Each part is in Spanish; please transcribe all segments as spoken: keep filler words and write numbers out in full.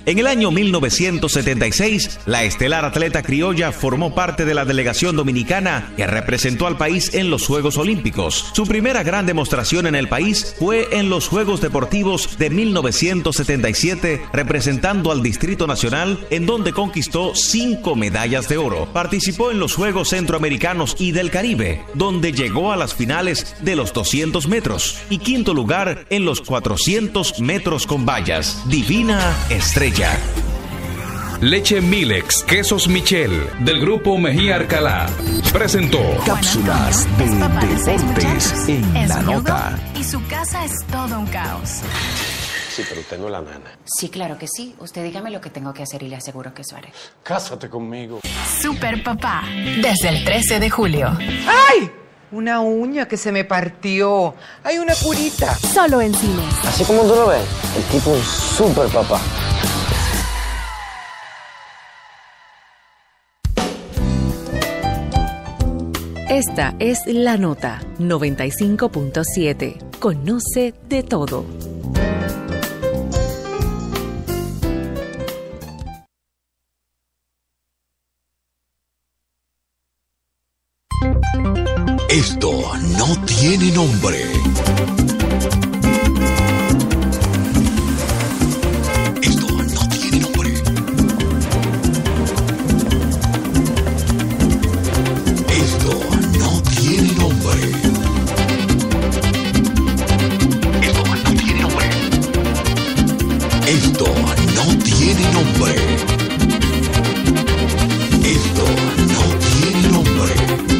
En el año mil novecientos setenta y seis, la estelar atleta criolla formó parte de la delegación dominicana que representó al país en los Juegos Olímpicos. Su primera gran demostración en el país fue en los Juegos Deportivos de mil novecientos setenta y siete, representando al Distrito Nacional, en donde conquistó cinco medallas de oro. Participó en los Juegos Centroamericanos y del Caribe, donde llegó a las finales de los doscientos metros y quinto lugar en los cuatrocientos metros con vallas. Divina estrella. Leche Milex, Quesos Michel, del grupo Mejía Alcalá, presentó Cápsulas de Deportes en La Nota. Y su casa es todo un caos. Sí, pero usted no es la nana. Sí, claro que sí. Usted dígame lo que tengo que hacer y le aseguro que eso haré. Cásate conmigo. Super Papá, desde el trece de julio. ¡Ay! Una uña que se me partió. ¡Hay una curita! Solo en cines. Así como tú lo ves, el tipo es super papá. Esta es La Nota noventa y cinco punto siete. Conoce de todo. Esto no tiene nombre. Esto no tiene nombre. Esto no tiene nombre. Esto no tiene nombre. Esto no tiene nombre. Esto no tiene nombre.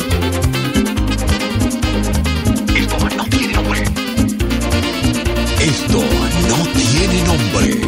Esto no tiene nombre.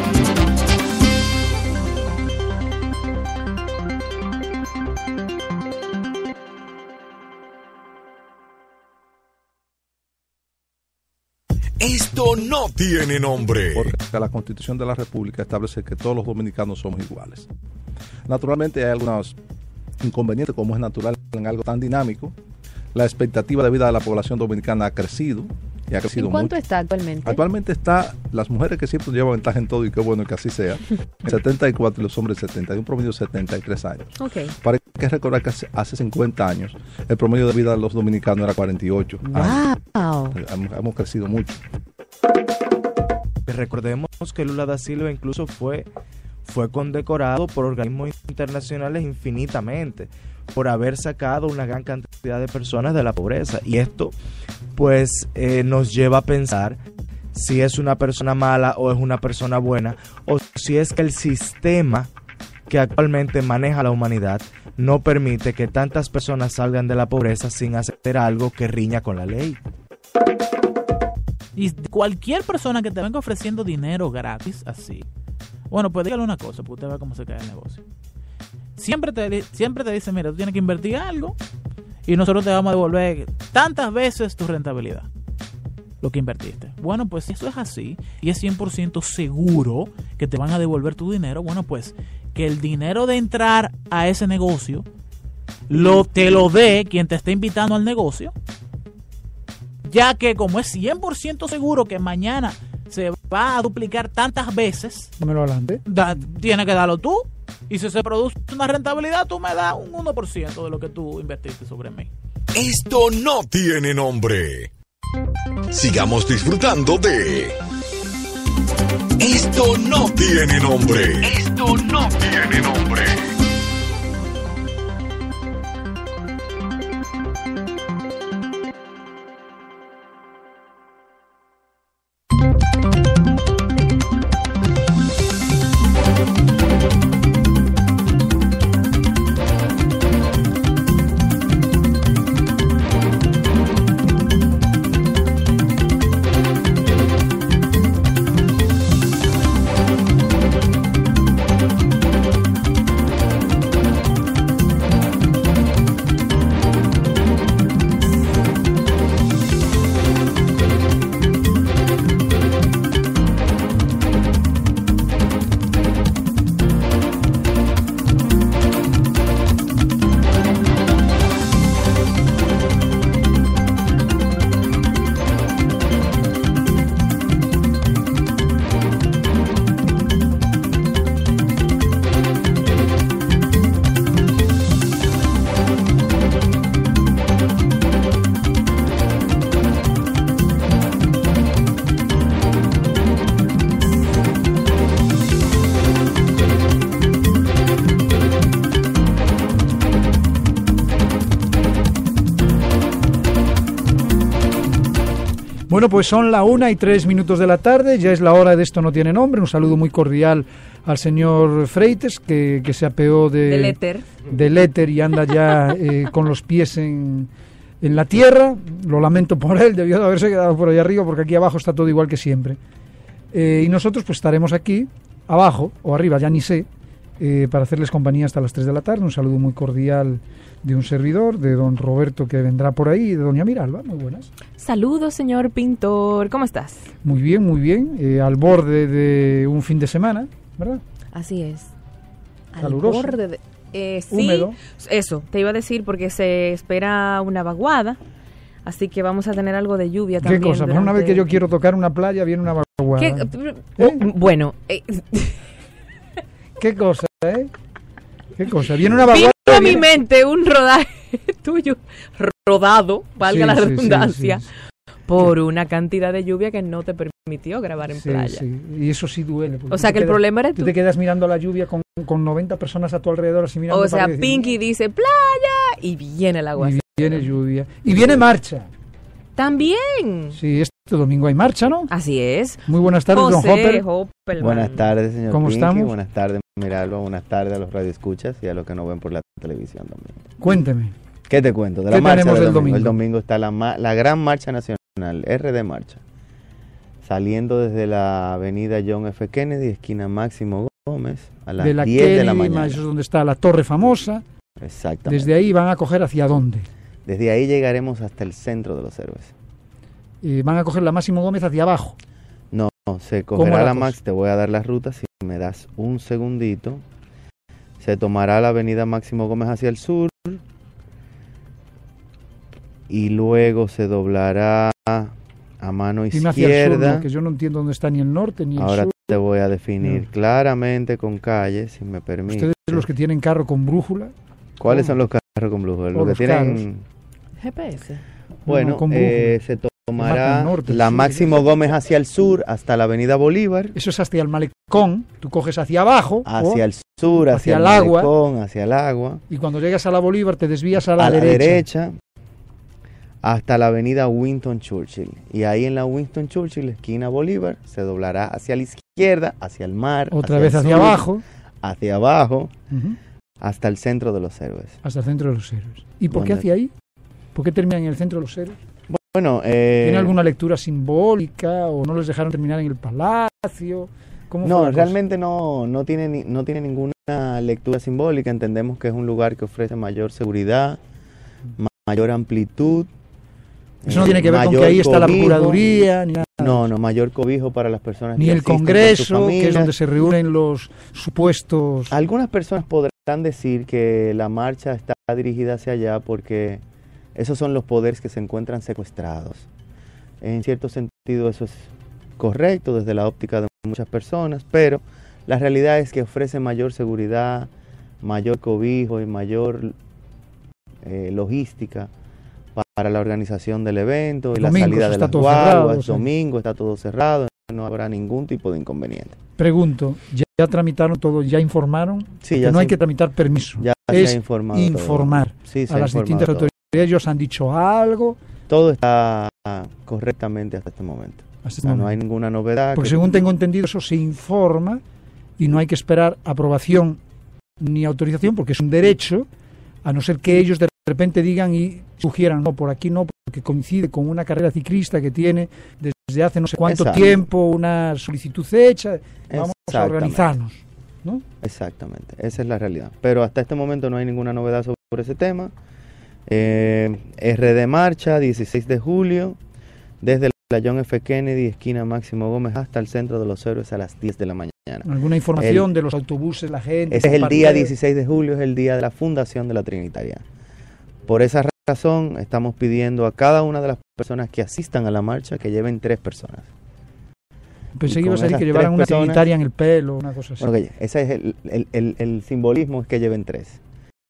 Esto no tiene nombre. Porque la Constitución de la República establece que todos los dominicanos somos iguales. Naturalmente hay algunos inconvenientes, como es natural en algo tan dinámico. La expectativa de vida de la población dominicana ha crecido. Y ha crecido ¿En cuánto mucho. está actualmente? Actualmente está, las mujeres que siempre llevan ventaja en todo, y qué bueno que así sea, setenta y cuatro y los hombres setenta, hay un promedio de setenta y tres años. Okay. Para que recordar que hace, hace cincuenta años el promedio de vida de los dominicanos era cuarenta y ocho wow. años. Hemos, hemos crecido mucho. Recordemos que Lula da Silva incluso fue, fue condecorado por organismos internacionales infinitamente por haber sacado una gran cantidad de personas de la pobreza, y esto pues eh, nos lleva a pensar si es una persona mala o es una persona buena, o si es que el sistema que actualmente maneja la humanidad no permite que tantas personas salgan de la pobreza sin hacer algo que riña con la ley. Y cualquier persona que te venga ofreciendo dinero gratis así, bueno, pues dígale una cosa, porque usted ve cómo se cae el negocio. Siempre te, siempre te dice, mira, tú tienes que invertir algo y nosotros te vamos a devolver tantas veces tu rentabilidad, lo que invertiste. Bueno, pues si eso es así y es cien por ciento seguro que te van a devolver tu dinero, bueno, pues que el dinero de entrar a ese negocio lo, te lo dé quien te esté invitando al negocio, ya que como es cien por ciento seguro que mañana se va a duplicar tantas veces, Dímelo adelante. Da, tienes que darlo tú. Y si se produce una rentabilidad, tú me das un uno por ciento de lo que tú invertiste sobre mí. Esto no tiene nombre. Sigamos disfrutando de Esto no tiene nombre. Esto no tiene nombre. Bueno, pues son la una y tres minutos de la tarde, ya es la hora de Esto No Tiene Nombre. Un saludo muy cordial al señor Freites, que, que se apeó de, del éter. del éter y anda ya eh, con los pies en, en la tierra. Lo lamento por él, debió de haberse quedado por ahí arriba, porque aquí abajo está todo igual que siempre. Eh, y nosotros pues estaremos aquí, abajo o arriba, ya ni sé, eh, para hacerles compañía hasta las tres de la tarde. Un saludo muy cordial de un servidor, de don Roberto, que vendrá por ahí, y de doña Miralba. Muy buenas. Saludos, señor pintor. ¿Cómo estás? Muy bien, muy bien. Eh, al borde de un fin de semana, ¿verdad? Así es. Al Caluroso. borde de... Eh, sí, húmedo. Eso, te iba a decir, porque se espera una vaguada, así que vamos a tener algo de lluvia ¿Qué también. cosa? Pues una vez que yo quiero tocar una playa, viene una vaguada. ¿Qué? ¿Eh? Bueno. Eh. ¿Qué cosa, eh? ¿Qué cosa? Viene una vaguada. Vino a mi mente un rodaje tuyo, rodado, valga Sí, la sí, redundancia, sí, sí. por una cantidad de lluvia que no te permitió grabar en Sí, playa. sí. Y eso sí duele. O sea, tú que el quedas- problema eres tú. Tú te quedas mirando la lluvia con, con noventa personas a tu alrededor, así mirando O sea, para arriba y Pinky dice playa y viene el agua. Y viene lluvia. Y viene marcha. También. Sí, este domingo hay marcha, ¿no? Así es. Muy buenas tardes, José don Hopper. Hopperman. Buenas tardes, señor ¿Cómo Pinky. estamos? Buenas tardes, Miralba. Buenas tardes a los radioescuchas y a los que nos ven por la televisión también. Cuénteme. ¿Qué te cuento? De la ¿Qué marcha tenemos del el domingo? El domingo está la, ma- la gran marcha nacional, R D Marcha, saliendo desde la avenida John F. Kennedy, esquina Máximo Gómez, a las De la diez de la Kelly, mañana. eso es donde está la torre famosa. Exactamente. Desde ahí van a coger hacia dónde. Desde ahí llegaremos hasta el centro de los héroes. Eh, van a coger la Máximo Gómez hacia abajo. No, se ¿Cómo cogerá la la cosa? Max, te voy a dar la ruta si me das un segundito. Se tomará la avenida Máximo Gómez hacia el sur y luego se doblará a mano Dime hacia el sur, izquierda. ¿no? Que yo no entiendo dónde está ni el norte ni el Ahora sur. te voy a definir No. claramente con calles, si me permite. Ustedes los que tienen carro con brújula. ¿Cuáles ¿Cómo? son los carros con brújula? O Los que los tienen... G P S. Bueno, No, con eh, brújula. se Marca tomará el norte, el la sur, Máximo eso. Gómez hacia el sur hasta la avenida Bolívar. Eso es hacia el malecón. Tú coges hacia abajo. Hacia o- el sur, hacia, hacia el el agua. malecón, hacia el agua. Y cuando llegas a la Bolívar te desvías a la, a la derecha. derecha hasta la avenida Winston Churchill. Y ahí en la Winston Churchill, esquina Bolívar, se doblará hacia la izquierda, hacia el mar. Otra hacia vez el hacia sur, abajo. Hacia abajo, Ujú. hasta el centro de los héroes. Hasta el centro de los héroes. ¿Y por qué ¿Dónde? hacia ahí? ¿Por qué terminan en el centro de los héroes? Bueno, eh, ¿Tiene alguna lectura simbólica o no les dejaron terminar en el palacio? ¿Cómo fue no, la cosa? realmente no, no, tiene, ni- no tiene ninguna lectura simbólica. Entendemos que es un lugar que ofrece mayor seguridad, ma- mayor amplitud. Eso no eh, tiene que ver con que mayor ahí está la cobijo. Procuraduría, ni nada. No, no, mayor cobijo para las personas Ni que el asisten con sus Congreso, que es familias. donde se reúnen los supuestos... Algunas personas podrán decir que la marcha está dirigida hacia allá porque esos son los poderes que se encuentran secuestrados. En cierto sentido eso es correcto desde la óptica de muchas personas, pero la realidad es que ofrece mayor seguridad, mayor cobijo y mayor eh, logística para la organización del evento y la Domingos salida de está las todo cerrado, guaguas. sí. Domingo está todo cerrado, no habrá ningún tipo de inconveniente. Pregunto, ¿ya, ya tramitaron todo? ¿Ya informaron? Sí, Que ya no hay se- que tramitar permiso. ya se es ha informado todo. informar Sí, se a ha las informado distintas todo. autoridades. Ellos han dicho algo. Todo está correctamente hasta este momento. Hasta este O sea, no momento. hay ninguna novedad. Porque que- según tengo entendido, eso se informa y no hay que esperar aprobación ni autorización, porque es un derecho, a no ser que ellos de repente digan y sugieran, no, por aquí no, porque coincide con una carrera ciclista que tiene desde hace no sé cuánto Exacto. tiempo una solicitud hecha, vamos a Exactamente. organizarnos, ¿no? Exactamente, esa es la realidad. Pero hasta este momento no hay ninguna novedad sobre ese tema. Eh, R D Marcha, dieciséis de julio, desde la John F. Kennedy, esquina Máximo Gómez, hasta el centro de los héroes a las diez de la mañana. Alguna información El- de los autobuses, la gente. Ese es el compartir. día dieciséis de julio, es el día de la fundación de la Trinitaria. Por esa razón estamos pidiendo a cada una de las personas que asistan a la marcha que lleven tres personas. Pensé Y que ibas a con decir esas que llevaran tres una personas- trinitaria en el pelo, una cosa así. Bueno, que ese es el, el- el- el simbolismo, es que lleven tres.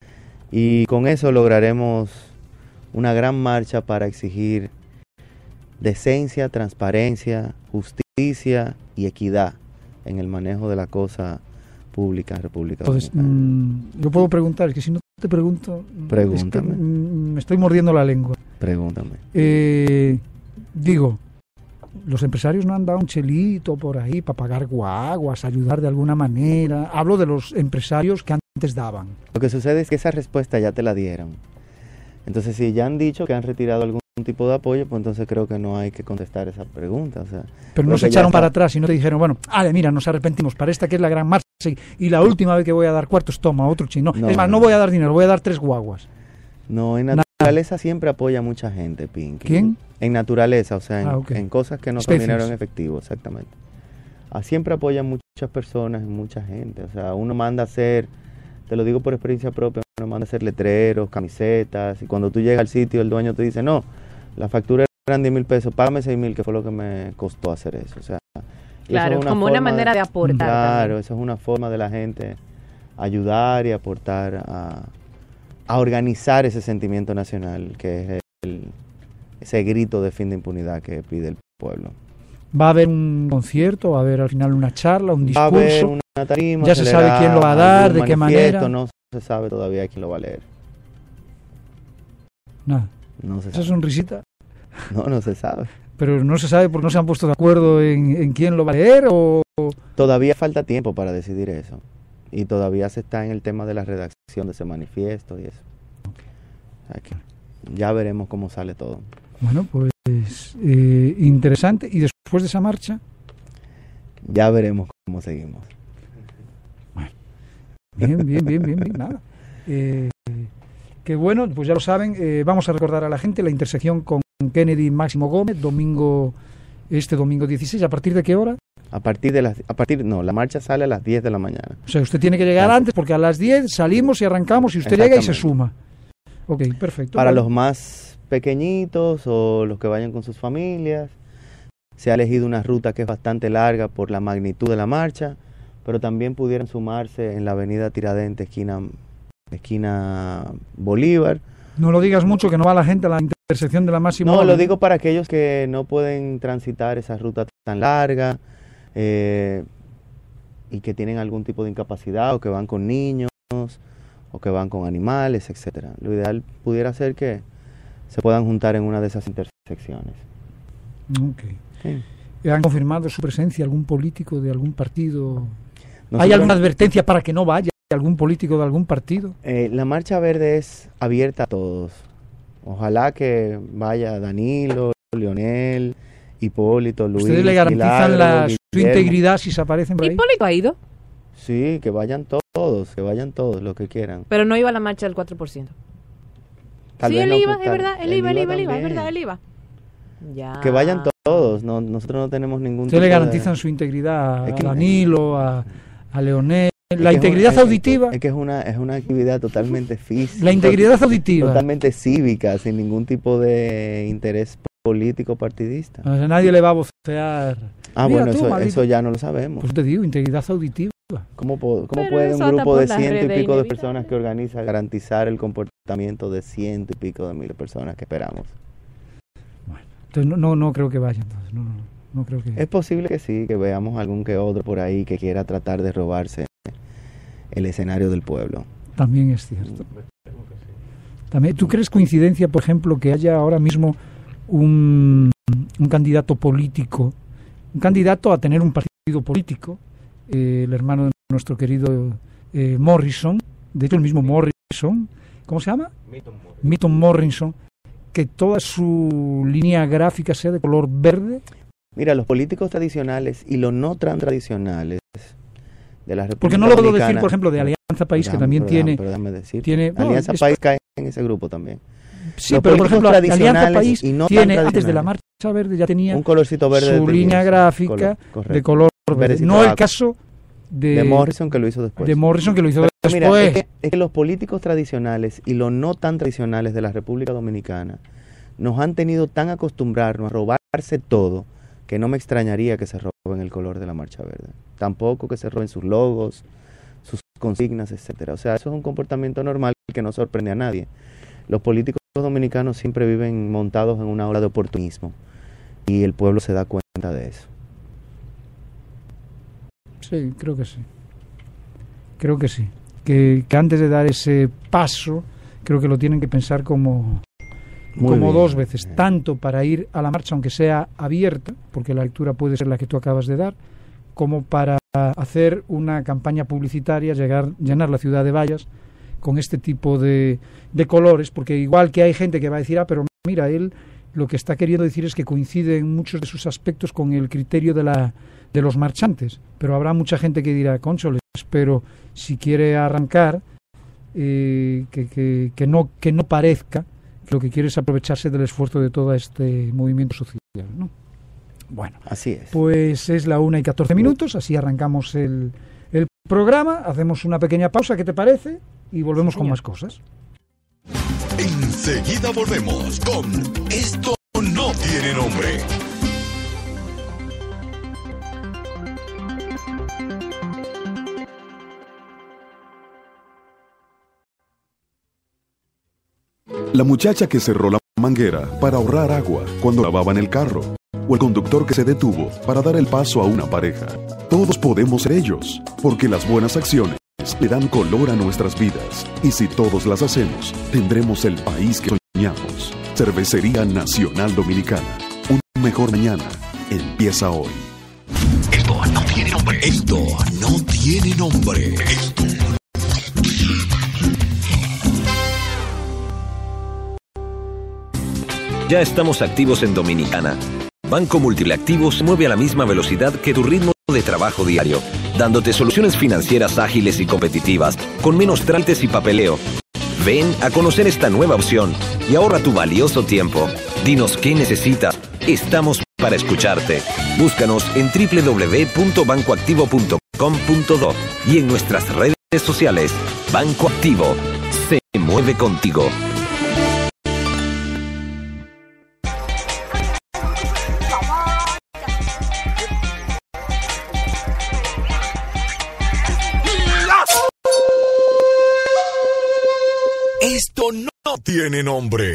Y con eso lograremos una gran marcha para exigir decencia, transparencia, justicia y equidad en el manejo de la cosa pública en República Entonces, Dominicana. mm, yo puedo preguntar, es que si no te pregunto, mm, Pregúntame. es que, mm, me estoy mordiendo la lengua. Pregúntame. Eh, digo, los empresarios no han dado un chelito por ahí para pagar guaguas, ayudar de alguna manera. Hablo de los empresarios que antes daban. Lo que sucede es que esa respuesta ya te la dieron. Entonces, si ya han dicho que han retirado algún tipo de apoyo, pues entonces creo que no hay que contestar esa pregunta. O sea, pero no se echaron para atrás y no te dijeron, bueno, ale, mira, nos arrepentimos, para esta que es la gran marcha y la última vez que voy a dar cuartos, toma, otro chino. No, es más, no, no voy a dar dinero, voy a dar tres guaguas. No, en naturaleza siempre apoya a mucha gente, Pinky. ¿Quién? En naturaleza, o sea, en, ah, okay. en cosas que no son dinero en efectivo, exactamente. Ah, siempre apoya a muchas personas y mucha gente. O sea, uno manda a hacer, te lo digo por experiencia propia, uno manda a hacer letreros, camisetas, y cuando tú llegas al sitio, el dueño te dice, no, la factura eran diez mil pesos, págame seis mil, que fue lo que me costó hacer eso. O sea, claro, eso es una como una manera de, de aportar. Claro, también. Eso es una forma de la gente ayudar y aportar a, a organizar ese sentimiento nacional, que es el, ese grito de fin de impunidad que pide el pueblo. ¿Va a haber un concierto? ¿Va a haber al final una charla, un discurso? Va a haber una tarima. ¿Ya se sabe quién lo va a dar? ¿De qué manera? No se sabe todavía quién lo va a leer. Nada. No se ¿Esa sabe. sonrisita? No, no se sabe. Pero no se sabe porque no se han puesto de acuerdo en, en quién lo va a leer o... Todavía falta tiempo para decidir eso. Y todavía se está en el tema de la redacción de ese manifiesto y eso. O sea que ya veremos cómo sale todo. Bueno, pues eh, interesante. ¿Y después de esa marcha? Ya veremos cómo seguimos. Bueno, bien, bien, bien, bien, bien, nada. Eh, que bueno, pues ya lo saben, eh, vamos a recordar a la gente la intersección con Kennedy y Máximo Gómez, domingo, este domingo dieciséis, ¿a partir de qué hora? A partir de las, a partir, no, la marcha sale a las diez de la mañana. O sea, usted tiene que llegar antes porque a las diez salimos y arrancamos y usted llega y se suma. Ok, perfecto. Para bueno. los más pequeñitos o los que vayan con sus familias, se ha elegido una ruta que es bastante larga por la magnitud de la marcha, pero también pudieran sumarse en la avenida Tiradentes, esquina, esquina Bolívar. No lo digas mucho, que no va la gente a la intersección de la Máximo. No, lo digo para aquellos que no pueden transitar esa ruta tan larga eh, y que tienen algún tipo de incapacidad o que van con niños o que van con animales, etcétera. Lo ideal pudiera ser que se puedan juntar en una de esas intersecciones. Ok. Sí. ¿Han confirmado su presencia algún político de algún partido? Nosotros, ¿Hay alguna advertencia para que no vaya algún político de algún partido? Eh, la Marcha Verde es abierta a todos. Ojalá que vaya Danilo, Leonel, Hipólito, Luis. ¿Ustedes le garantizan Milagro, la, su Guillermo. integridad si se aparecen por ahí? ¿Hipólito ha ido? Sí, que vayan todos, que vayan todos, los que quieran. Pero no iba a la marcha del cuatro por ciento. Tal sí, vez él no, iba, tal, es verdad, él iba, él iba, él iba, es también. verdad, él iba. Ya. Que vayan todos, no, nosotros no tenemos ningún ¿Ustedes tipo le garantizan de... su integridad es a que, Danilo, a, a Leonel? Es La integridad una, auditiva. Es, es que es una, es una actividad totalmente física. La integridad auditiva. Totalmente cívica, sin ningún tipo de interés político partidista. O sea, nadie le va a vocear. Ah, Mira bueno, tú, eso, maldito. eso ya no lo sabemos. Pues te digo, integridad auditiva. ¿Cómo, po- cómo Pero puede eso un hasta grupo por de las ciento y redes pico de inevitable. personas que organiza garantizar el comportamiento de ciento y pico de miles de personas que esperamos? Bueno, entonces no, no, no creo que vaya. Entonces, no, no, no creo que. Es posible que sí, que veamos algún que otro por ahí que quiera tratar de robarse el escenario del pueblo. También es cierto. También, ¿tú crees coincidencia, por ejemplo, que haya ahora mismo un, un candidato político, un candidato a tener un partido político, eh, el hermano de nuestro querido eh, Morrison, de hecho el mismo Morrison, ¿cómo se llama? Milton Morrison, que toda su línea gráfica sea de color verde? Mira, los políticos tradicionales y los no tan tradicionales de la República Porque no lo puedo decir, Dominicana- por ejemplo, de Alianza País, Pero que también pero tiene... pero déjame decir, tiene no, Alianza es- País cae en ese grupo también. Sí, Los pero por políticos ejemplo, Alianza tradicionales País y no tan tiene, antes de la tradicionales. Marcha Verde, ya tenía Un colorcito verde su de línea Teguise, gráfica color- correcto. de color verde. Verdecito No el agua. caso de, de Morrison, que lo hizo después. de Morrison, que lo hizo Pero mira, después. es que, es que los políticos tradicionales y los no tan tradicionales de la República Dominicana nos han tenido tan acostumbrados a robarse todo que no me extrañaría que se roben el color de la Marcha Verde. Tampoco que se roben sus logos, sus consignas, etcétera. O sea, eso es un comportamiento normal que no sorprende a nadie. Los políticos dominicanos siempre viven montados en una ola de oportunismo y el pueblo se da cuenta de eso. Sí, creo que sí. Creo que sí. Que, que antes de dar ese paso, creo que lo tienen que pensar como, Muy como bien. dos veces, tanto para ir a la marcha, aunque sea abierta, porque la lectura puede ser la que tú acabas de dar, como para hacer una campaña publicitaria, llegar, llenar la ciudad de vallas con este tipo de, de colores, porque igual que hay gente que va a decir, ah, pero mira, él lo que está queriendo decir es que coincide en muchos de sus aspectos con el criterio de, la, de los marchantes, pero habrá mucha gente que dirá, cónsoles, pero si quiere arrancar, eh, que, que, que, no, que no parezca que lo que quiere es aprovecharse del esfuerzo de todo este movimiento social, ¿no? Bueno, así es. Pues es la una y catorce minutos, así arrancamos el, el programa, hacemos una pequeña pausa, ¿qué te parece? Y volvemos con más cosas. Enseguida volvemos con Esto no tiene nombre. La muchacha que cerró la manguera para ahorrar agua cuando lavaba en el carro, o el conductor que se detuvo para dar el paso a una pareja. Todos podemos ser ellos, porque las buenas acciones le dan color a nuestras vidas, y si todos las hacemos, tendremos el país que soñamos. Cervecería Nacional Dominicana. Un mejor mañana empieza hoy. Esto no tiene nombre. Esto no tiene nombre. Esto Ya estamos activos en Dominicana. Banco Multiactivos mueve a la misma velocidad que tu ritmo de trabajo diario, dándote soluciones financieras ágiles y competitivas, con menos trámites y papeleo. Ven a conocer esta nueva opción y ahorra tu valioso tiempo. Dinos qué necesitas. Estamos para escucharte. Búscanos en doble u doble u doble u punto banco activo punto com punto do y en nuestras redes sociales. Banco Activo se mueve contigo. Esto no tiene nombre.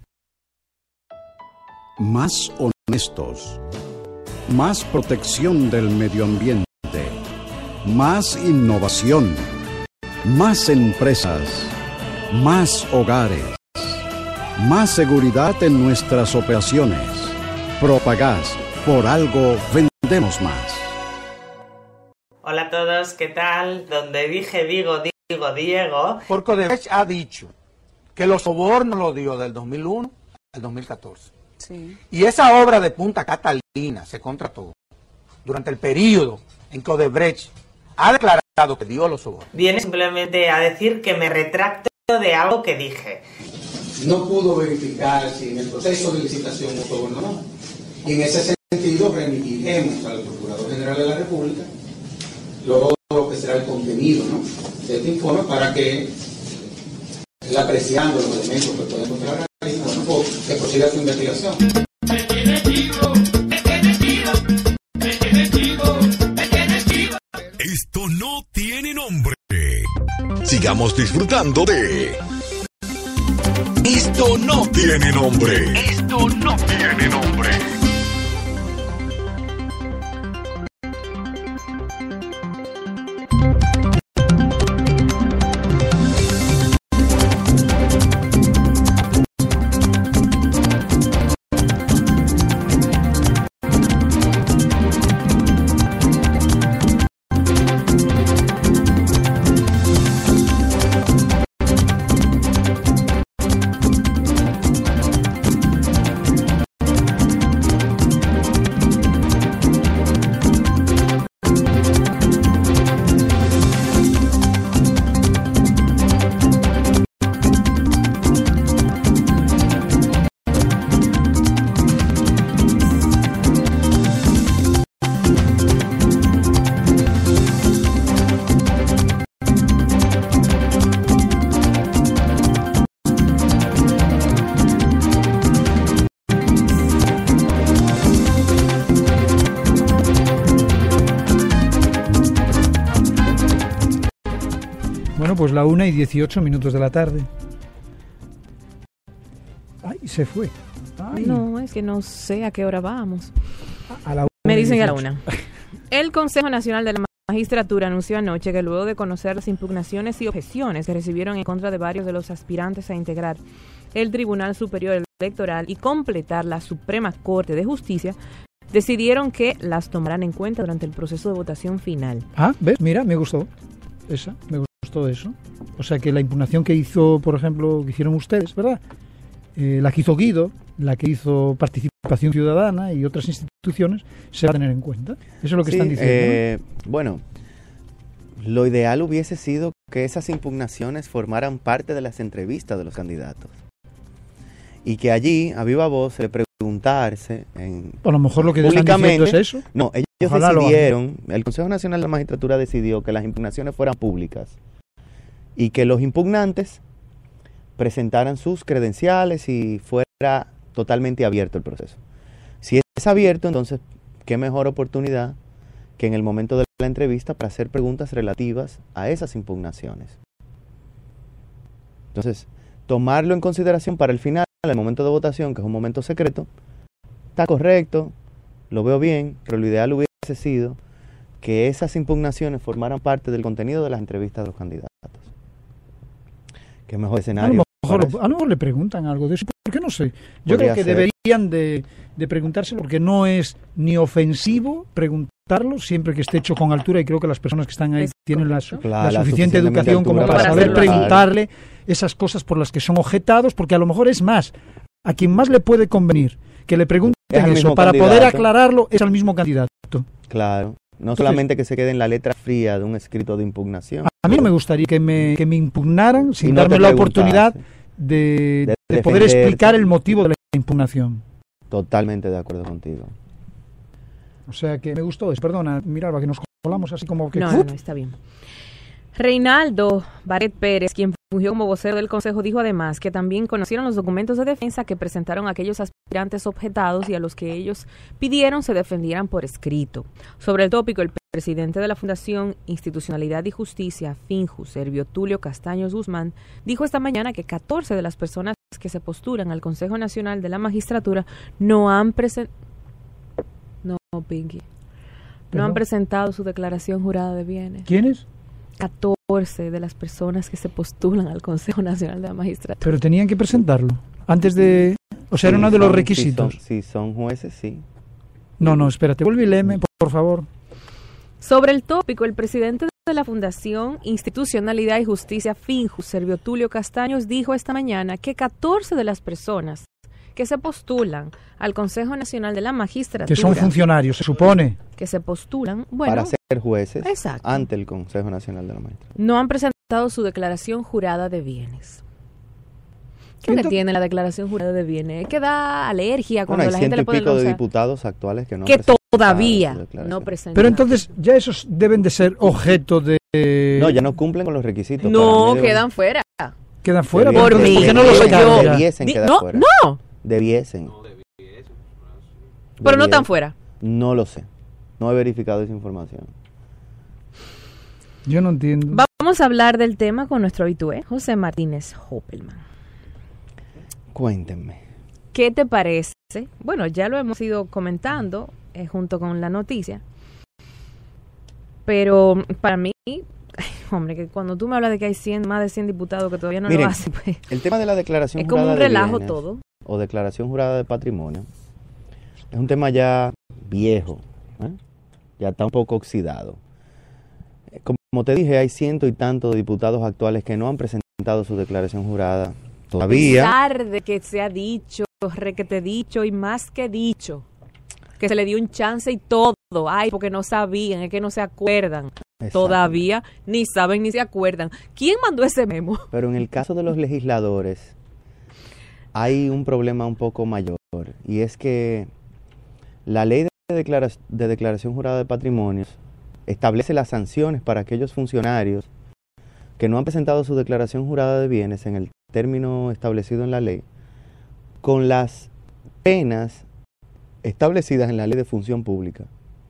Más honestos, más protección del medio ambiente, más innovación, más empresas, más hogares, más seguridad en nuestras operaciones. Propagás, por algo vendemos más. Hola a todos, ¿qué tal? Donde dije digo, digo Diego. Porque Odebrecht ha dicho que los sobornos los dio del dos mil uno al dos mil catorce. Sí. Y esa obra de Punta Catalina se contrató durante el periodo en que Odebrecht ha declarado que dio los sobornos. Viene simplemente a decir que me retracto de algo que dije. No pudo verificar si en el proceso de licitación hubo soborno o no. Y en ese sentido remitiremos al Procurador General de la República luego lo que será el contenido, ¿no?, de este informe para que él, apreciando los elementos que puede encontrar ahí, bueno, pues, que prosiga su investigación. Esto no tiene nombre. Sigamos disfrutando de Esto no tiene nombre. Esto no tiene nombre. Pues la una y dieciocho minutos de la tarde. Ay, se fue. Ay. No, es que no sé a qué hora vamos. A la Me dicen a la una. El Consejo Nacional de la Magistratura anunció anoche que luego de conocer las impugnaciones y objeciones que recibieron en contra de varios de los aspirantes a integrar el Tribunal Superior Electoral y completar la Suprema Corte de Justicia, decidieron que las tomarán en cuenta durante el proceso de votación final. Ah, ¿ves? Mira, me gustó esa, me gustó eso. O sea que la impugnación que hizo, por ejemplo, que hicieron ustedes, ¿verdad? Eh, la que hizo Guido, la que hizo Participación Ciudadana y otras instituciones, se va a tener en cuenta. Eso es lo que sí, están diciendo. Eh, ¿no? Bueno, lo ideal hubiese sido que esas impugnaciones formaran parte de las entrevistas de los candidatos. Y que allí, a viva voz, se le preguntarse en, a lo mejor lo que están diciendo es eso. No, ellos Ojalá decidieron, el Consejo Nacional de la Magistratura decidió que las impugnaciones fueran públicas y que los impugnantes presentaran sus credenciales y fuera totalmente abierto el proceso. Si es abierto, entonces, qué mejor oportunidad que en el momento de la entrevista para hacer preguntas relativas a esas impugnaciones. Entonces, tomarlo en consideración para el final, el momento de votación, que es un momento secreto, está correcto, lo veo bien, pero lo ideal hubiese sido que esas impugnaciones formaran parte del contenido de las entrevistas de los candidatos. Qué mejor escenario. A lo mejor, a lo mejor le preguntan algo de eso, porque no sé. Yo creo que ser. deberían de, de preguntárselo, porque no es ni ofensivo preguntarlo siempre que esté hecho con altura, y creo que las personas que están ahí es tienen la, su, claro, la suficiente educación como para, para saber preguntarle esas cosas por las que son objetados, porque a lo mejor es más, a quien más le puede convenir que le pregunten eso para candidato. poder aclararlo es al mismo candidato. Claro. No Entonces, solamente que se quede en la letra fría de un escrito de impugnación. A mí no me gustaría que me, que me impugnaran sin no darme la oportunidad de, de, de poder explicar el motivo de la impugnación. Totalmente de acuerdo contigo. O sea que me gustó eso. Perdona, Miralba, que nos colamos así como que... No, no, no, está bien. Reinaldo Barret Pérez, quien fungió como vocero del Consejo, dijo además que también conocieron los documentos de defensa que presentaron aquellos aspirantes objetados y a los que ellos pidieron se defendieran por escrito. Sobre el tópico, el presidente de la Fundación Institucionalidad y Justicia, Finju, Servio Tulio Castaños Guzmán, dijo esta mañana que catorce de las personas que se postulan al Consejo Nacional de la Magistratura no han presentado... No, Pinky. No han presentado su declaración jurada de bienes. ¿Quiénes? catorce de las personas que se postulan al Consejo Nacional de la Magistratura. Pero tenían que presentarlo antes de... O sea, sí, era uno de los requisitos. Si son, si son jueces, sí. No, no, espérate, vuelve y léeme, por, por favor. Sobre el tópico, el presidente de la Fundación Institucionalidad y Justicia, Finju, Servio Tulio Castaños, dijo esta mañana que catorce de las personas que se postulan al Consejo Nacional de la Magistratura... Que son funcionarios, se supone. Que se postulan, bueno... Para ser jueces exacto. ante el Consejo Nacional de la Magistratura. No han presentado su declaración jurada de bienes. ¿Qué le tiene la declaración jurada de bienes? Es que da alergia cuando bueno, la gente le pone... Hay ciento y pico de diputados actuales que no que han todavía no presentan. Pero entonces ya esos deben de ser objeto de... No, ya no cumplen con los requisitos. No, para quedan fuera. Quedan fuera. Por mí. ¿Por qué no los sacaron ya? Debiesen quedar no, fuera. No. Debiesen. Pero no están fuera. No lo sé. No he verificado esa información. Yo no entiendo. Vamos a hablar del tema con nuestro habitué, José Martínez Hoppelman. Cuéntenme. ¿Qué te parece? Bueno, ya lo hemos ido comentando eh, junto con la noticia. Pero para mí, ay, hombre, que cuando tú me hablas de que hay cien, más de cien diputados que todavía no Miren, lo hacen, pues, el tema de la declaración es como jurada un relajo de bienes, todo. O declaración jurada de patrimonio es un tema ya viejo, ¿eh? Ya está un poco oxidado. Como te dije, hay ciento y tantos diputados actuales que no han presentado su declaración jurada todavía. A pesar de que se ha dicho, requete dicho y más que dicho, que se le dio un chance y todo, ay, porque no sabían, es que no se acuerdan. Exacto. Todavía ni saben ni se acuerdan. ¿Quién mandó ese memo? Pero en el caso de los legisladores hay un problema un poco mayor, y es que la ley de, declara- de declaración jurada de patrimonios establece las sanciones para aquellos funcionarios que no han presentado su declaración jurada de bienes en el término establecido en la ley, con las penas establecidas en la ley de función pública.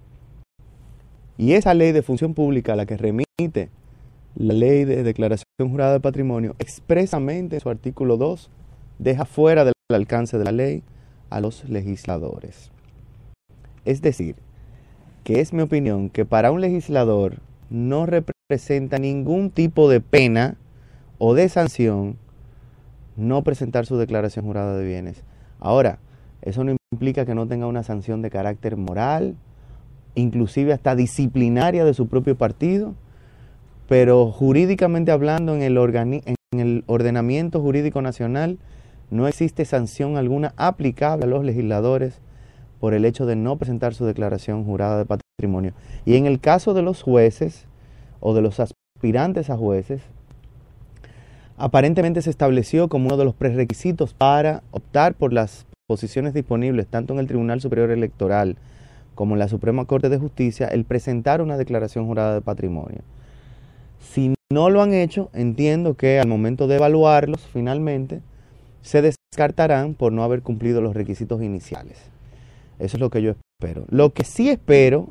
Y esa ley de función pública a la que remite la ley de declaración jurada de patrimonio, expresamente en su artículo dos, deja fuera del alcance de la ley a los legisladores. Es decir, que es mi opinión que para un legislador no representa ningún tipo de pena o de sanción no presentar su declaración jurada de bienes, Ahora, eso no implica que no tenga una sanción de carácter moral, inclusive hasta disciplinaria de su propio partido, pero jurídicamente hablando, en el, organi- en el ordenamiento jurídico nacional no existe sanción alguna aplicable a los legisladores por el hecho de no presentar su declaración jurada de patrimonio. Y en el caso de los jueces o de los aspirantes a jueces, aparentemente se estableció como uno de los prerequisitos para optar por las posiciones disponibles tanto en el Tribunal Superior Electoral como en la Suprema Corte de Justicia el presentar una declaración jurada de patrimonio. Si no lo han hecho, entiendo que al momento de evaluarlos finalmente se descartarán por no haber cumplido los requisitos iniciales. Eso es lo que yo espero. Lo que sí espero,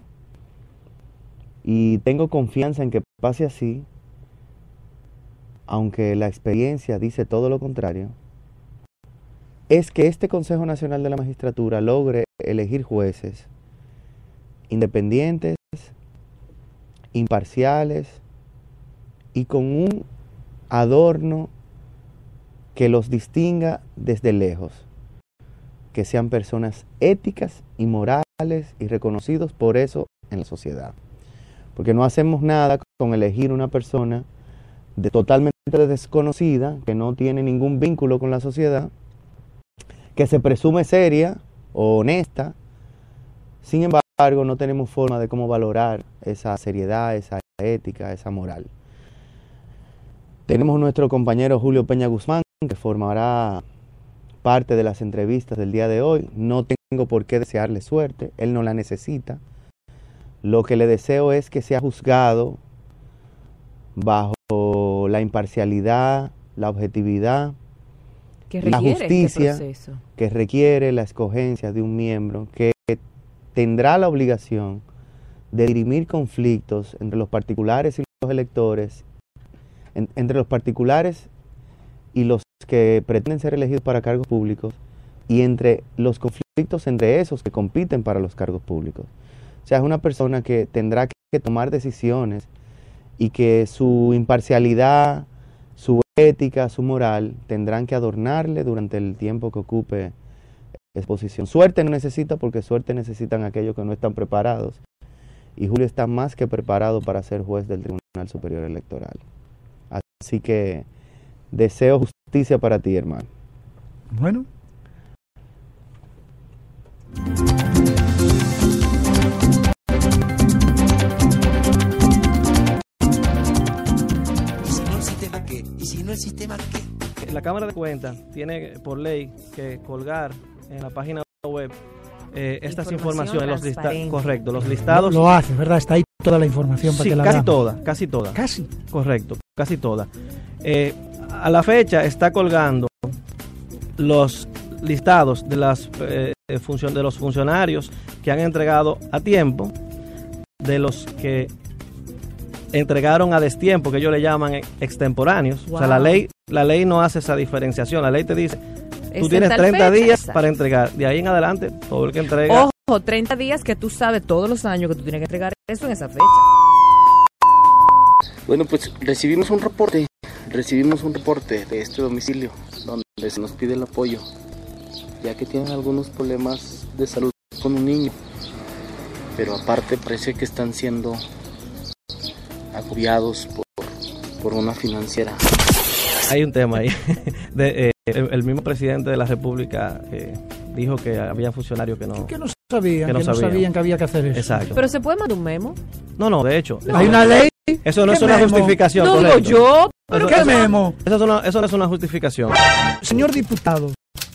y tengo confianza en que pase así, aunque la experiencia dice todo lo contrario, es que este Consejo Nacional de la Magistratura logre elegir jueces independientes, imparciales y con un adorno que los distinga desde lejos, que sean personas éticas y morales y reconocidos por eso en la sociedad. Porque no hacemos nada con elegir una persona de totalmente desconocida, que no tiene ningún vínculo con la sociedad, que se presume seria o honesta. Sin embargo, no tenemos forma de cómo valorar esa seriedad, esa ética, esa moral. Tenemos nuestro compañero Julio Peña Guzmán, que formará parte de las entrevistas del día de hoy. No tengo por qué desearle suerte, él no la necesita. Lo que le deseo es que sea juzgado bajo la imparcialidad, la objetividad, la justicia este que requiere la escogencia de un miembro que tendrá la obligación de dirimir conflictos entre los particulares y los electores, en, entre los particulares y los que pretenden ser elegidos para cargos públicos, y entre los conflictos entre esos que compiten para los cargos públicos. O sea, es una persona que tendrá que tomar decisiones y que su imparcialidad, su ética, su moral, tendrán que adornarle durante el tiempo que ocupe exposición. Suerte no necesita, porque suerte necesitan aquellos que no están preparados. Y Julio está más que preparado para ser juez del Tribunal Superior Electoral. Así que deseo justicia para ti, hermano. Bueno. ¿Y si no el sistema qué? La Cámara de Cuentas tiene por ley que colgar en la página web eh, estas informaciones, los listados, correcto, los listados. Lo, lo hace, ¿verdad? Está ahí toda la información para sí, que la casi veamos. toda, casi toda. Casi. Correcto, casi toda. Eh, a la fecha está colgando los listados de las eh, función, de los funcionarios que han entregado a tiempo, de los que entregaron a destiempo, que ellos le llaman extemporáneos. Wow. O sea, la ley, la ley no hace esa diferenciación. La ley te dice, tú tienes treinta días esa. para entregar. De ahí en adelante, todo el que entrega. Ojo, treinta días que tú sabes todos los años que tú tienes que entregar eso en esa fecha. Bueno, pues recibimos un reporte, recibimos un reporte de este domicilio donde se nos pide el apoyo, ya que tienen algunos problemas de salud con un niño, pero aparte parece que están siendo agobiados por, por una financiera. Hay un tema ahí. De, eh, el, el mismo presidente de la República eh, dijo que había funcionarios que no, que no sabían, que no, que sabían. no sabían que había que hacer eso. Exacto. Pero se puede mandar un memo. No, no, de hecho. No. Hay una ley. Eso no es una memo? justificación. No digo yo. ¿Pero eso, qué eso, memo? Eso, es una, eso no es una justificación. Señor diputado,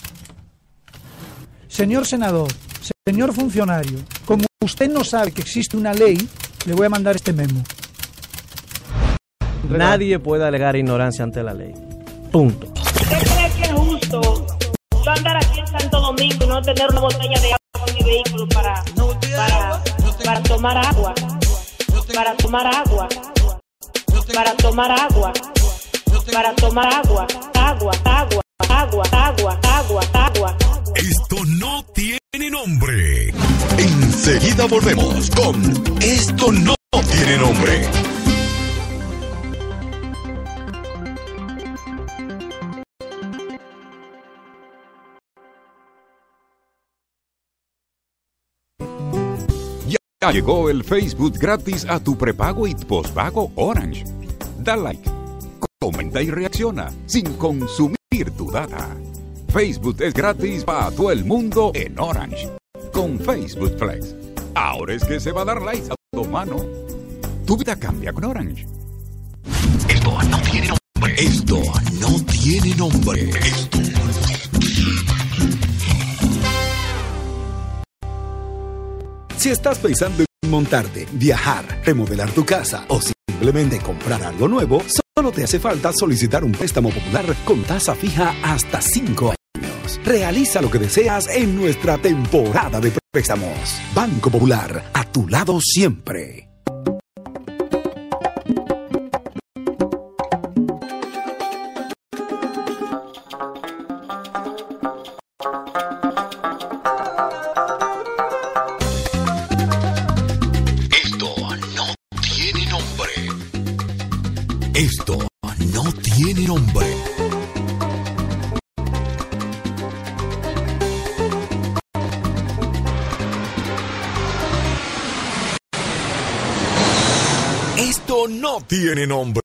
señor senador, señor funcionario, como usted no sabe que existe una ley, le voy a mandar este memo. Nadie puede alegar ignorancia ante la ley. Punto. ¿Usted cree que es justo yo andar aquí en Santo Domingo y no tener una botella de agua en mi vehículo para, para, para tomar agua? Para tomar agua. Para tomar agua. Para tomar agua. Agua, agua, agua, agua, agua, agua. Esto no tiene nombre. Enseguida volvemos con Esto no tiene nombre. Ya llegó el Facebook gratis a tu prepago y postpago Orange. Da like, comenta y reacciona sin consumir tu data. Facebook es gratis para todo el mundo en Orange. Con Facebook Flex. Ahora es que se va a dar like a tu mano. Tu vida cambia con Orange. Esto no tiene nombre. Esto no tiene nombre. Esto Si estás pensando en montarte, viajar, remodelar tu casa o simplemente comprar algo nuevo, solo te hace falta solicitar un préstamo popular con tasa fija hasta cinco años. Realiza lo que deseas en nuestra temporada de préstamos. Banco Popular, a tu lado siempre. Esto no tiene nombre. Esto no tiene nombre.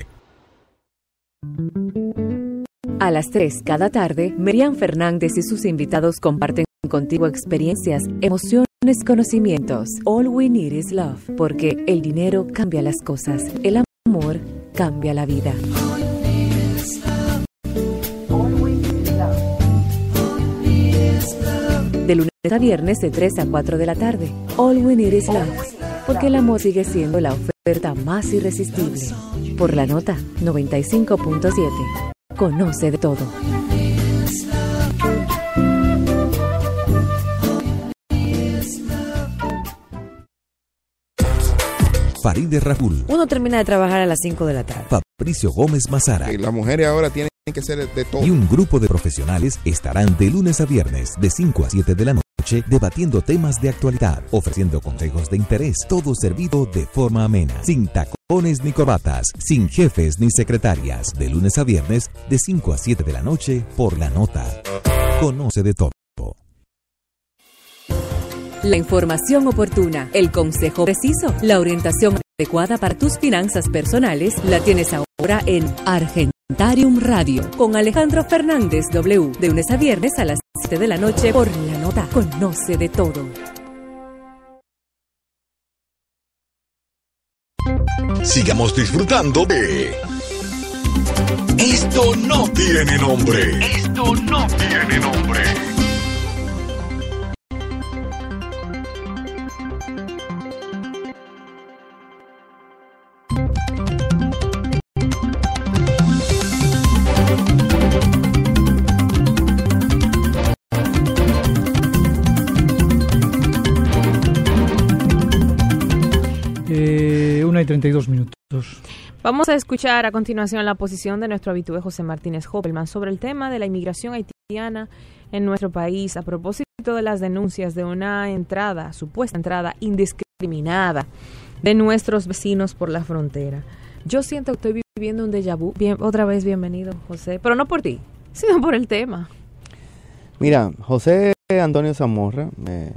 A las tres cada tarde, Merian Fernández y sus invitados comparten contigo experiencias, emociones, conocimientos. All we need is love, porque el dinero cambia las cosas, el amor cambia la vida. De lunes a viernes de tres a cuatro de la tarde. All we need is love, porque el amor sigue siendo la oferta más irresistible. Por la nota noventa y cinco punto siete. Conoce de todo. Farideh Raful. Uno termina de trabajar a las cinco de la tarde. Fabricio Gómez Mazara. Y las mujeres ahora tienen que ser de todo. Y un grupo de profesionales estarán de lunes a viernes de cinco a siete de la noche debatiendo temas de actualidad, ofreciendo consejos de interés, todo servido de forma amena, sin tacones ni corbatas, sin jefes ni secretarias, de lunes a viernes de cinco a siete de la noche por La Nota. Conoce de todo. La información oportuna, el consejo preciso, la orientación adecuada para tus finanzas personales la tienes ahora en Argentarium Radio con Alejandro Fernández W. De lunes a viernes a las siete de la noche por La Nota. Conoce de todo. Sigamos disfrutando de Esto no tiene nombre. Esto no tiene nombre. Eh, una y treinta y dos minutos. Vamos a escuchar a continuación la posición de nuestro habitué José Martínez Hoppelman sobre el tema de la inmigración haitiana en nuestro país a propósito de las denuncias de una entrada, supuesta entrada indiscriminada de nuestros vecinos por la frontera. Yo siento que estoy viviendo un déjà vu. Bien, otra vez bienvenido, José, pero no por ti, sino por el tema. Mira, José Antonio Zamorra eh,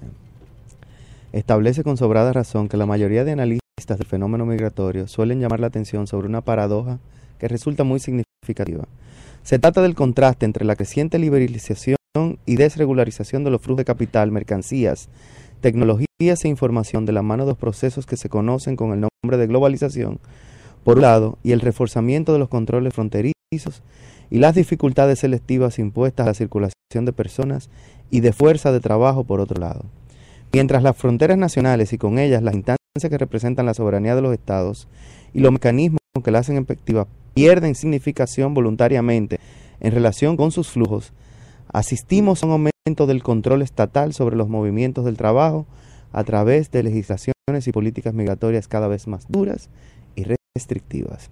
establece con sobrada razón que la mayoría de analistas del fenómeno migratorio suelen llamar la atención sobre una paradoja que resulta muy significativa. Se trata del contraste entre la creciente liberalización y desregularización de los flujos de capital, mercancías, tecnologías e información de la mano de los procesos que se conocen con el nombre de globalización, por un lado, y el reforzamiento de los controles fronterizos y las dificultades selectivas impuestas a la circulación de personas y de fuerza de trabajo, por otro lado. Mientras las fronteras nacionales y con ellas las instancias que representan la soberanía de los estados y los mecanismos que la hacen efectiva pierden significación voluntariamente en relación con sus flujos, asistimos a un aumento del control estatal sobre los movimientos del trabajo a través de legislaciones y políticas migratorias cada vez más duras y restrictivas.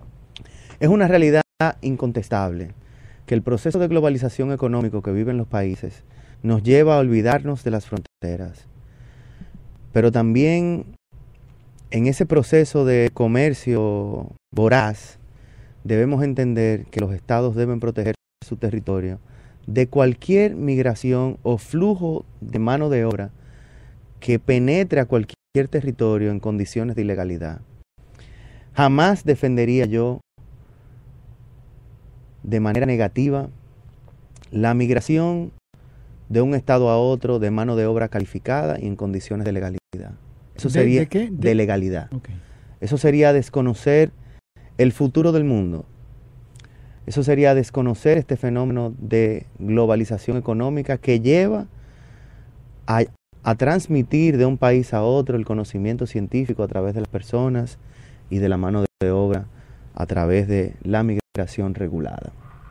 Es una realidad incontestable que el proceso de globalización económico que viven los países nos lleva a olvidarnos de las fronteras, pero también en ese proceso de comercio voraz debemos entender que los estados deben proteger su territorio de cualquier migración o flujo de mano de obra que penetre a cualquier cualquier territorio en condiciones de ilegalidad. Jamás defendería yo de manera negativa la migración de un estado a otro de mano de obra calificada y en condiciones de legalidad. Eso ¿De, sería de qué? De, de legalidad. Okay. Eso sería desconocer el futuro del mundo. Eso sería desconocer este fenómeno de globalización económica que lleva a, a transmitir de un país a otro el conocimiento científico a través de las personas y de la mano de obra a través de la migración regulada.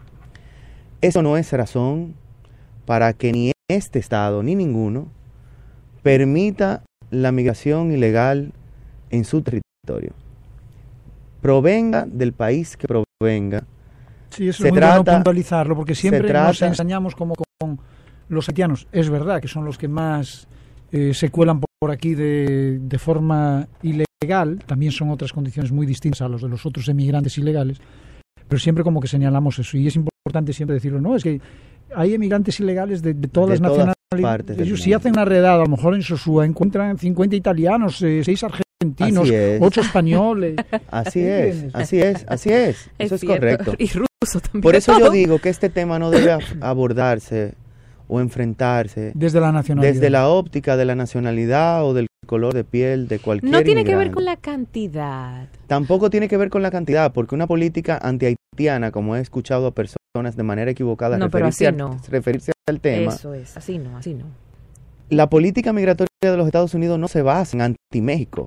Eso no es razón para que ni este Estado ni ninguno permita la migración ilegal en su territorio. Provenga del país que provenga. Sí, eso se es muy trata, bueno puntualizarlo, porque siempre trata, nos ensañamos como con los haitianos. Es verdad que son los que más eh, se cuelan por, por aquí de, de forma ilegal. También son otras condiciones muy distintas a los de los otros emigrantes ilegales. Pero siempre como que señalamos eso. Y es importante siempre decirlo, ¿no? Es que hay emigrantes ilegales de, de todas de las nacionalidades. Ellos si hacen una redada, a lo mejor en Sosúa encuentran cincuenta italianos, eh, seis argentinos, ocho españoles. Así es, así es, así es. Eso es, es correcto. Y ruso también. Por eso yo digo que este tema no debe abordarse o enfrentarse desde la nacionalidad, desde la óptica de la nacionalidad o del color de piel de cualquier No tiene inmigrante. que ver con la cantidad. Tampoco tiene que ver con la cantidad, porque una política anti-haitiana, como he escuchado a personas de manera equivocada no, referirse, pero así a, no. referirse al tema. Eso es, así no, así no. La política migratoria de los Estados Unidos no se basa en anti-México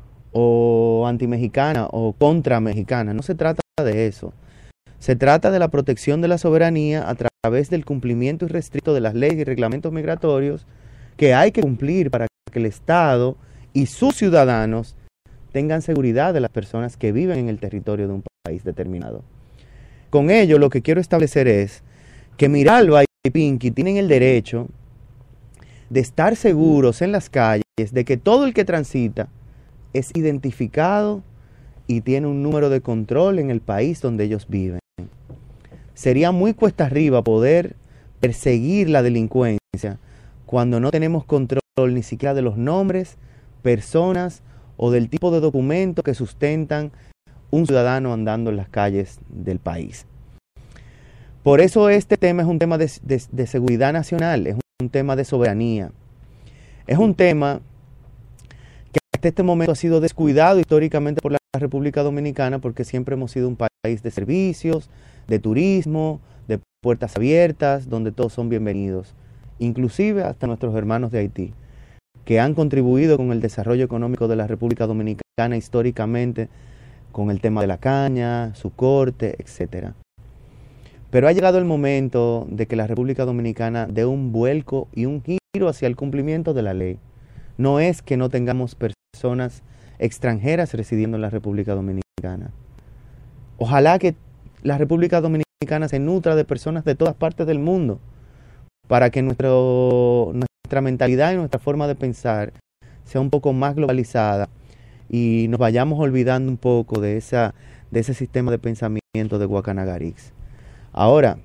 o anti-mexicana o contra-mexicana, no se trata de eso. Se trata de la protección de la soberanía a través del cumplimiento irrestricto de las leyes y reglamentos migratorios que hay que cumplir para que el Estado y sus ciudadanos tengan seguridad de las personas que viven en el territorio de un país determinado. Con ello, lo que quiero establecer es que Miralba y Pinky tienen el derecho de estar seguros en las calles de que todo el que transita es identificado y tiene un número de control en el país donde ellos viven. Sería muy cuesta arriba poder perseguir la delincuencia cuando no tenemos control ni siquiera de los nombres, personas o del tipo de documento que sustentan un ciudadano andando en las calles del país. Por eso este tema es un tema de, de, de seguridad nacional, es un tema de soberanía. Es un tema que hasta este momento ha sido descuidado históricamente por la República Dominicana porque siempre hemos sido un país de servicios, de turismo, de puertas abiertas, donde todos son bienvenidos, inclusive hasta nuestros hermanos de Haití, que han contribuido con el desarrollo económico de la República Dominicana históricamente, con el tema de la caña, su corte, etcétera. Pero ha llegado el momento de que la República Dominicana dé un vuelco y un giro hacia el cumplimiento de la ley. No es que no tengamos personas extranjeras residiendo en la República Dominicana. Ojalá que la República Dominicana se nutra de personas de todas partes del mundo para que nuestro, nuestra mentalidad y nuestra forma de pensar sea un poco más globalizada y nos vayamos olvidando un poco de, esa, de ese sistema de pensamiento de Guacanagarix. Ahora,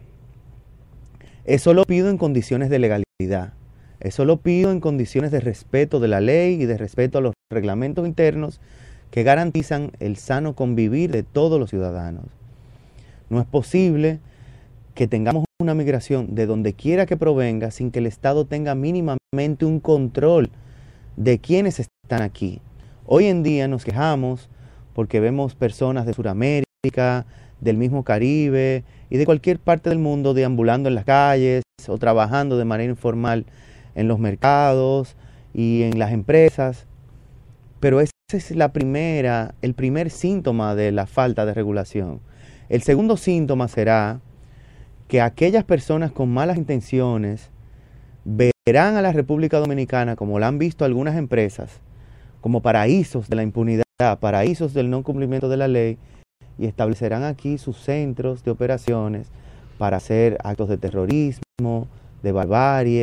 eso lo pido en condiciones de legalidad, eso lo pido en condiciones de respeto de la ley y de respeto a los reglamentos internos que garantizan el sano convivir de todos los ciudadanos. No es posible que tengamos una migración de donde quiera que provenga sin que el Estado tenga mínimamente un control de quienes están aquí. Hoy en día nos quejamos porque vemos personas de Sudamérica, del mismo Caribe y de cualquier parte del mundo deambulando en las calles o trabajando de manera informal en los mercados y en las empresas. Pero ese es la primera, el primer síntoma de la falta de regulación. El segundo síntoma será que aquellas personas con malas intenciones verán a la República Dominicana, como la han visto algunas empresas, como paraísos de la impunidad, paraísos del no cumplimiento de la ley, y establecerán aquí sus centros de operaciones para hacer actos de terrorismo, de barbarie,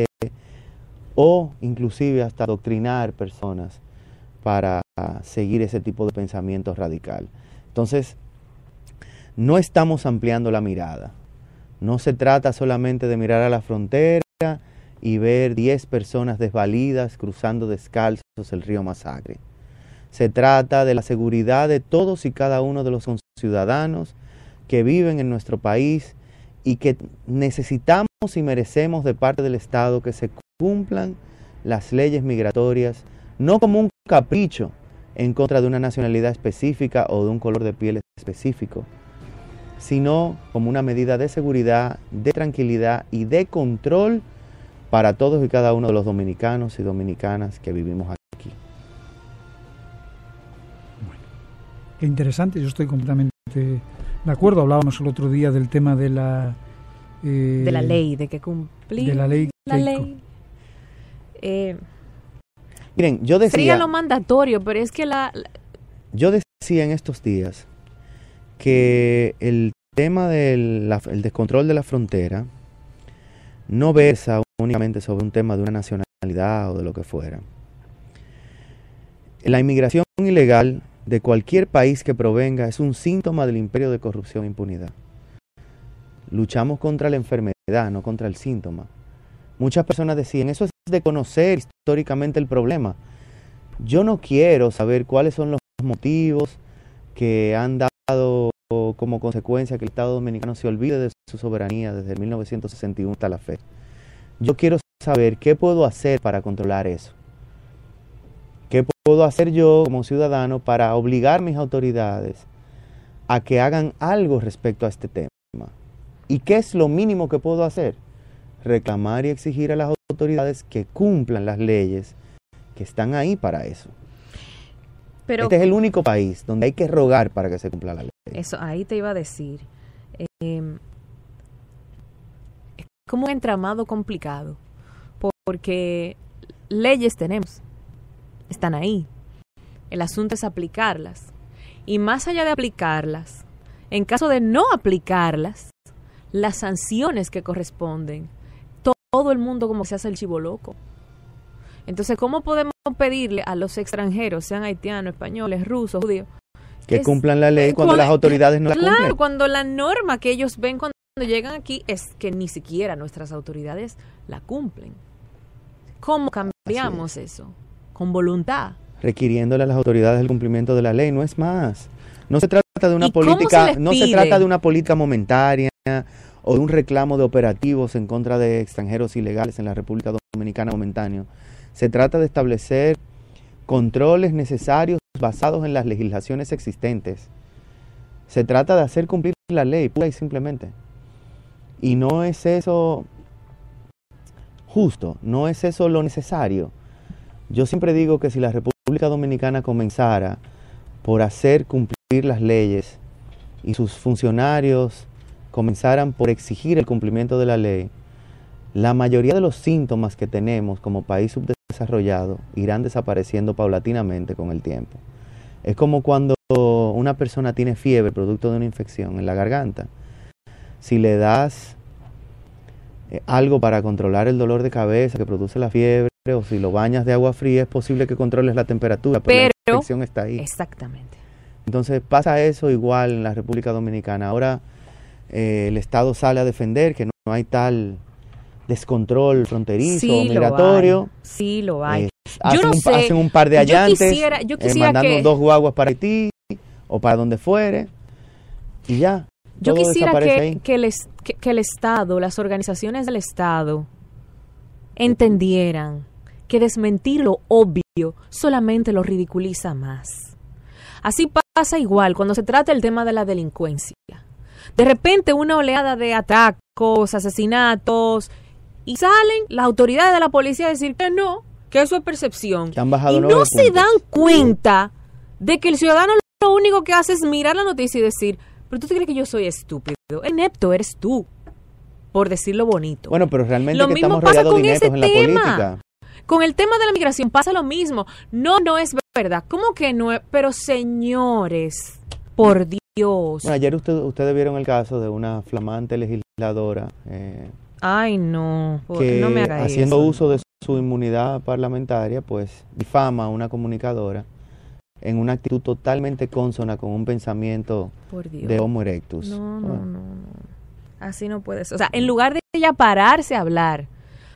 o inclusive hasta adoctrinar personas para seguir ese tipo de pensamiento radical. Entonces, no estamos ampliando la mirada. No se trata solamente de mirar a la frontera y ver diez personas desvalidas cruzando descalzos el río Masacre. Se trata de la seguridad de todos y cada uno de los ciudadanos que viven en nuestro país y que necesitamos y merecemos de parte del Estado que se cumplan las leyes migratorias, no como un capricho en contra de una nacionalidad específica o de un color de piel específico, sino como una medida de seguridad, de tranquilidad y de control para todos y cada uno de los dominicanos y dominicanas que vivimos aquí. Bueno, qué interesante, yo estoy completamente de acuerdo. Hablábamos el otro día del tema de la... Eh, de la ley, de que cumplir de la ley. La que, ley. Eh, Miren, yo decía... Sería lo mandatorio, pero es que la... la yo decía en estos días que el tema del la, el descontrol de la frontera no versa únicamente sobre un tema de una nacionalidad o de lo que fuera. La inmigración ilegal de cualquier país que provenga es un síntoma del imperio de corrupción e impunidad. Luchamos contra la enfermedad, no contra el síntoma. Muchas personas decían, eso es de conocer históricamente el problema. Yo no quiero saber cuáles son los motivos que han dado como consecuencia que el Estado Dominicano se olvide de su soberanía desde mil novecientos sesenta y uno hasta la fecha. Yo quiero saber qué puedo hacer para controlar eso. ¿Qué puedo hacer yo como ciudadano para obligar a mis autoridades a que hagan algo respecto a este tema? ¿Y qué es lo mínimo que puedo hacer? Reclamar y exigir a las autoridades que cumplan las leyes que están ahí para eso. Pero, este es el único país donde hay que rogar para que se cumpla la ley. Eso, ahí te iba a decir. Eh, es como un entramado complicado, porque leyes tenemos, están ahí. El asunto es aplicarlas. Y más allá de aplicarlas, en caso de no aplicarlas, las sanciones que corresponden, todo el mundo como se hace el chivo loco. Entonces, ¿cómo podemos pedirle a los extranjeros, sean haitianos, españoles, rusos, judíos, que es, cumplan la ley cuando, cuando las autoridades no la claro, cumplen? Claro, cuando la norma que ellos ven cuando llegan aquí es que ni siquiera nuestras autoridades la cumplen. ¿Cómo cambiamos eso? Con voluntad. Requiriéndole a las autoridades el cumplimiento de la ley, no es más. No se trata de una política, se no se trata de una política momentánea o de un reclamo de operativos en contra de extranjeros ilegales en la República Dominicana momentáneo. Se trata de establecer controles necesarios basados en las legislaciones existentes. Se trata de hacer cumplir la ley, pura y simplemente. Y no es eso justo, no es eso lo necesario. Yo siempre digo que si la República Dominicana comenzara por hacer cumplir las leyes y sus funcionarios comenzaran por exigir el cumplimiento de la ley, la mayoría de los síntomas que tenemos como país subdesarrollado irán desapareciendo paulatinamente con el tiempo. Es como cuando una persona tiene fiebre producto de una infección en la garganta. Si le das eh, algo para controlar el dolor de cabeza que produce la fiebre, o si lo bañas de agua fría, es posible que controles la temperatura, pero, pero la infección está ahí. Exactamente. Entonces pasa eso igual en la República Dominicana. Ahora eh, el Estado sale a defender que no, no hay tal descontrol fronterizo sí o migratorio. Lo sí lo hay. Eh, yo hacen, no un, sé. hacen un par de allantes, yo quisiera, yo quisiera eh, mandando que... dos guaguas para Haití o para donde fuere y ya. Yo todo quisiera desaparece que, ahí. que, el, que, que el Estado, las organizaciones del Estado entendieran que desmentir lo obvio solamente lo ridiculiza más. Así pasa igual cuando se trata el tema de la delincuencia. De repente una oleada de atracos, asesinatos, y salen las autoridades de la policía a decir que no, que eso es percepción. Que han bajado y no puntos. Se dan cuenta de que el ciudadano lo único que hace es mirar la noticia y decir, pero tú te crees que yo soy estúpido. Inepto eres tú, por decirlo bonito. Bueno, pero realmente lo que mismo estamos pasa rodeados con de ese ineptos en la tema. política. Con el tema de la migración pasa lo mismo. No, no es verdad. ¿Cómo que no es? Pero señores, por Dios. Bueno, ayer usted, ustedes vieron el caso de una flamante legisladora eh, Ay, no, que no me haga haciendo eso. uso de su inmunidad parlamentaria, pues difama a una comunicadora en una actitud totalmente consona con un pensamiento de Homo erectus. No, no, no, no. Así no puede ser. O sea, en lugar de ella pararse a hablar de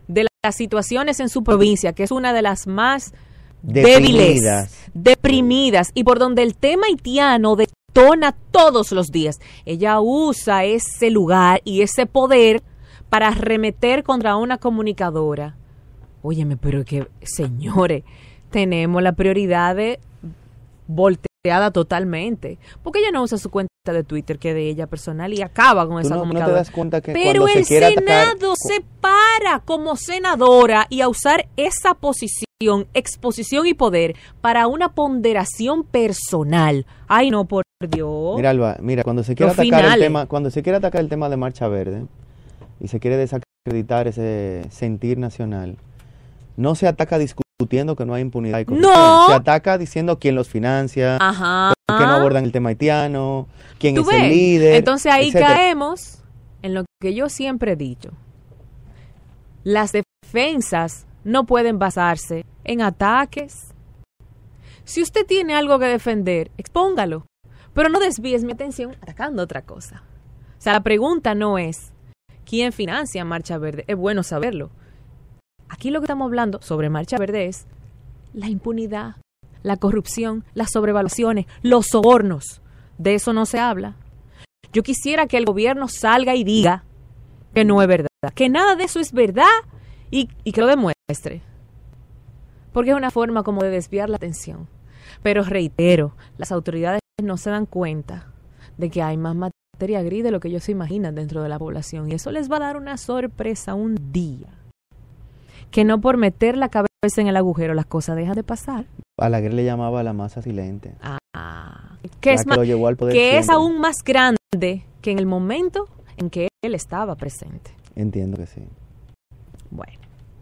las situaciones en su provincia, que es una de las más Deprimidas. débiles, deprimidas, y por donde el tema haitiano detona todos los días, ella usa ese lugar y ese poder para arremeter contra una comunicadora. Óyeme, pero que, señores, tenemos la prioridad de volteada totalmente, porque ella no usa su cuenta de Twitter, que es de ella personal, y acaba con ¿Tú esa no, comunicadora. no te das cuenta que Pero cuando el se quiere Senado atacar, se para como senadora y a usar esa posición, exposición y poder para una ponderación personal? Ay, no, por Dios. Mira, Alba, mira, cuando se quiere Los atacar finales. el tema, cuando se quiere atacar el tema de Marcha Verde y se quiere desacreditar ese sentir nacional, no se ataca discutiendo que no hay impunidad y corrupción. No. Se ataca diciendo quién los financia, Ajá. por qué no abordan el tema haitiano, quién ¿Tú es ves? el líder. Entonces ahí etcétera. caemos en lo que yo siempre he dicho. Las defensas no pueden basarse en ataques. Si usted tiene algo que defender, expóngalo, pero no desvíes mi atención atacando otra cosa. O sea, la pregunta no es quién financia Marcha Verde, es bueno saberlo. Aquí lo que estamos hablando sobre Marcha Verde es la impunidad, la corrupción, las sobrevaluaciones, los sobornos. De eso no se habla. Yo quisiera que el gobierno salga y diga que no es verdad, que nada de eso es verdad y, y que lo demuestre. Porque es una forma como de desviar la atención. Pero reitero, las autoridades no se dan cuenta de que hay más materia gris de lo que ellos se imaginan dentro de la población. Y eso les va a dar una sorpresa un día. Que no por meter la cabeza en el agujero las cosas dejan de pasar. Balaguer le llamaba la masa silente. Ah, que La es, que más, lo llevó al poder que es siempre. aún más grande que en el momento en que él estaba presente. Entiendo que sí. Bueno.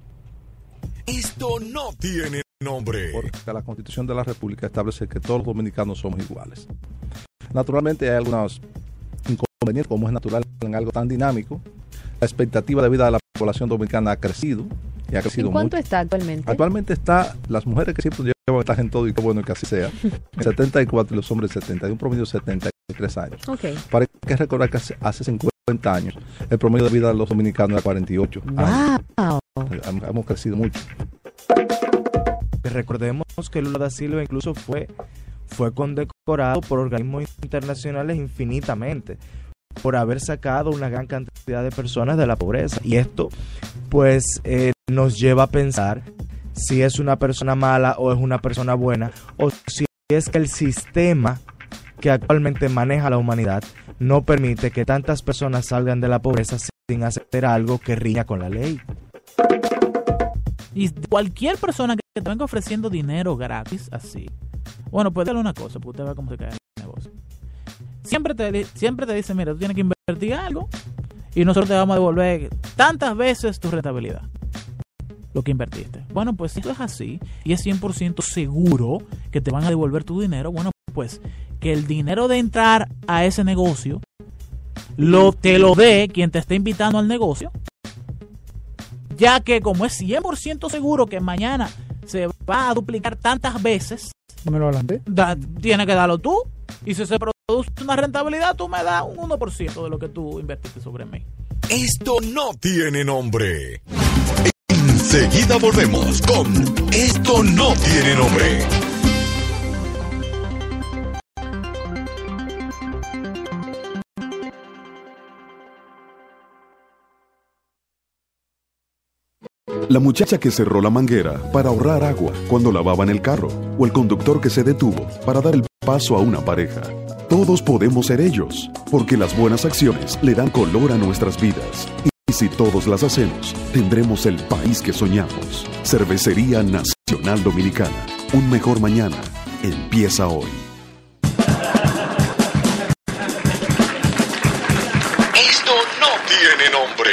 Esto no tiene nombre. Porque la Constitución de la República establece que todos los dominicanos somos iguales. Naturalmente hay algunos inconvenientes, como es natural en algo tan dinámico. La expectativa de vida de la población dominicana ha crecido. Y ha crecido ¿En cuánto mucho. está actualmente? Actualmente está, las mujeres que siempre llevan estar en todo, y qué bueno que así sea, en setenta y cuatro y los hombres setenta, de un promedio de setenta y tres años. Okay. Para que recordar que hace, hace cincuenta años el promedio de vida de los dominicanos era cuarenta y ocho Wow. años. Hemos, hemos crecido mucho. Recordemos que Lula da Silva incluso fue, fue condecorado por organismos internacionales infinitamente por haber sacado una gran cantidad de personas de la pobreza. Y esto pues eh, nos lleva a pensar si es una persona mala o es una persona buena, o si es que el sistema que actualmente maneja la humanidad no permite que tantas personas salgan de la pobreza sin hacer algo que riña con la ley. Y cualquier persona que te venga ofreciendo dinero gratis, así, bueno, pues dale una cosa, pues usted va cómo se cae el negocio. Siempre te, siempre te dicen, mira, tú tienes que invertir algo y nosotros te vamos a devolver tantas veces tu rentabilidad, lo que invertiste. Bueno, pues si eso es así y es cien por ciento seguro que te van a devolver tu dinero, bueno, pues que el dinero de entrar a ese negocio lo, te lo dé quien te esté invitando al negocio, ya que como es cien por ciento seguro que mañana se va a duplicar tantas veces, Dámelo adelante. da, tienes que darlo tú. Y si se produce una rentabilidad, tú me das un uno por ciento de lo que tú invertiste sobre mí. Esto no tiene nombre. Enseguida volvemos con Esto no tiene nombre. La muchacha que cerró la manguera para ahorrar agua cuando lavaba en el carro, o el conductor que se detuvo para dar el paso a una pareja. Todos podemos ser ellos, porque las buenas acciones le dan color a nuestras vidas. Y si todos las hacemos, tendremos el país que soñamos. Cervecería Nacional Dominicana. Un mejor mañana empieza hoy. Esto no tiene nombre.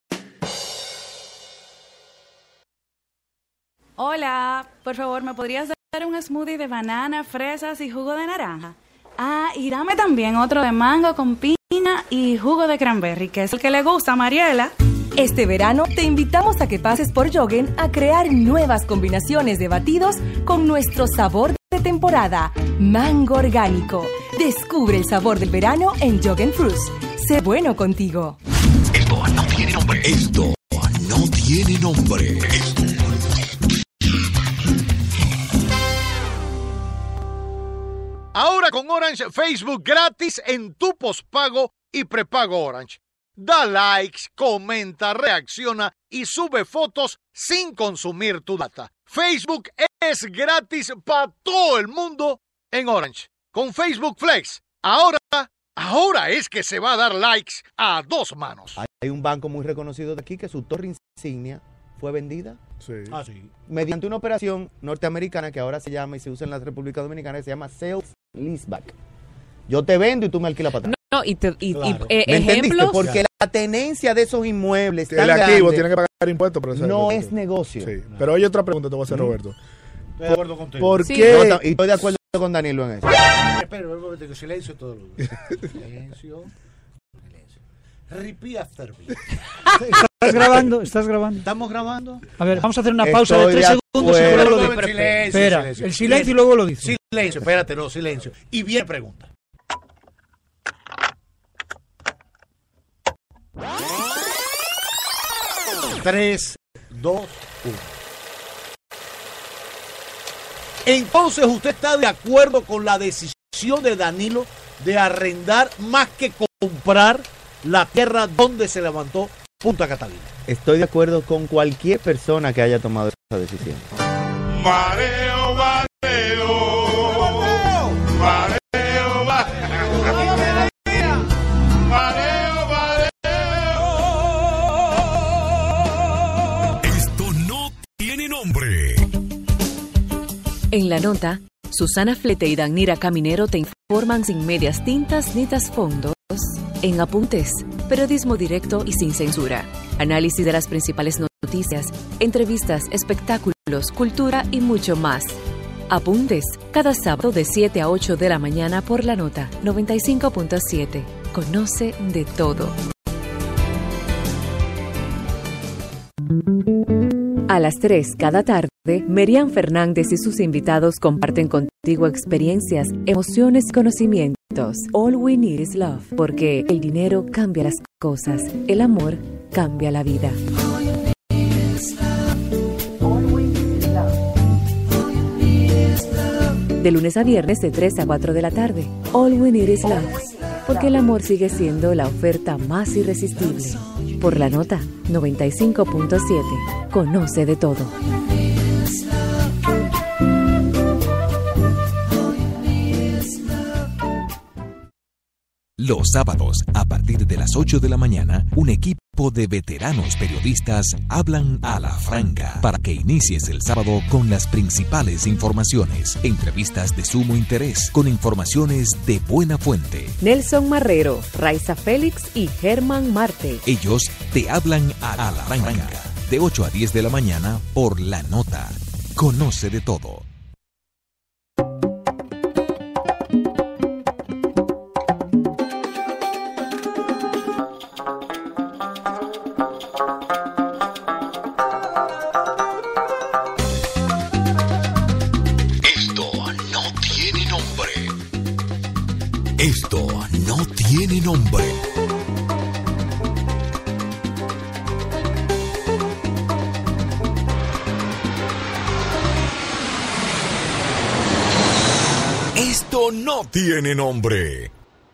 Hola, por favor, ¿me podrías dar un smoothie de banana, fresas y jugo de naranja? Ah, y dame también otro de mango con piña y jugo de cranberry, que es el que le gusta a Mariela. Este verano te invitamos a que pases por Yoggen a crear nuevas combinaciones de batidos con nuestro sabor de temporada, mango orgánico. Descubre el sabor del verano en Yoggen Fruits. Sé bueno contigo. Esto no tiene nombre. Esto no tiene nombre. Ahora con Orange, Facebook gratis en tu pospago y prepago Orange. Da likes, comenta, reacciona y sube fotos sin consumir tu data. Facebook es gratis para todo el mundo en Orange. Con Facebook Flex, ahora, ahora es que se va a dar likes a dos manos. Hay un banco muy reconocido de aquí que su torre insignia fue vendida. Sí. Ah, sí. Mediante una operación norteamericana que ahora se llama y se usa en la República Dominicana, que se llama Sales Leaseback. Yo te vendo y tú me alquilas para atrás. No, y, te, y, Claro. y eh, ¿Me entendiste? ejemplos. Porque la tenencia de esos inmuebles tan El activo grande tiene que pagar impuestos, pero eso no es es negocio. Sí. Pero hay otra pregunta, te voy a hacer, ¿Mm? Roberto. Estoy de acuerdo contigo. ¿Por Sí. qué? No, y estoy de acuerdo con Danilo en eso. Espera, un momento, que silencio todo. Silencio. Silencio. Repeat after me. ¿Estás grabando? ¿Estás grabando? ¿Estamos grabando? A ver, vamos a hacer una pausa de Estoy tres de segundos y acuerdo. luego lo No, dices. silencio, Espera, silencio. el silencio y luego lo dices. Silencio, espérate, no, silencio. Y viene pregunta. Tres, dos, uno. Entonces, ¿usted está de acuerdo con la decisión de Danilo de arrendar más que comprar la tierra donde se levantó Punta Catalina? Estoy de acuerdo con cualquier persona que haya tomado esa decisión. Mareo, mareo. Mareo, mareo. Mareo, mareo. Esto no tiene nombre. En la nota, Susana Flete y Danira Caminero te informan sin medias tintas ni trasfondos. En Apuntes, periodismo directo y sin censura. Análisis de las principales noticias, entrevistas, espectáculos, cultura y mucho más. Apuntes, cada sábado de siete a ocho de la mañana por la nota noventa y cinco punto siete. Conoce de todo. A las tres cada tarde, Merian Fernández y sus invitados comparten contigo experiencias, emociones y conocimientos. All we need is love, porque el dinero cambia las cosas, el amor cambia la vida. De lunes a viernes de tres a cuatro de la tarde. All we need is love, porque el amor sigue siendo la oferta más irresistible. Por la nota noventa y cinco punto siete. Conoce de todo. Los sábados, a partir de las ocho de la mañana, un equipo de veteranos periodistas hablan a la franca para que inicies el sábado con las principales informaciones, entrevistas de sumo interés, con informaciones de buena fuente. Nelson Marrero, Raiza Félix y Germán Marte. Ellos te hablan a la franca, de ocho a diez de la mañana por La Nota. Conoce de todo. Esto no tiene nombre. Esto no tiene nombre.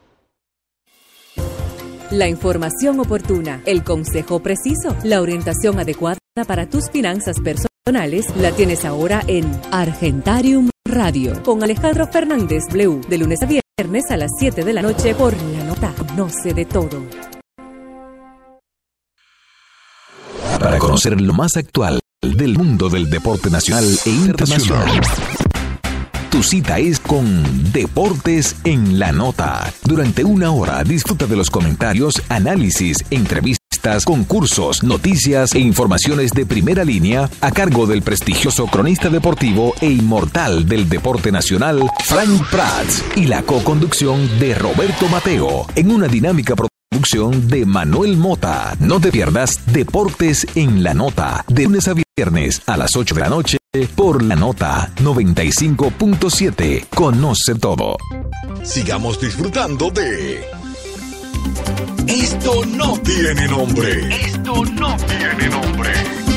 La información oportuna, el consejo preciso, la orientación adecuada para tus finanzas personales la tienes ahora en Argentarium Radio con Alejandro Fernández Bleu, de lunes a viernes a las siete de la noche por La Nota. Conoce de todo. Para conocer lo más actual del mundo del deporte nacional e internacional. Tu cita es con Deportes en La Nota. Durante una hora disfruta de los comentarios, análisis, entrevistas, concursos, noticias e informaciones de primera línea a cargo del prestigioso cronista deportivo e inmortal del deporte nacional, Frank Prats, y la co-conducción de Roberto Mateo en una dinámica producción de Manuel Mota. No te pierdas Deportes en La Nota, de lunes a viernes a las ocho de la noche por La Nota noventa y cinco punto siete. Conoce todo. Sigamos disfrutando de Esto no tiene nombre. Esto no tiene nombre.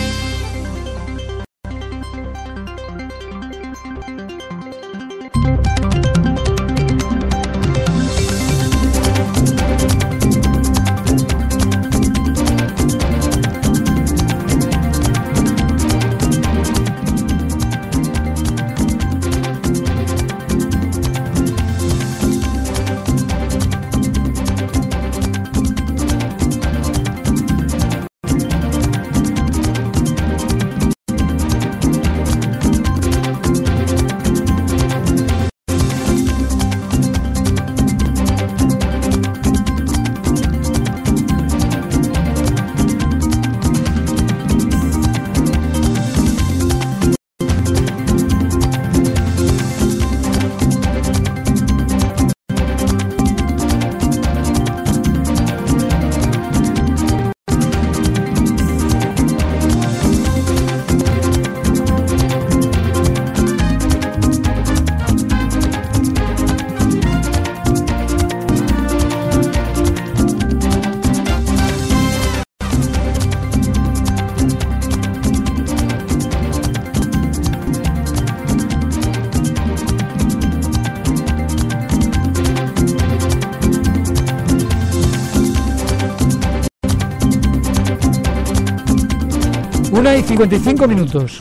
Una y cincuenta y cinco minutos.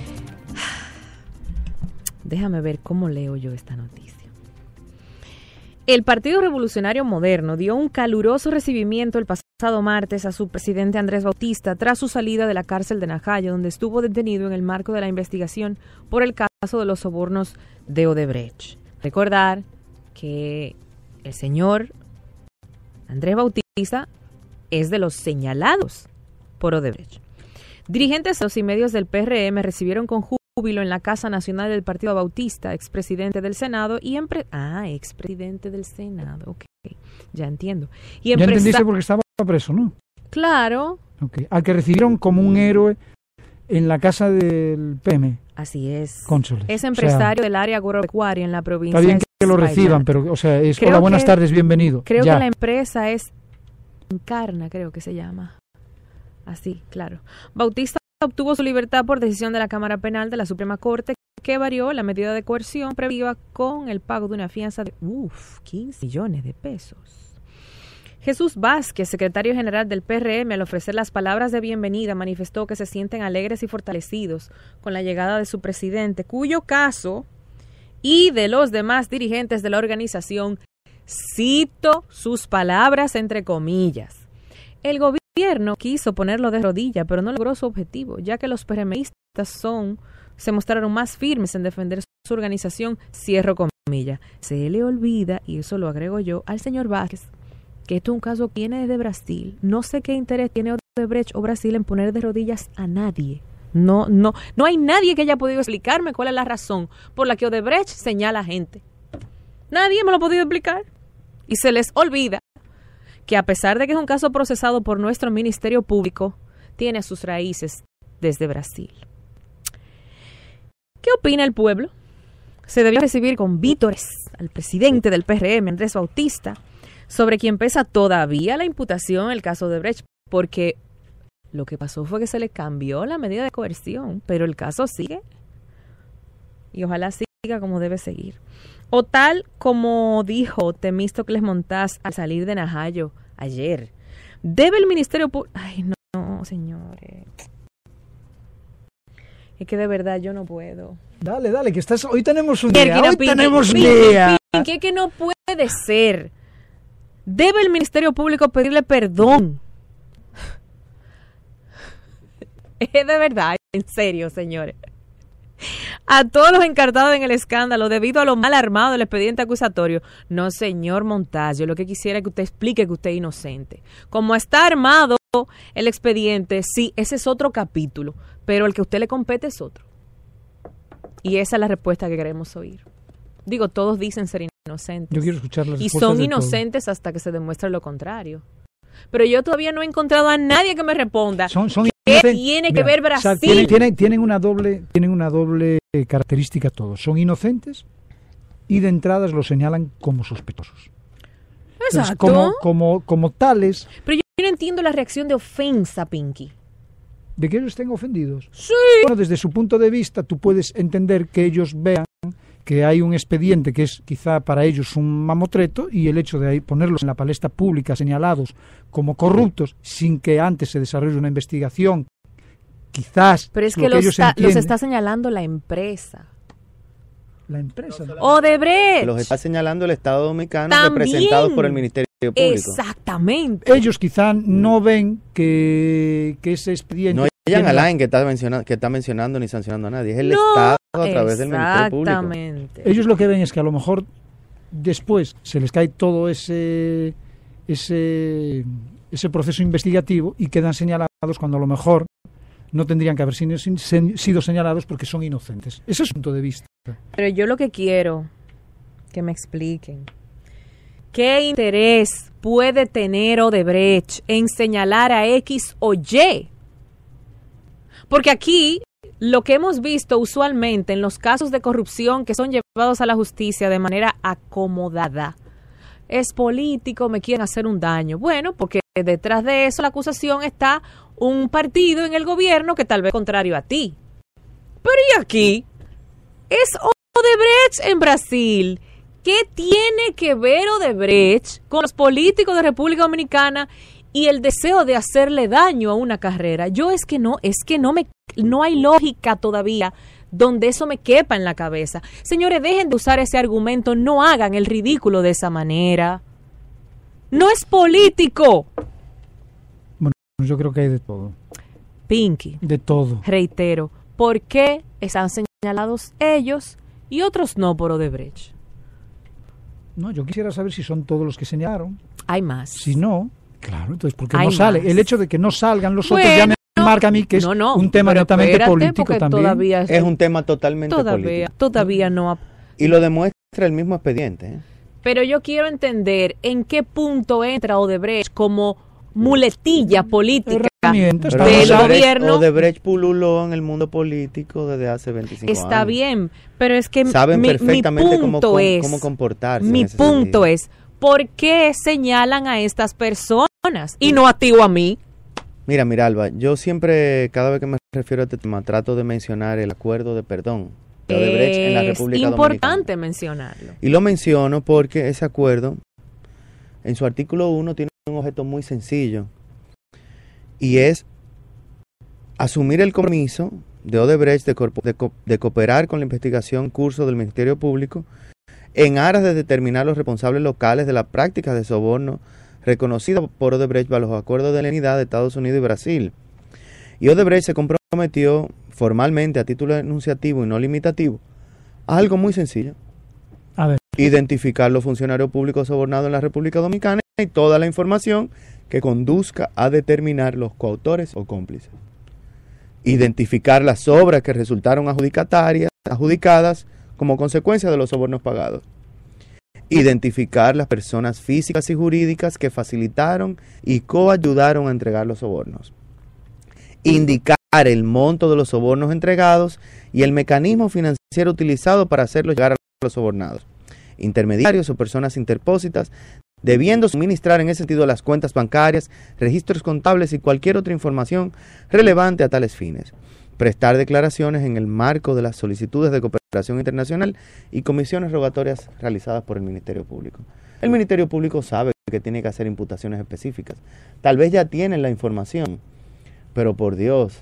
Déjame ver cómo leo yo esta noticia. El Partido Revolucionario Moderno dio un caluroso recibimiento el pasado martes a su presidente Andrés Bautista tras su salida de la cárcel de Najayo, donde estuvo detenido en el marco de la investigación por el caso de los sobornos de Odebrecht. Recordar que el señor Andrés Bautista es de los señalados por Odebrecht. Dirigentes y medios del P R M recibieron con júbilo en la Casa Nacional del Partido Bautista, expresidente del Senado y empre ah, expresidente del Senado, ok, ya entiendo. Y ya entendiste porque estaba preso, ¿no? Claro. Okay. Al que recibieron como un héroe en la casa del P M. Así es. Cónsules. Es empresario o sea, del área agropecuaria en la provincia. Está bien que lo reciban, pero, o sea, es creo hola, buenas que, tardes, bienvenido. Creo ya. que la empresa es Encarna, creo que se llama. Así, claro. Bautista obtuvo su libertad por decisión de la Cámara Penal de la Suprema Corte, que varió la medida de coerción preventiva con el pago de una fianza de uf, quince millones de pesos. Jesús Vázquez, secretario general del P R M, al ofrecer las palabras de bienvenida, manifestó que se sienten alegres y fortalecidos con la llegada de su presidente, cuyo caso y de los demás dirigentes de la organización, cito sus palabras entre comillas, el gobierno El gobierno quiso ponerlo de rodilla, pero no logró su objetivo, ya que los PRMistas son, se mostraron más firmes en defender su organización, cierro comillas. Se le olvida, y eso lo agrego yo, al señor Vázquez, que esto es un caso que viene desde Brasil. No sé qué interés tiene Odebrecht o Brasil en poner de rodillas a nadie. No, no, no hay nadie que haya podido explicarme cuál es la razón por la que Odebrecht señala a gente. Nadie me lo ha podido explicar. Y se les olvida que a pesar de que es un caso procesado por nuestro Ministerio Público, tiene sus raíces desde Brasil. ¿Qué opina el pueblo? Se debió recibir con vítores al presidente del P R M, Andrés Bautista, sobre quien pesa todavía la imputación en el caso de Odebrecht, porque lo que pasó fue que se le cambió la medida de coerción, pero el caso sigue. Y ojalá siga como debe seguir. O tal como dijo Temístocles Montaz al salir de Najayo ayer, debe el Ministerio Público... Ay, no, no, señores. Es que de verdad yo no puedo. Dale, dale, que estás... Hoy tenemos un Mierda, día, hoy Pinky, tenemos un Pinky, día. Pinky, ¿qué que no puede ser? Debe el Ministerio Público pedirle perdón. Es de verdad, en serio, señores. A todos los encartados en el escándalo debido a lo mal armado del expediente acusatorio. No, señor Montaz, yo lo que quisiera es que usted explique que usted es inocente. Como está armado el expediente, sí, ese es otro capítulo, pero el que a usted le compete es otro. Y esa es la respuesta que queremos oír. Digo, todos dicen ser inocentes. Yo quiero escuchar las y respuestas son de inocentes todo. Hasta que se demuestre lo contrario. Pero yo todavía no he encontrado a nadie que me responda. Son, son ¿Qué tiene que ver Brasil? O sea, tienen, tienen, tienen una doble, tienen una doble característica todos. Son inocentes y de entradas los señalan como sospechosos. Entonces, Exacto. como, como, como tales, Pero yo, yo no entiendo la reacción de ofensa, Pinky. de que ellos estén ofendidos. Sí. Bueno, desde su punto de vista, tú puedes entender que ellos vean que hay un expediente que es quizá para ellos un mamotreto y el hecho de ahí ponerlos en la palestra pública señalados como corruptos sin que antes se desarrolle una investigación, quizás Pero es lo que, los, ellos está, los entienden. está señalando la empresa. La empresa. Odebrecht. Los está señalando el Estado Dominicano, También. representados por el Ministerio Público. Exactamente. Ellos quizá no ven que, que ese expediente... No es Jean tiene la- Alain que está, mencionando, que está mencionando ni sancionando a nadie, es el No, Estado a través del Ministerio Público. Exactamente. Ellos lo que ven es que a lo mejor después se les cae todo ese ese ese proceso investigativo y quedan señalados cuando a lo mejor no tendrían que haber sido, sido señalados porque son inocentes. Ese es su punto de vista. Pero yo lo que quiero que me expliquen, ¿qué interés puede tener Odebrecht en señalar a X o Y? Porque aquí lo que hemos visto usualmente en los casos de corrupción que son llevados a la justicia de manera acomodada es político, me quieren hacer un daño. Bueno, porque detrás de eso la acusación está un partido en el gobierno que tal vez es contrario a ti. Pero ¿y aquí? Es Odebrecht en Brasil. ¿Qué tiene que ver Odebrecht con los políticos de República Dominicana y el deseo de hacerle daño a una carrera? Yo es que no, es que no me, no hay lógica todavía donde eso me quepa en la cabeza. Señores, dejen de usar ese argumento, no hagan el ridículo de esa manera. No es político. Bueno, yo creo que hay de todo. Pinky. De todo. Reitero, ¿por qué están señalados ellos y otros no por Odebrecht? No, yo quisiera saber si son todos los que señalaron. Hay más. Si no, claro, entonces ¿por qué Hay no sale? más. El hecho de que no salgan los Bueno, otros ya me marca a mí que es no, no, un tema pero netamente espérate, político porque también. todavía Es un tema totalmente Todavía, político. todavía no ha... Y lo demuestra el mismo expediente. ¿eh? Pero yo quiero entender en qué punto entra Odebrecht como muletilla política Herramientas, Pero del Odebrecht- gobierno. Odebrecht pululó en el mundo político desde hace veinticinco años. Está bien, pero es que Saben mi, perfectamente mi cómo, punto cómo, es, cómo comportarse. en mi ese punto sentido. es, ¿por qué señalan a estas personas y no a ti o a mí? Mira, Miralba, yo siempre, cada vez que me refiero a este tema, trato de mencionar el acuerdo de perdón de Odebrecht en la Es República Dominicana. importante mencionarlo. Y lo menciono porque ese acuerdo, en su artículo uno, tiene un objeto muy sencillo. Y es asumir el compromiso de Odebrecht de, corpo- de co- de cooperar con la investigación en curso del Ministerio Público en aras de determinar los responsables locales de las prácticas de soborno reconocidas por Odebrecht bajo los acuerdos de lenidad de Estados Unidos y Brasil. Y Odebrecht se comprometió formalmente a título enunciativo y no limitativo a algo muy sencillo. A ver. Identificar los funcionarios públicos sobornados en la República Dominicana y toda la información que conduzca a determinar los coautores o cómplices. Identificar las obras que resultaron adjudicatarias, adjudicadas como consecuencia de los sobornos pagados. Identificar las personas físicas y jurídicas que facilitaron y coayudaron a entregar los sobornos. Indicar el monto de los sobornos entregados y el mecanismo financiero utilizado para hacerlos llegar a los sobornados. Intermediarios o personas interpósitas, debiendo suministrar en ese sentido las cuentas bancarias, registros contables y cualquier otra información relevante a tales fines. Prestar declaraciones en el marco de las solicitudes de cooperación internacional y comisiones rogatorias realizadas por el Ministerio Público. El Ministerio Público sabe que tiene que hacer imputaciones específicas. Tal vez ya tienen la información, pero por Dios,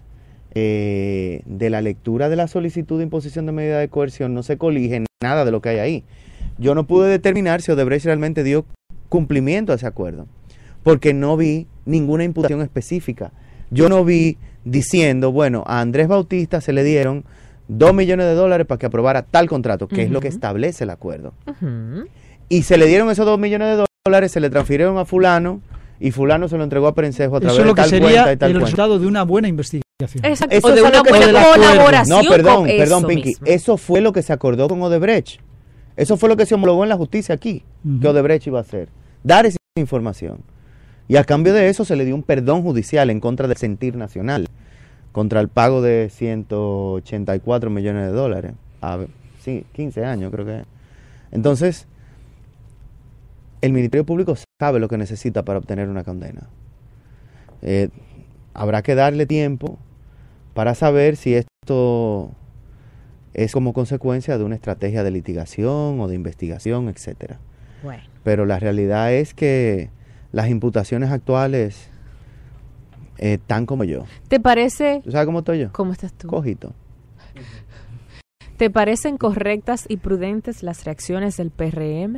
eh, de la lectura de la solicitud de imposición de medida de coerción no se colige nada de lo que hay ahí. Yo no pude determinar si Odebrecht realmente dio cumplimiento a ese acuerdo, porque no vi ninguna imputación específica. Yo no vi diciendo, bueno, a Andrés Bautista se le dieron dos millones de dólares para que aprobara tal contrato, que uh-huh. es lo que establece el acuerdo. Uh-huh. Y se le dieron esos dos millones de dólares, se le transfirieron a fulano, y fulano se lo entregó a Prensejo a través Eso es lo de tal que sería cuenta y tal el cuenta. resultado de una buena investigación. Exacto. Eso O de fue una lo que buena se- colaboración No, perdón, con perdón, eso Pinky. mismo. Eso fue lo que se acordó con Odebrecht. Eso fue lo que se homologó en la justicia aquí, Uh-huh. que Odebrecht iba a hacer. Dar esa información. Y a cambio de eso se le dio un perdón judicial en contra del sentir nacional, contra el pago de ciento ochenta y cuatro millones de dólares. A, sí, quince años creo que. Entonces, el Ministerio Público sabe lo que necesita para obtener una condena. Eh, habrá que darle tiempo para saber si esto es como consecuencia de una estrategia de litigación o de investigación, etcétera. Bueno. Pero la realidad es que las imputaciones actuales eh, están como yo. ¿Te parece? ¿Tú sabes cómo estoy yo? ¿Cómo estás tú? Cojito. ¿Te parecen correctas y prudentes las reacciones del P R M?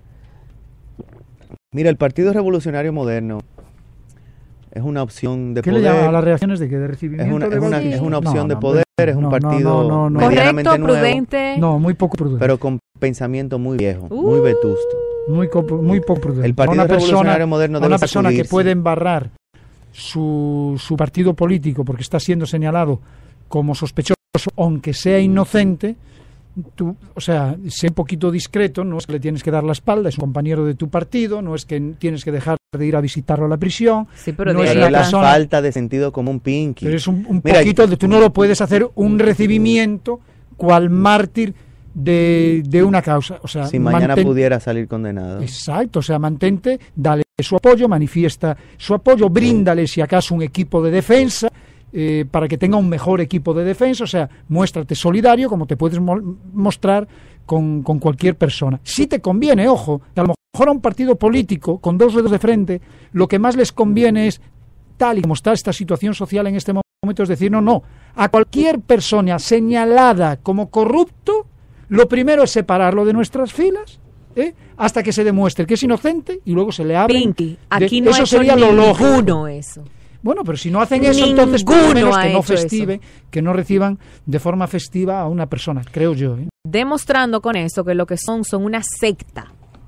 Mira, el Partido Revolucionario Moderno es una opción de ¿Qué poder. le llaman a las reacciones de qué? ¿De recibimiento? Es una, de es una, votos? es una opción No, de no, poder, no, es un no, partido no, no, no, medianamente correcto, nuevo, prudente. No, muy poco prudente. pero con pensamiento muy viejo, Uh. muy vetusto. Muy, co- muy poco prudente. El Partido A una persona, Revolucionario Moderno a debe una persona que sacudirse. puede embarrar su, su partido político porque está siendo señalado como sospechoso, aunque sea inocente, tú, o sea, sé un poquito discreto, no es que le tienes que dar la espalda, es un compañero de tu partido, no es que tienes que dejar de ir a visitarlo a la prisión. Sí, pero no de es Pero una es la persona- falta de sentido común, Pinky. Pero es un, un Mira, poquito de tú no lo puedes hacer un recibimiento cual mártir de, de una causa. O sea, si mañana mantén- pudiera salir condenado. Exacto, o sea, mantente, dale su apoyo, manifiesta su apoyo, bríndale si acaso un equipo de defensa, eh, para que tenga un mejor equipo de defensa, o sea, muéstrate solidario como te puedes mo- mostrar con, con cualquier persona. Si te conviene, ojo, que a lo mejor a un partido político con dos dedos de frente, lo que más les conviene es, tal y como está esta situación social en este momento, es decir, no, no, a cualquier persona señalada como corrupto, lo primero es separarlo de nuestras filas, ¿eh? Hasta que se demuestre que es inocente y luego se le abre. Pinky, aquí no ha eso hecho sería lo lógico. ninguno eso. Bueno, pero si no hacen eso, entonces por lo Ninguno menos ha que no hecho festive, que no reciban de forma festiva a una persona, creo yo. ¿eh? Demostrando con eso que lo que son son una secta.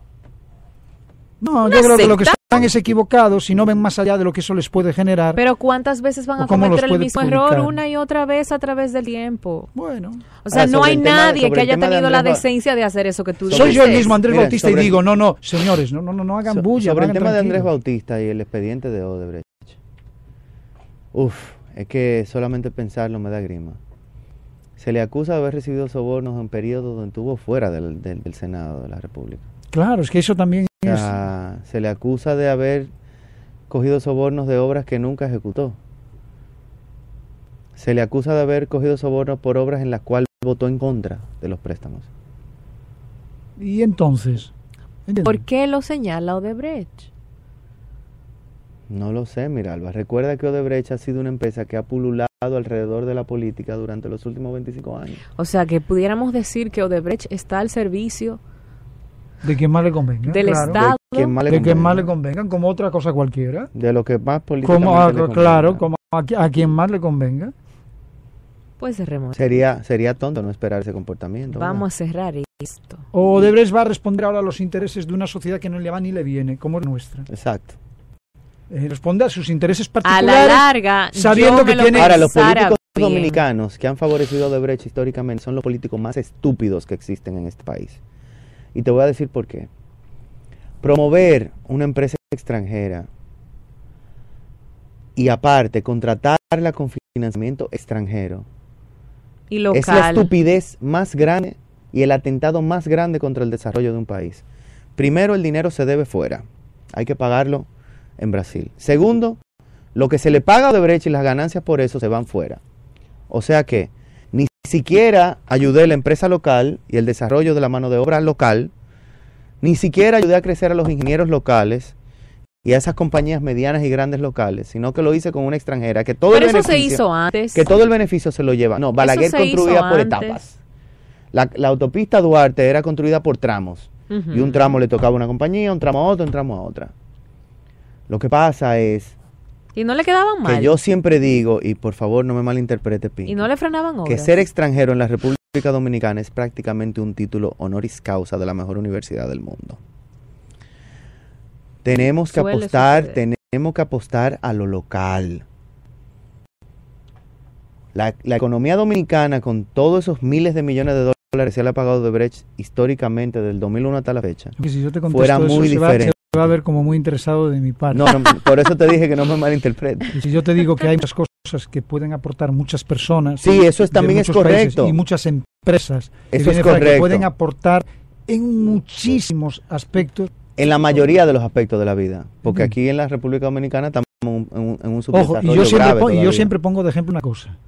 No, ¿Una yo creo que lo que secta? están es equivocados si no ven más allá de lo que eso les puede generar. Pero ¿cuántas veces van ¿O a cómo los cometer el puede mismo publicar? error una y otra vez a través del tiempo? Bueno. O sea, Ahora, no sobre hay el tema- nadie sobre que el haya tema de tenido la Andrés Ba- decencia de hacer eso que tú dices. Soy yo el mismo Andrés Mira, Bautista sobre- y digo, no, no, señores, no, no, no, no hagan So- bulla. sobre el vayan tema de Andrés tranquilos. Bautista y el expediente de Odebrecht. Uf, es que solamente pensarlo me da grima. Se le acusa de haber recibido sobornos en un periodo donde estuvo fuera del, del, del Senado de la República. Claro, es que eso también O es... sea, se le acusa de haber cogido sobornos de obras que nunca ejecutó. Se le acusa de haber cogido sobornos por obras en las cuales votó en contra de los préstamos. Y entonces... ¿entiendes? ¿Por qué lo señala Odebrecht? No lo sé, Miralba. Recuerda que Odebrecht ha sido una empresa que ha pululado alrededor de la política durante los últimos veinticinco años. O sea, que pudiéramos decir que Odebrecht está al servicio De quien más le convenga. del claro. Estado. De quien más le De quien más convenga. le convengan, como otra cosa cualquiera. De lo que más políticamente Como a- le convenga. claro, como a, qui- a quien más le convenga. Pues cerremos. Sería, sería tonto no esperar ese comportamiento. ¿verdad? Vamos a cerrar esto. O Odebrecht va a responder ahora a los intereses de una sociedad que no le va ni le viene, como es nuestra. Exacto. Eh, responde a sus intereses A particulares. la larga, sabiendo yo me que lo tiene... Ahora, los pensara políticos bien. dominicanos que han favorecido a Odebrecht históricamente son los políticos más estúpidos que existen en este país. Y te voy a decir por qué. Promover una empresa extranjera y aparte contratarla con financiamiento extranjero Y local. es la estupidez más grande y el atentado más grande contra el desarrollo de un país. Primero, el dinero se debe fuera. Hay que pagarlo en Brasil. Segundo, lo que se le paga a Odebrecht y las ganancias por eso se van fuera. O sea que ni siquiera ayudé la empresa local y el desarrollo de la mano de obra local, ni siquiera ayudé a crecer a los ingenieros locales y a esas compañías medianas y grandes locales, sino que lo hice con una extranjera que todo Pero el eso se beneficio, hizo antes. que todo el beneficio se lo lleva. No, Balaguer se construía hizo por antes. etapas. La, la autopista Duarte era construida por tramos. Ujú. Y un tramo le tocaba a una compañía, un tramo a otro, un tramo a otra. Lo que pasa es Y no le quedaban mal. que yo siempre digo, y por favor no me malinterprete, Pinky, Y no le frenaban obras. que ser extranjero en la República Dominicana es prácticamente un título honoris causa de la mejor universidad del mundo. Tenemos que Suele apostar, suceder. tenemos que apostar a lo local. La, la economía dominicana, con todos esos miles de millones de dólares que se le ha pagado de Brecht históricamente, del dos mil uno hasta la fecha, Que si yo te contesto fuera eso, muy se va, diferente. se va a ver como muy interesado de mi parte. No, no, por eso te dije que no me malinterpretes. Y si yo te digo que hay muchas cosas que pueden aportar muchas personas. Sí, eso es- de también es muchos países correcto. Y muchas empresas que Eso es vienen fuera, que correcto. pueden aportar en muchísimos aspectos. En la mayoría de los aspectos de la vida, porque uh-huh. aquí en la República Dominicana estamos en un, en un, en un subdesarrollo Ojo, y yo siempre, grave pongo, y yo siempre pongo de ejemplo una cosa.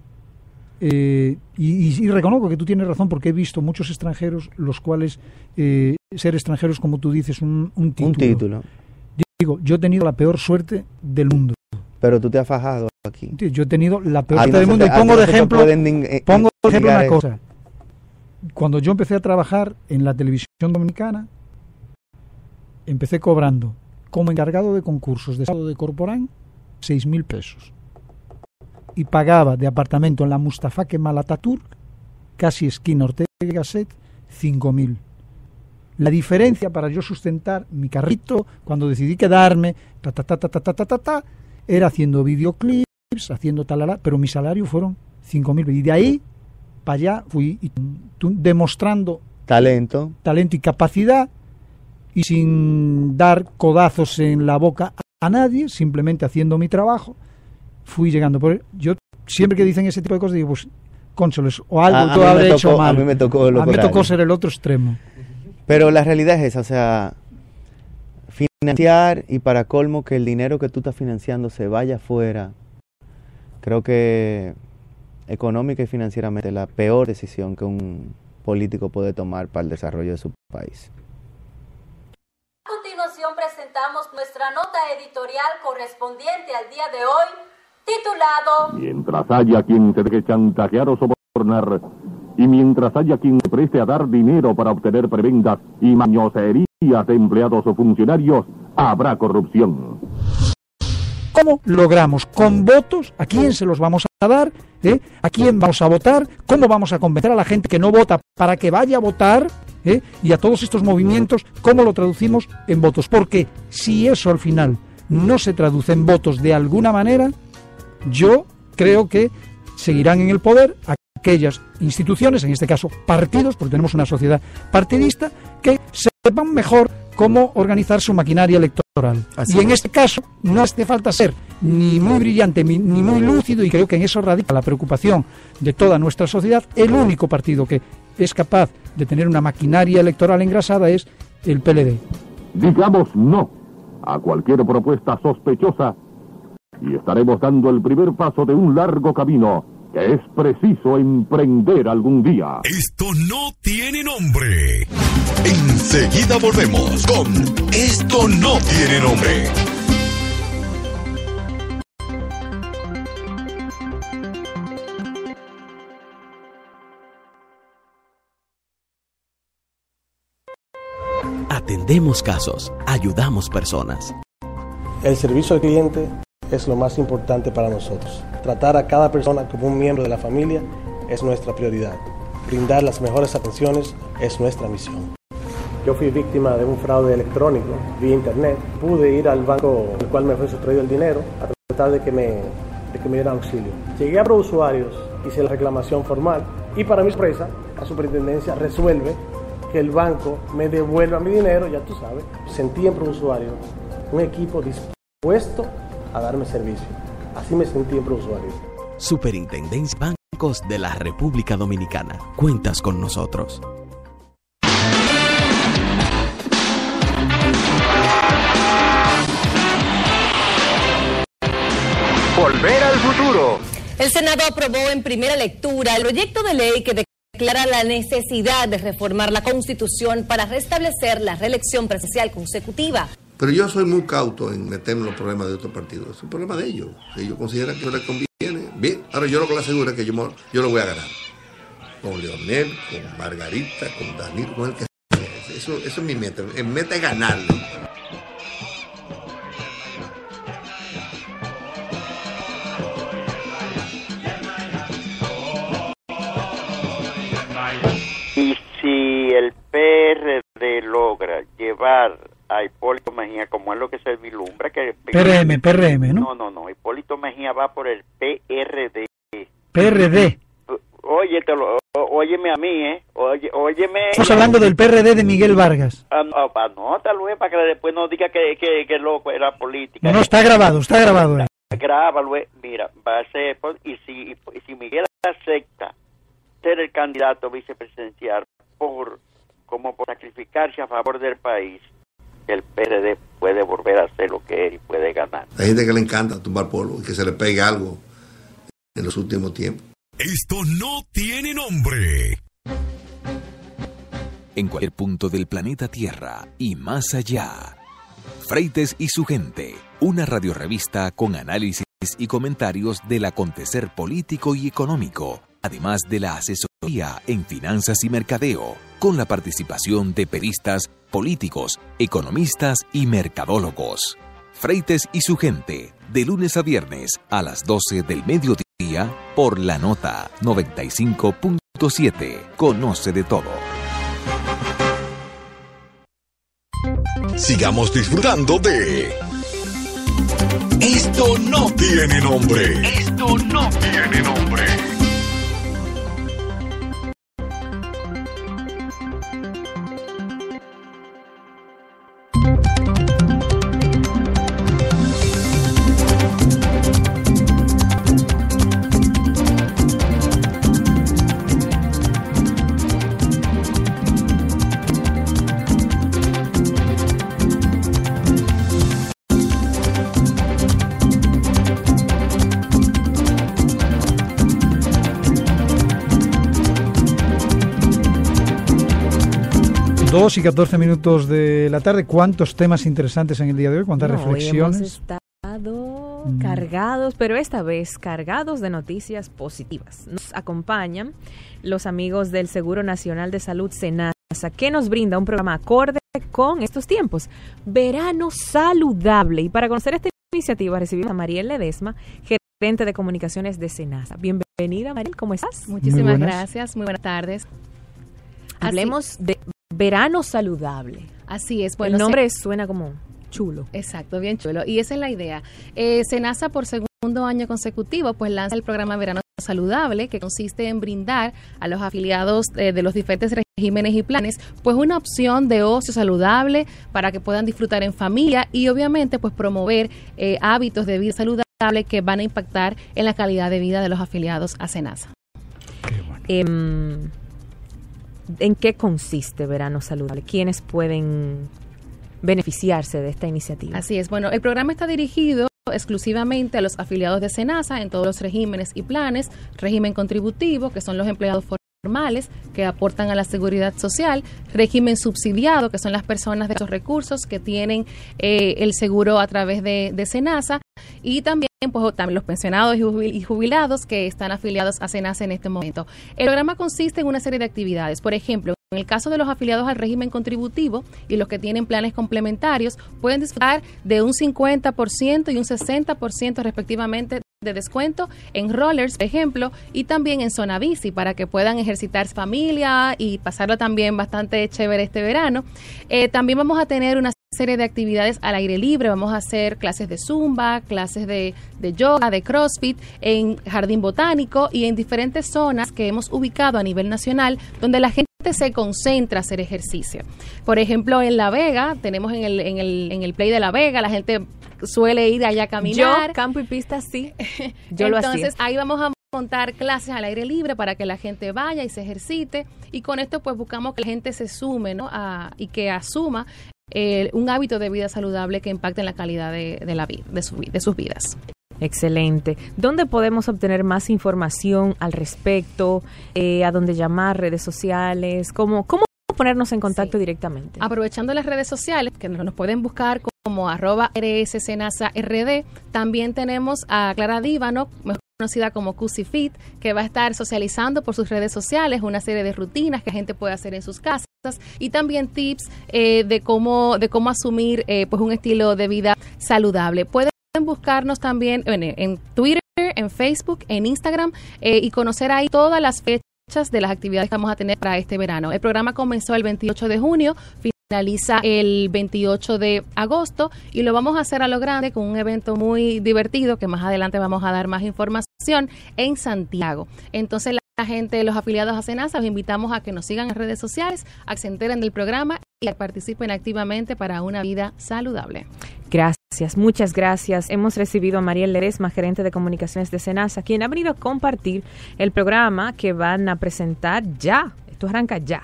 Eh, y, y, y reconozco que tú tienes razón, porque he visto muchos extranjeros, los cuales eh, ser extranjeros, como tú dices, un, un título. Un título. Digo, yo he tenido la peor suerte del mundo. Pero tú te has fajado aquí. Yo he tenido la peor Ahí suerte no del mundo. Te, y pongo de ejemplo, in, pongo de ejemplo una eso. cosa. Cuando yo empecé a trabajar en la televisión dominicana, empecé cobrando como encargado de concursos de estado de Corporán seis mil pesos. Y pagaba de apartamento en la Mustafa Kemal Atatürk, casi esquina Ortega y Gasset, cinco mil. La diferencia para yo sustentar mi carrito, cuando decidí quedarme, ta, ta, ta, ta, ta, ta, ta, ta, ta, era haciendo videoclips, haciendo talala, pero mi salario fueron cinco mil. Y de ahí para allá fui y, tu, demostrando talento. talento y capacidad, y sin dar codazos en la boca a nadie, simplemente haciendo mi trabajo, fui llegando. Por yo siempre que dicen ese tipo de cosas digo, pues, cónsoles, o algo a, tú habré hecho tocó, mal. A mí me tocó lo A mí me tocó ser el otro extremo. Pero la realidad es esa, o sea, financiar, y para colmo que el dinero que tú estás financiando se vaya afuera, creo que económica y financieramente es la peor decisión que un político puede tomar para el desarrollo de su país. A continuación presentamos nuestra nota editorial correspondiente al día de hoy, titulado Mientras haya quien se deje chantajear o sobornar, y mientras haya quien se preste a dar dinero para obtener prebendas y mañoserías de empleados o funcionarios, habrá corrupción. ¿Cómo logramos? Con votos, ¿a quién se los vamos a dar? ¿Eh? ¿A quién vamos a votar? ¿Cómo vamos a convencer a la gente que no vota para que vaya a votar? ¿Eh? Y a todos estos movimientos, ¿cómo lo traducimos en votos? Porque si eso al final no se traduce en votos de alguna manera, yo creo que seguirán en el poder aquellas instituciones, en este caso partidos, porque tenemos una sociedad partidista, que sepan mejor cómo organizar su maquinaria electoral. Así y en es. Este caso no hace falta ser ni muy brillante ni muy lúcido, y creo que en eso radica la preocupación de toda nuestra sociedad. El único partido que es capaz de tener una maquinaria electoral engrasada es el P L D. Digamos no a cualquier propuesta sospechosa y estaremos dando el primer paso de un largo camino que es preciso emprender algún día. Esto no tiene nombre. Enseguida volvemos con Esto no tiene nombre. Atendemos casos, ayudamos personas. El servicio al cliente es lo más importante para nosotros. Tratar a cada persona como un miembro de la familia es nuestra prioridad. Brindar las mejores atenciones es nuestra misión. Yo fui víctima de un fraude electrónico vía internet. Pude ir al banco al cual me fue sustraído el dinero a tratar de que me, de que me dieran auxilio. Llegué a ProUsuarios, hice la reclamación formal y para mi sorpresa, la superintendencia resuelve que el banco me devuelva mi dinero, ya tú sabes. Sentí en ProUsuarios un equipo dispuesto a darme servicio. Así me sentí en ProUsuarios. Superintendencia Bancos de la República Dominicana. Cuentas con nosotros. Volver al futuro. El Senado aprobó en primera lectura el proyecto de ley que declara la necesidad de reformar la Constitución para restablecer la reelección presidencial consecutiva. Pero yo soy muy cauto en meterme en los problemas de otros partidos. Es un problema de ellos. Si ellos consideran que no les conviene, bien. Ahora yo lo que les aseguro es que yo, yo lo voy a ganar. Con Leonel, con Margarita, con Danilo, con el que sea. Eso, eso es mi meta. Mi meta es ganarlo. Y si el P R D logra llevar a Hipólito Mejía, como es lo que se vislumbra, que P R M, P R M, ¿no? No, no, no, Hipólito Mejía va por el P R D. P R D. Oye, te lo, óyeme a mí, ¿eh? Oye, óyeme. Estamos hablando del P R D de Miguel Vargas. Anótalo, eh, para que después no diga que, que, que loco era política. No, está grabado, está grabado. Eh. Grábalo, eh. Mira, va a ser, y si, y si Miguel acepta ser el candidato vicepresidencial por, como por sacrificarse a favor del país, que el P R D puede volver a hacer lo que es y puede ganar. Hay gente que le encanta tumbar polvo y que se le pegue algo en los últimos tiempos. Esto no tiene nombre. En cualquier punto del planeta Tierra y más allá. Freites y su gente, una radiorrevista con análisis y comentarios del acontecer político y económico, además de la asesoría en finanzas y mercadeo, con la participación de periodistas, políticos, economistas y mercadólogos. Freites y su gente, de lunes a viernes a las doce del mediodía por La Nota noventa y cinco punto siete. Conoce de todo. Sigamos disfrutando de Esto no tiene nombre. Esto no tiene nombre. dos y catorce minutos de la tarde. ¿Cuántos temas interesantes en el día de hoy? ¿Cuántas no, reflexiones? Hoy hemos estado mm. cargados, pero esta vez cargados de noticias positivas. Nos acompañan los amigos del Seguro Nacional de Salud, SENASA, que nos brinda un programa acorde con estos tiempos. Verano saludable. Y para conocer esta iniciativa recibimos a Mariel Ledesma, gerente de comunicaciones de SENASA. Bienvenida, Mariel, ¿cómo estás? Muchísimas muy gracias, muy buenas tardes. Hablemos Así. de verano saludable. Así es. Bueno, el nombre se... suena como chulo. Exacto, bien chulo. Y esa es la idea. Eh, SENASA por segundo año consecutivo pues lanza el programa Verano Saludable, que consiste en brindar a los afiliados eh, de los diferentes regímenes y planes pues una opción de ocio saludable para que puedan disfrutar en familia y obviamente pues promover eh, hábitos de vida saludable que van a impactar en la calidad de vida de los afiliados a SENASA. Qué bueno. Eh, ¿En qué consiste Verano Saludable? ¿Quiénes pueden beneficiarse de esta iniciativa? Así es. Bueno, el programa está dirigido exclusivamente a los afiliados de SENASA en todos los regímenes y planes, régimen contributivo, que son los empleados formales que aportan a la seguridad social, régimen subsidiado, que son las personas de esos recursos que tienen eh, el seguro a través de, de SENASA, y también pues también los pensionados y jubilados que están afiliados a SENASA en este momento. El programa consiste en una serie de actividades. Por ejemplo, en el caso de los afiliados al régimen contributivo y los que tienen planes complementarios, pueden disfrutar de un cincuenta por ciento y un sesenta por ciento respectivamente de descuento en rollers, por ejemplo, y también en zona bici para que puedan ejercitar familia y pasarlo también bastante chévere este verano. Eh, también vamos a tener una serie de actividades al aire libre. Vamos a hacer clases de zumba, clases de, de yoga, de crossfit en jardín botánico y en diferentes zonas que hemos ubicado a nivel nacional donde la gente se concentra a hacer ejercicio. Por ejemplo, en La Vega, tenemos en el, en el, en el Play de La Vega, la gente suele ir allá a caminar. Yo, campo y pista, sí. Yo lo hacía. Entonces, ahí vamos a montar clases al aire libre para que la gente vaya y se ejercite, y con esto pues buscamos que la gente se sume, ¿no? a, y que asuma eh, un hábito de vida saludable que impacte en la calidad de, de, la vida, de, su, de sus vidas. Excelente. ¿Dónde podemos obtener más información al respecto? Eh, ¿A dónde llamar? ¿Redes sociales? ¿Cómo, cómo ponernos en contacto sí. directamente? Aprovechando las redes sociales, que nos, nos pueden buscar como arroba rssenasard. También tenemos a Clara Dívano, mejor conocida como Cusifit, que va a estar socializando por sus redes sociales una serie de rutinas que la gente puede hacer en sus casas y también tips eh, de cómo de cómo asumir eh, pues un estilo de vida saludable. Pueden buscarnos también bueno, en Twitter, en Facebook, en Instagram eh, y conocer ahí todas las fechas de las actividades que vamos a tener para este verano. El programa comenzó el veintiocho de junio, finaliza el veintiocho de agosto y lo vamos a hacer a lo grande con un evento muy divertido que más adelante vamos a dar más información en Santiago. Entonces la La gente, los afiliados a SENASA, los invitamos a que nos sigan en redes sociales, a que se enteren del programa y a que participen activamente para una vida saludable. Gracias, muchas gracias. Hemos recibido a Mariel Ledesma, gerente de comunicaciones de SENASA, quien ha venido a compartir el programa que van a presentar ya. Esto arranca ya.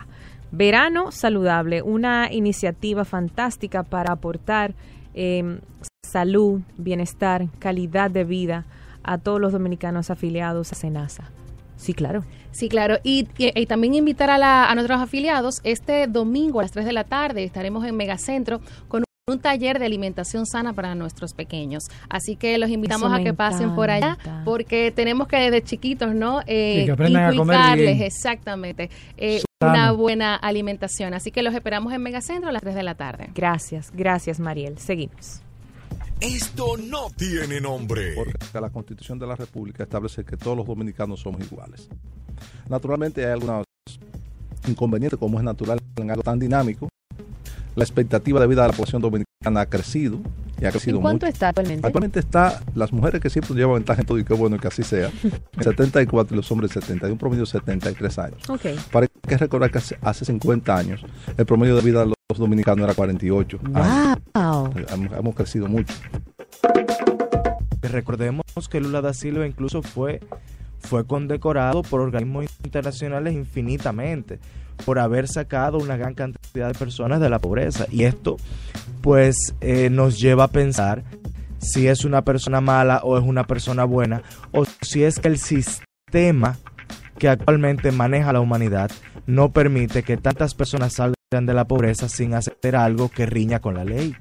Verano Saludable, una iniciativa fantástica para aportar eh, salud, bienestar, calidad de vida a todos los dominicanos afiliados a SENASA. Sí, claro. Sí, claro. Y, y, y también invitar a, la, a nuestros afiliados, este domingo a las tres de la tarde estaremos en Megacentro con un taller de alimentación sana para nuestros pequeños. Así que los invitamos a que encanta. pasen por allá, porque tenemos que desde chiquitos, ¿no? Eh, sí, que aprendan a comer bien. Exactamente, eh, una buena alimentación. Así que los esperamos en Megacentro a las tres de la tarde. Gracias, gracias Mariel. Seguimos. Esto no tiene nombre. Porque la Constitución de la República establece que todos los dominicanos somos iguales. Naturalmente hay algunos inconvenientes, como es natural en algo tan dinámico. La expectativa de vida de la población dominicana ha crecido y ha crecido ¿En cuánto mucho. está actualmente? Actualmente está, las mujeres que siempre llevan ventaja en todo y qué bueno que así sea, en setenta y cuatro y los hombres setenta, hay un promedio de setenta y tres años. Okay. Para que recordar que hace, hace cincuenta años el promedio de vida de los dominicanos era cuarenta y ocho años. Wow. Hemos, hemos crecido mucho. Recordemos que Lula da Silva incluso fue, fue condecorado por organismos internacionales infinitamente por haber sacado una gran cantidad de personas de la pobreza. Y esto pues eh, nos lleva a pensar si es una persona mala o es una persona buena, o si es que el sistema que actualmente maneja la humanidad no permite que tantas personas salgan de la pobreza sin hacer algo que riña con la ley.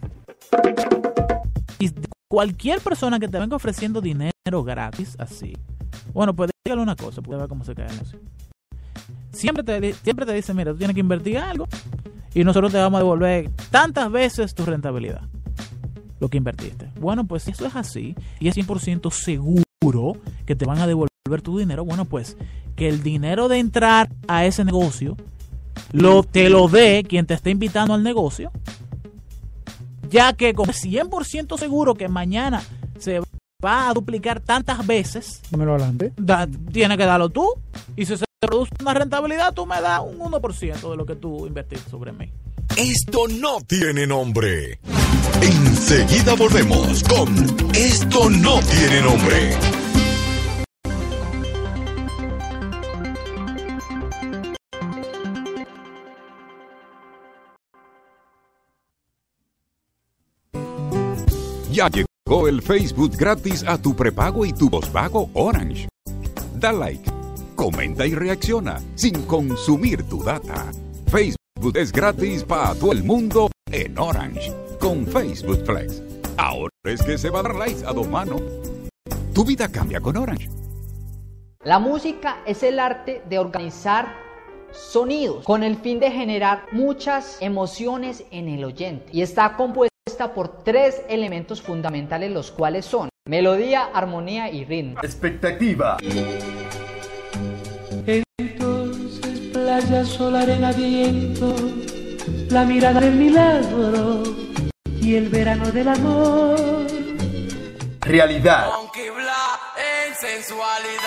Y cualquier persona que te venga ofreciendo dinero gratis así, bueno, pues dígale una cosa, puede ver cómo se cae el negocio. Siempre te, siempre te dicen, mira, tú tienes que invertir algo y nosotros te vamos a devolver tantas veces tu rentabilidad, lo que invertiste. Bueno, pues si eso es así y es cien por ciento seguro que te van a devolver tu dinero, bueno, pues que el dinero de entrar a ese negocio lo, te lo dé quien te esté invitando al negocio, ya que como es cien por ciento seguro que mañana se va a duplicar tantas veces, dámelo adelante. Da, tienes que darlo tú, y si se produce una rentabilidad, tú me das un uno por ciento de lo que tú invertiste sobre mí. Esto no tiene nombre. Enseguida volvemos con Esto no tiene nombre. Ya llegó el Facebook gratis a tu prepago y tu postpago Orange. Da like, comenta y reacciona sin consumir tu data. Facebook es gratis para todo el mundo en Orange con Facebook Flex. Ahora es que se va a dar likes a dos manos. Tu vida cambia con Orange. La música es el arte de organizar sonidos con el fin de generar muchas emociones en el oyente, y está compuesta por tres elementos fundamentales, los cuales son melodía, armonía y ritmo. Expectativa. Entonces playa, sol, arena, viento, la mirada del milagro y el verano del amor. Realidad. En sensualidad.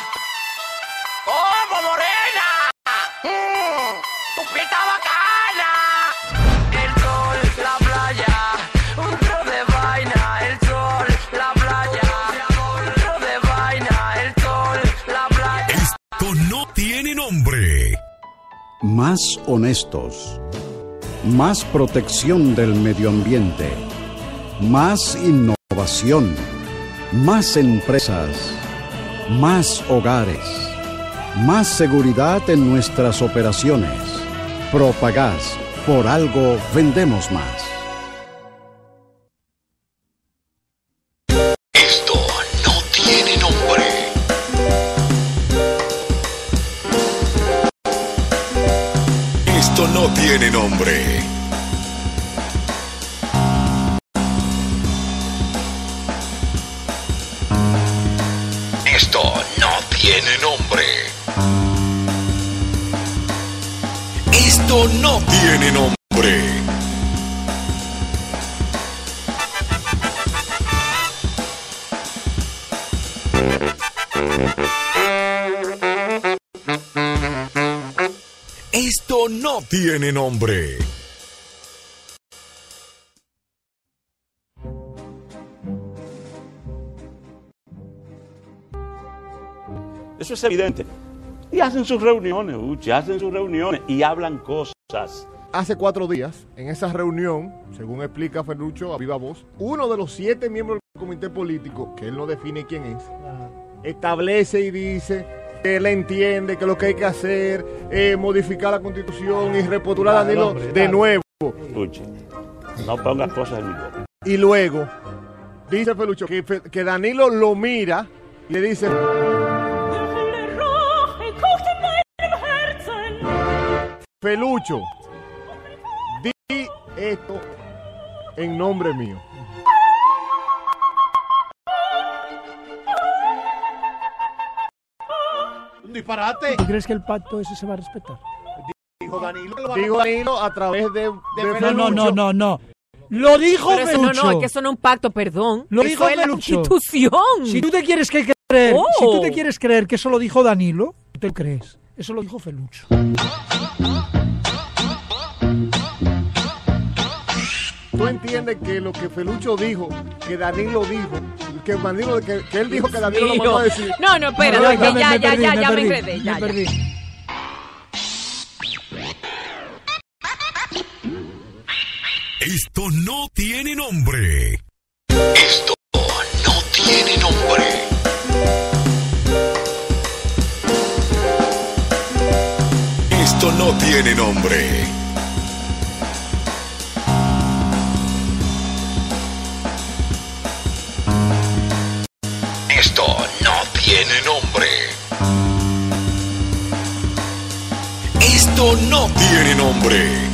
¡Como morena! ¡Mm! ¡Tu pita bacana! El sol, la playa, un tro de vaina. El sol, la playa, un tro de vaina. El sol, la playa. Esto no tiene nombre. Más honestos, más protección del medio ambiente, más innovación, más empresas, más hogares, más seguridad en nuestras operaciones. Propagás, por algo vendemos más. Esto no tiene nombre. Esto no tiene nombre. Esto no tiene nombre. Esto no tiene nombre. Esto no tiene nombre. Eso es evidente. Y hacen sus reuniones, Uche, hacen sus reuniones y hablan cosas. Hace cuatro días, en esa reunión, según explica Felucho a viva voz, uno de los siete miembros del comité político, que él no define quién es, establece y dice que él entiende que lo que hay que hacer es modificar la Constitución y repostular a Danilo hombre, de dale. nuevo. Uche, no pongas cosas en mi boca. Y luego, dice Felucho que, Fe- que Danilo lo mira y le dice... Felucho, di esto en nombre mío. Un disparate. ¿Tú crees que el pacto ese se va a respetar? Dijo Danilo. que lo va a Digo respetar. Danilo a través de, de No, no, no, no, no. Lo dijo Pero eso no, Felucho. no, es que eso no es un pacto, perdón. Lo eso dijo es la Felucho. Constitución. Si tú te quieres que creer, Oh. si tú te quieres creer que eso lo dijo Danilo, tú te crees. Eso lo dijo Felucho. Tú entiendes que lo que Felucho dijo, que Danilo dijo, que Danilo, que, que él dijo que Danilo lo mandó a decir. No, no, espérate, No, ok, ya me- ya, me ya, perdí, ya, me ya me perdí, enredé, ya, me ya. perdí. Esto no tiene nombre. Esto no tiene nombre. Esto no tiene nombre. Esto no tiene nombre. Esto no tiene nombre.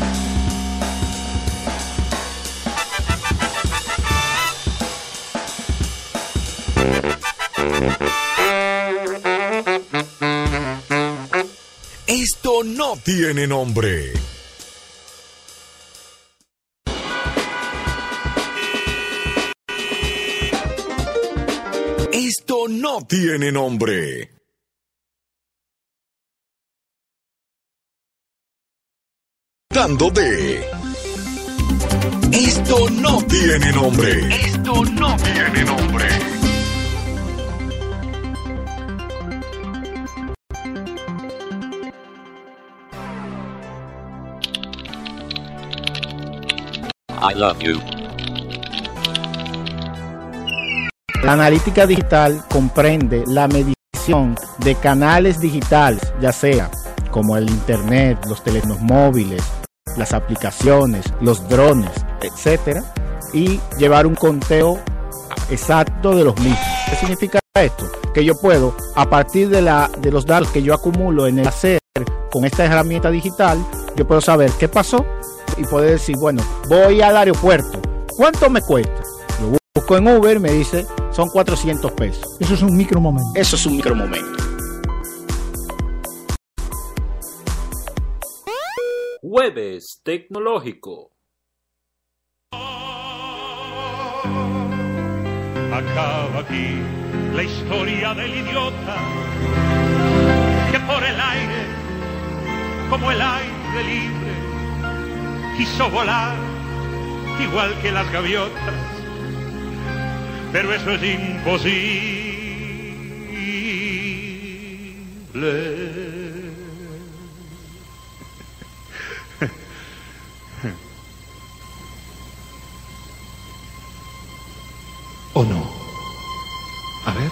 Esto no tiene nombre. Esto no tiene nombre. Dando de. Esto no tiene nombre. Esto no tiene nombre. I love you. La analítica digital comprende la medición de canales digitales, ya sea como el internet, los teléfonos móviles, las aplicaciones, los drones, etcétera, y llevar un conteo exacto de los mismos. ¿Qué significa esto? Que yo puedo, a partir de, la, de los datos que yo acumulo en el hacer con esta herramienta digital, yo puedo saber qué pasó y poder decir, bueno, voy al aeropuerto, ¿cuánto me cuesta? Lo busco en Uber, me dice, son cuatrocientos pesos. Eso es un micro momento. Eso es un micro momento. Jueves Tecnológico. Acaba aquí la historia del idiota que por el aire, como el aire libre, quiso volar igual que las gaviotas, pero eso es imposible. ¿O no? A ver.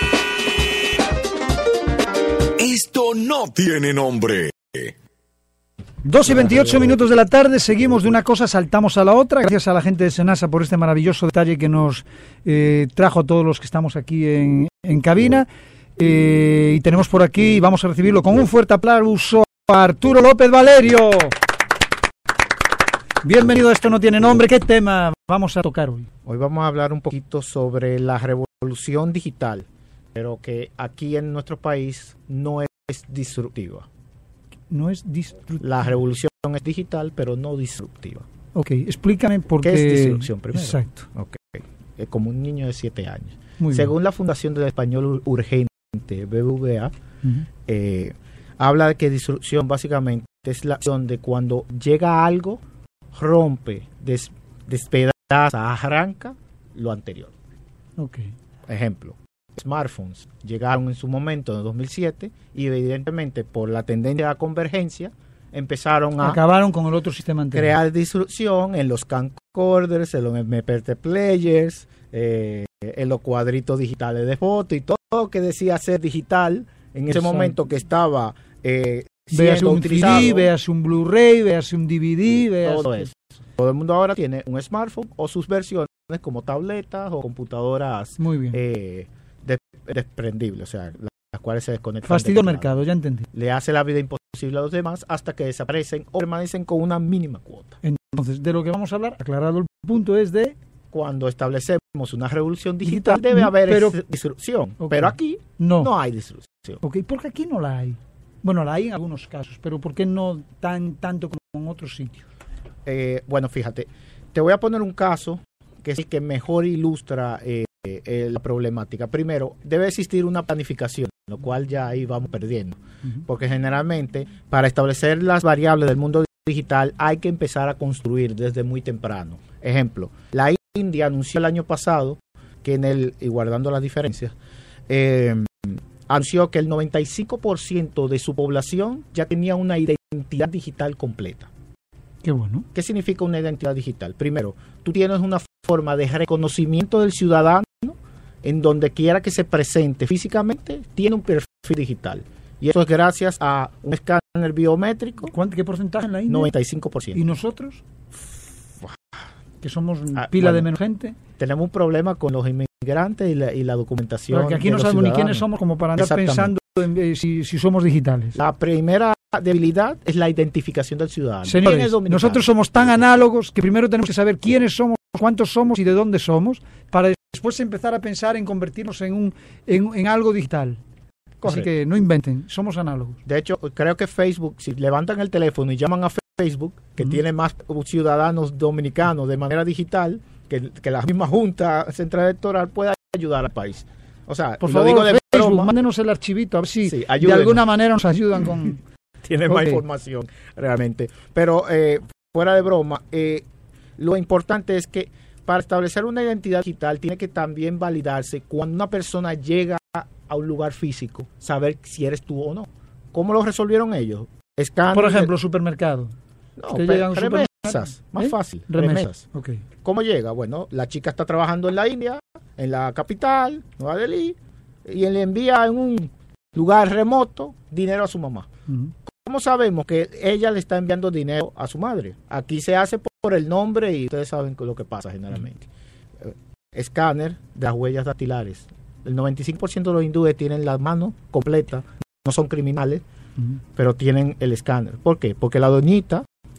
Esto no tiene nombre. dos y veintiocho minutos de la tarde, seguimos de una cosa, saltamos a la otra. Gracias a la gente de Senasa por este maravilloso detalle que nos eh, trajo a todos los que estamos aquí en, en cabina. Eh, y tenemos por aquí, vamos a recibirlo con un fuerte aplauso, a Arturo López Valerio. Bienvenido a Esto No Tiene Nombre. ¿Qué tema vamos a tocar hoy? Hoy vamos a hablar un poquito sobre la revolución digital, pero que aquí en nuestro país no es disruptiva. No es disruptiva. La revolución es digital, pero no disruptiva. Ok, explícame por qué. ¿Qué es disrupción primero? Exacto. Okay. Es como un niño de siete años. Muy Según bien. la Fundación del Español Urgente, B B V A, Uh-huh. eh, habla de que disrupción básicamente es la acción de cuando llega algo, rompe, des, despedaza, arranca lo anterior. Ok. Ejemplo, smartphones llegaron en su momento en dos mil siete y evidentemente por la tendencia a la convergencia empezaron a Acabaron con el otro sistema anterior. crear disrupción en los camcorders, en los M P tres players, eh, en los cuadritos digitales de foto y todo lo que decía ser digital en ese Exacto. momento que estaba eh, Véase siendo un utilizado. C D, véase un Blu-ray, véase un D V D, véase... Todo eso. Todo el mundo ahora tiene un smartphone o sus versiones como tabletas o computadoras Muy bien. eh, de- desprendibles, o sea, la- las cuales se desconectan. Fastidio del al mercado, ya entendí. Le hace la vida imposible a los demás hasta que desaparecen o permanecen con una mínima cuota. Entonces, de lo que vamos a hablar, aclarado el punto, es de... Cuando establecemos una revolución digital, debe haber pero- esa disrupción. Ok. Pero aquí No. no hay disrupción. Ok, porque aquí no la hay. Bueno, la hay en algunos casos, pero ¿por qué no tan tanto como en otros sitios? Eh, bueno, fíjate, te voy a poner un caso que es el que mejor ilustra eh, eh, la problemática. Primero, debe existir una planificación, lo cual ya ahí vamos perdiendo. Ujú. Porque generalmente, para establecer las variables del mundo digital, hay que empezar a construir desde muy temprano. Ejemplo, la India anunció el año pasado que en el, y guardando las diferencias, eh, anunció que el noventa y cinco por ciento de su población ya tenía una identidad digital completa. Qué bueno. ¿Qué significa una identidad digital? Primero, tú tienes una forma de reconocimiento del ciudadano en donde quiera que se presente físicamente, tiene un perfil digital. Y eso es gracias a un escáner biométrico. ¿Cuánto, ¿Qué porcentaje en la India? noventa y cinco por ciento. ¿Y nosotros? Que somos Ah, pila bueno, de menos gente. Tenemos un problema con los inmigrantes y la, y la documentación. Porque aquí de no los sabemos ni ciudadanos. quiénes somos como para andar Exactamente. pensando en, eh, si, si somos digitales. La primera debilidad es la identificación del ciudadano. ¿Quién Señores, es dominicano? nosotros somos tan análogos que primero tenemos que saber quiénes somos, cuántos somos y de dónde somos, para después empezar a pensar en convertirnos en, un, en, en algo digital. Así Correcto. que no inventen, somos análogos. De hecho, creo que Facebook, si levantan el teléfono y llaman a Facebook, que Ujú. tiene más ciudadanos dominicanos de manera digital, que, que la misma Junta Central Electoral pueda ayudar al país. O sea, Por lo favor, digo de Facebook, broma, mándenos el archivito, a ver si Sí, de ayúdenos. alguna manera nos ayudan con... tiene más Ok. información realmente. Pero eh, fuera de broma, eh, lo importante es que para establecer una identidad digital tiene que también validarse cuando una persona llega a un lugar físico, saber si eres tú o no. ¿Cómo lo resolvieron ellos? Escáner Por de- ejemplo, supermercado. No, Usted pe- llega a un remesas, supermercado. más ¿Eh? fácil. Remesas. Remesas. Ok. ¿Cómo llega? Bueno, la chica está trabajando en la India, en la capital, Nueva Delhi, y le envía en un lugar remoto dinero a su mamá. Ujú. ¿Cómo sabemos que ella le está enviando dinero a su madre? Aquí se hace por el nombre y ustedes saben lo que pasa generalmente. Eh, Escáner de las huellas dactilares. El noventa y cinco por ciento de los hindúes tienen la mano completa, no son criminales, Ujú. pero tienen el escáner. ¿Por qué? Porque la doñita,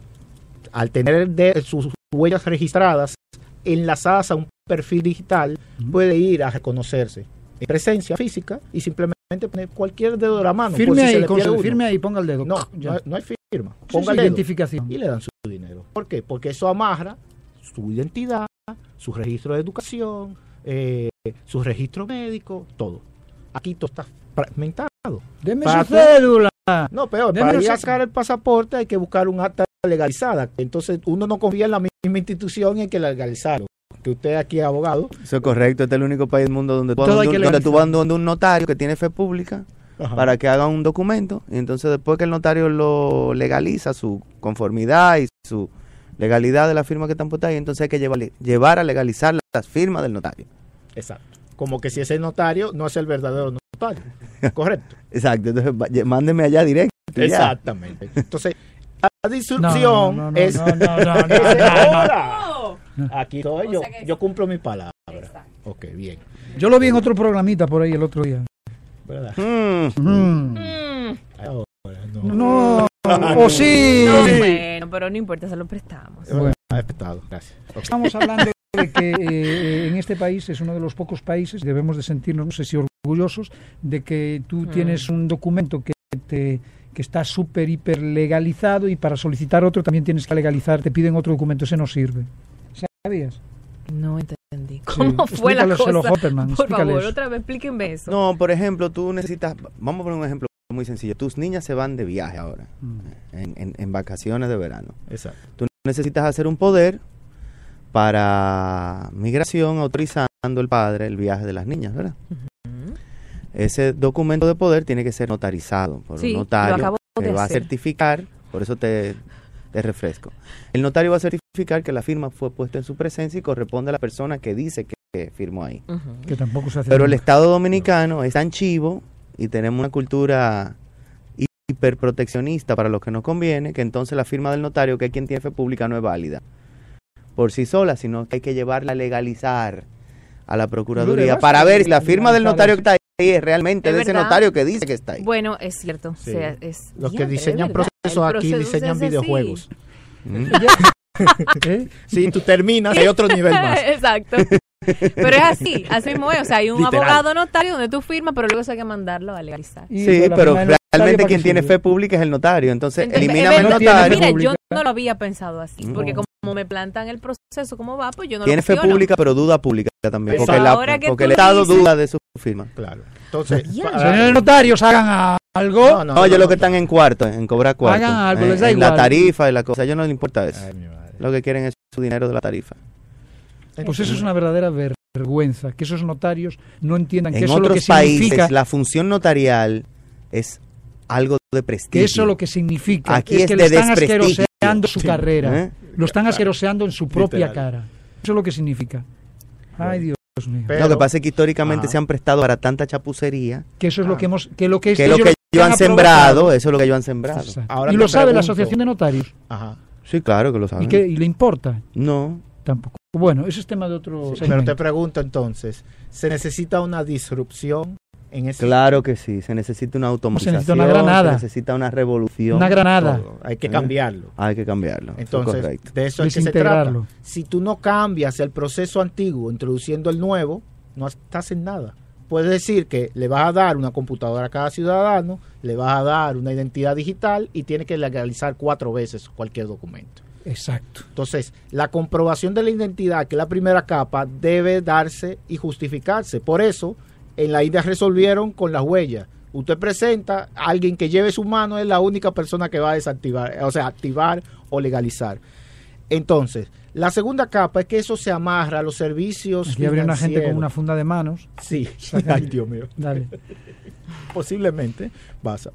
al tener de sus huellas registradas, enlazadas a un perfil digital, puede ir a reconocerse en presencia física y simplemente poner cualquier dedo de la mano. por Firme si se ahí, le con- pierde uno. firme ahí, ponga el dedo. No, Ya. no, no hay firma. Sí, Ponga sí, el dedo identificación. y le dan su dinero. ¿Por qué? Porque eso amarra su identidad, su registro de educación, eh, su registro médico, todo. Aquí todo está fragmentado. Deme Para su tú- cédula. No, peor, Deme para ir su- a sacar el pasaporte hay que buscar un acta legalizada. Entonces uno no confía en la misma institución y hay que legalizarlo. Que usted aquí es abogado. Eso es correcto, este es el único país del mundo donde tú, Todo vas hay donde, que donde tú legalizar. vas donde un notario que tiene fe pública Ajá. para que haga un documento y entonces después que el notario lo legaliza, su conformidad y su legalidad de la firma que están puestas ahí, entonces hay que llevar, llevar a legalizar las firmas del notario. Exacto. Como que si ese notario no es el verdadero notario. Correcto. Exacto, entonces va- lle- mándeme allá directo. y ya. Exactamente. Entonces, disrupción No, no, no, es, no, no, no, no, es no, no. ahora. Aquí estoy, O yo, sea que- yo cumplo mi palabra. Ok, bien. Yo lo vi en otro programita por ahí el otro día. ¿Verdad? Mm. Ahora, no. No, o sí. No, bueno, pero no importa, se lo prestamos. Bueno. Ah, respetado, gracias. Ok. Estamos hablando de que eh, en este país es uno de los pocos países, debemos de sentirnos, no sé si orgullosos, de que tú Mm. tienes un documento que te que está súper, hiper legalizado y para solicitar otro también tienes que legalizar, te piden otro documento, ese no sirve. ¿Sabías? No entendí. ¿Cómo Sí, fue la explícaleselo, cosa? Hopperman, Por explícale favor, eso. otra vez explíquenme eso. No, por ejemplo, tú necesitas, vamos a poner un ejemplo muy sencillo. Tus niñas se van de viaje ahora, en, en- en vacaciones de verano. Exacto. Tú necesitas hacer un poder para migración autorizando el padre el viaje de las niñas, ¿verdad? Ese documento de poder tiene que ser notarizado por Sí, un lo notario acabo que de va a hacer. certificar, por eso te, te refresco. El notario va a certificar que la firma fue puesta en su presencia y corresponde a la persona que dice que, que firmó ahí. Que tampoco se hace. Pero el nunca. Estado Dominicano es tan chivo y tenemos una cultura hiperproteccionista para los que nos conviene, que entonces la firma del notario, que es quien tiene fe pública, no es válida por sí sola, sino que hay que llevarla a legalizar a la Procuraduría vas para a ver si la firma del legalizar notario eso. que está ahí es realmente Es de ese verdad. notario que dice que está ahí. Bueno, es cierto. Sí. o sea, es Los que diantre, diseñan es verdad. procesos El aquí proceso diseñan se hace videojuegos. Mm. ¿Eh? Si tú terminas, hay otro nivel más. Exacto. Pero es así, así mismo es. O sea, hay un Literal. abogado notario donde tú firmas, pero luego eso hay que mandarlo a legalizar. Y Sí, la pero firma del notario, realmente ¿para quien qué tiene sirve? fe pública es el notario. Entonces, Entonces, elimíname es el verdad. notario. Mira, pública. yo no lo había pensado así, porque No. como me plantan el proceso, ¿cómo va? Pues yo no Tiene lo fe cuestiono. pública, pero duda pública también. Exacto. Porque, la- Ahora que porque tú el Estado dices- duda de su firma. Claro. Entonces, Ya. para- Señores notarios, hagan algo. No, no, No, ellos lo que están en cuarto, en cobrar cuarto. Hagan algo, en, les da en la igual. tarifa y la cosa. A ellos no les importa eso. Ay, mi madre. Lo que quieren es su dinero de la tarifa. Pues eso es una verdadera vergüenza, que esos notarios no entiendan que En eso lo que otros significa, países, la función notarial es algo de prestigio. que eso lo que significa Aquí es es que de le están desprestigio. asqueroseando su Sí. carrera, ¿Eh? lo están asqueroseando en su propia Literal. cara. Eso es lo que significa. Ay, Dios mío. Pero- Lo que pasa es que históricamente Ajá. se han prestado para tanta chapucería, Que eso es lo Ah. que hemos, que lo que, que lo ellos que ellos han aprovechado. sembrado, eso es lo que ellos han sembrado. Exacto. Ahora Y te lo sabe la pregunto- Asociación de Notarios. Ajá. Sí, claro que lo ¿Y, saben. que, ¿Y le importa? No. Tampoco. Bueno, ese es tema de otro Sí, pero segmento. te pregunto entonces, ¿se necesita una disrupción en ese Claro que sí, se necesita una automatización, necesita una granada. se necesita una revolución. Una granada. todo? Hay que ¿Eh? cambiarlo. Hay que cambiarlo. eso es Entonces, correcto. de eso es que se trata. Desintegrarlo. Si tú no cambias el proceso antiguo introduciendo el nuevo, no estás en nada. Puedes decir que le vas a dar una computadora a cada ciudadano, le vas a dar una identidad digital y tiene que legalizar cuatro veces cualquier documento. Exacto. Entonces, la comprobación de la identidad, que es la primera capa, debe darse y justificarse. Por eso, en la India resolvieron con las huellas. Usted presenta a alguien que lleve su mano, es la única persona que va a desactivar, o sea, activar o legalizar. Entonces, la segunda capa es que eso se amarra a los servicios Aquí habría una gente con financieros. una funda de manos. Sí, Sacan- ay Dios mío. Dale. Posiblemente pasa.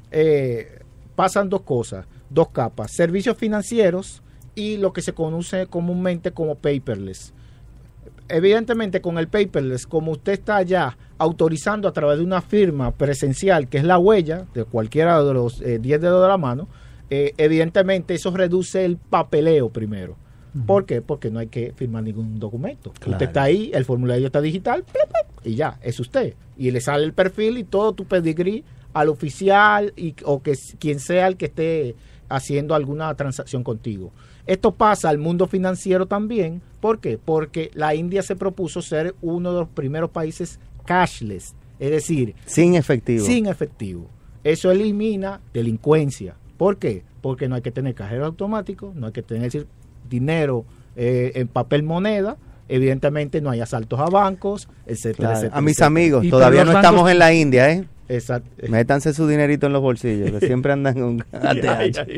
Eh, pasan dos cosas, dos capas, servicios financieros y lo que se conoce comúnmente como paperless. Evidentemente con el paperless, como usted está ya autorizando a través de una firma presencial, que es la huella de cualquiera de los eh, diez dedos de la mano, eh, evidentemente eso reduce el papeleo primero. ¿Por qué? Porque no hay que firmar ningún documento. Claro. Usted está ahí, el formulario está digital, plup, plup, y ya, es usted. Y le sale el perfil y todo tu pedigrí al oficial y, o que s- quien sea el que esté haciendo alguna transacción contigo. Esto pasa al mundo financiero también. ¿Por qué? Porque la India se propuso ser uno de los primeros países cashless, es decir, Sin efectivo. sin efectivo. Eso elimina delincuencia. ¿Por qué? Porque no hay que tener cajero automático, no hay que tener decir, dinero eh, en papel moneda, evidentemente no hay asaltos a bancos, etcétera, Claro. etcétera. A mis etcétera. amigos, Y todavía pero no los estamos bancos- en la India, ¿eh? Exacto. Métanse su dinerito en los bolsillos, que siempre andan con A T H.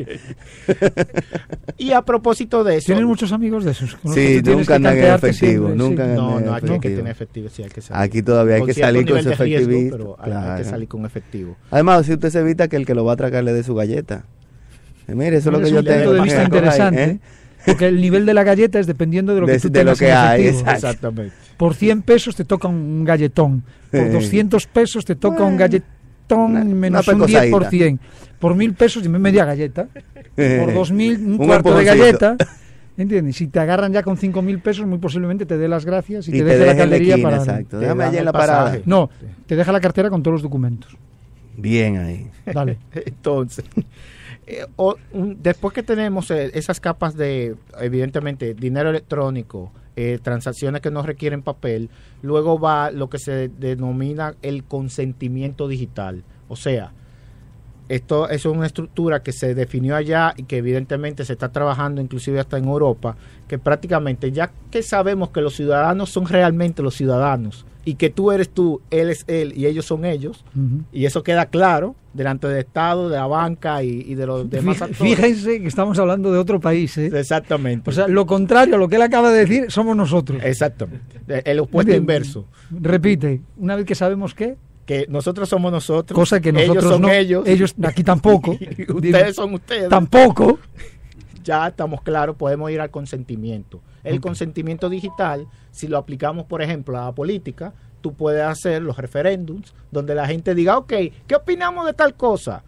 Y a propósito de eso, ¿Tienes muchos amigos de esos? Con los que Sí, tú tienes nunca que andan en cantearte efectivo, siempre, nunca sí. andan no, en no, aquí hay que efectivo. tener efectivo, sí hay que salir. Aquí todavía hay que cierto salir con nivel su de riesgo, efectivista. pero hay- hay que Claro. salir con efectivo. Además, si usted se evita que el que lo va a atracar le dé su galleta. Eh, Mire, eso es lo que Es yo un tengo. punto de vista Mira, coja ahí, interesante, ¿eh? porque el nivel de la galleta es dependiendo de lo que De- tú de lo tengas que en hay, efectivo. exacto. Exactamente. Por cien pesos te toca un galletón, por Eh. doscientos pesos te toca un galletón. cartón menos una un diez por pecosadita. ciento. Por mil pesos, dime media galleta. Por dos mil, un, Un cuarto de empujoncito. galleta. ¿Entiendes? Si te agarran ya con cinco mil pesos, muy posiblemente te dé las gracias y, Y te te deje la deje en la caldería esquina, para... exacto. Te Déjame dan allí en el la parada. pasaje. No, te deja la cartera con todos los documentos. Bien ahí. Dale. Entonces, eh, o- un- después que tenemos eh, esas capas de, evidentemente, dinero electrónico, eh, transacciones que no requieren papel, luego va lo que se denomina el consentimiento digital. O sea, esto es una estructura que se definió allá y que evidentemente se está trabajando inclusive hasta en Europa, que prácticamente ya que sabemos que los ciudadanos son realmente los ciudadanos y que tú eres tú, él es él y ellos son ellos, Ujú. y eso queda claro delante del Estado, de la banca y, y de los demás Fí- actores. Fíjense que estamos hablando de otro país, ¿eh? Exactamente. O sea, lo contrario a lo que él acaba de decir somos nosotros. Exactamente. El opuesto Bien. inverso. Repite, una vez que sabemos qué, Que nosotros somos nosotros. cosa que nosotros ellos son no, ellos. aquí tampoco. Y ustedes son ustedes. Tampoco. Ya estamos claros, podemos ir al consentimiento. El Ok. consentimiento digital, si lo aplicamos, por ejemplo, a la política, tú puedes hacer los referéndums donde la gente diga, ok, ¿qué opinamos de tal cosa?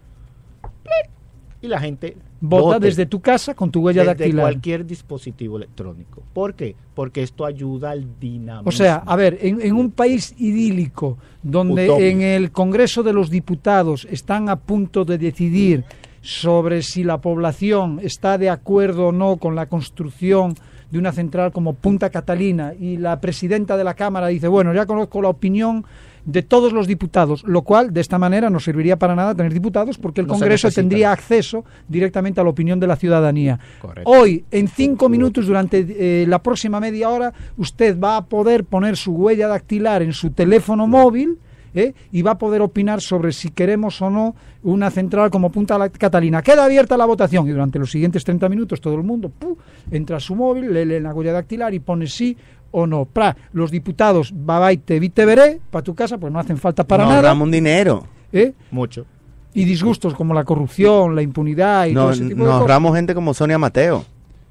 Y la gente Vota vote desde tu casa con tu huella desde dactilar. cualquier dispositivo electrónico. ¿Por qué? Porque esto ayuda al dinamismo. O sea, a ver, en, en un país idílico donde Utópico. en el Congreso de los Diputados están a punto de decidir sobre si la población está de acuerdo o no con la construcción de una central como Punta Catalina y la presidenta de la Cámara dice, bueno, ya conozco la opinión de todos los diputados, lo cual de esta manera no serviría para nada tener diputados porque el No se Congreso necesitan. tendría acceso directamente a la opinión de la ciudadanía. Correcto. Hoy, en cinco minutos, durante eh, la próxima media hora, usted va a poder poner su huella dactilar en su teléfono móvil ¿eh? y va a poder opinar sobre si queremos o no una central como Punta La- Catalina. Queda abierta la votación y durante los siguientes treinta minutos todo el mundo ¡pum! Entra a su móvil, lee la huella dactilar y pone sí o no. Pra, los diputados, bye te vi te veré, para tu casa, pues no hacen falta para Nos nada. ahorramos un dinero. ¿eh? Mucho. Y disgustos como la corrupción, la impunidad y todo Nos, ese tipo nos de cosas. ahorramos gente como Sonia Mateo.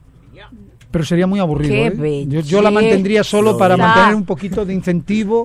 Pero sería muy aburrido. Qué ¿eh? Yo, yo la mantendría solo para belleza. mantener un poquito de incentivo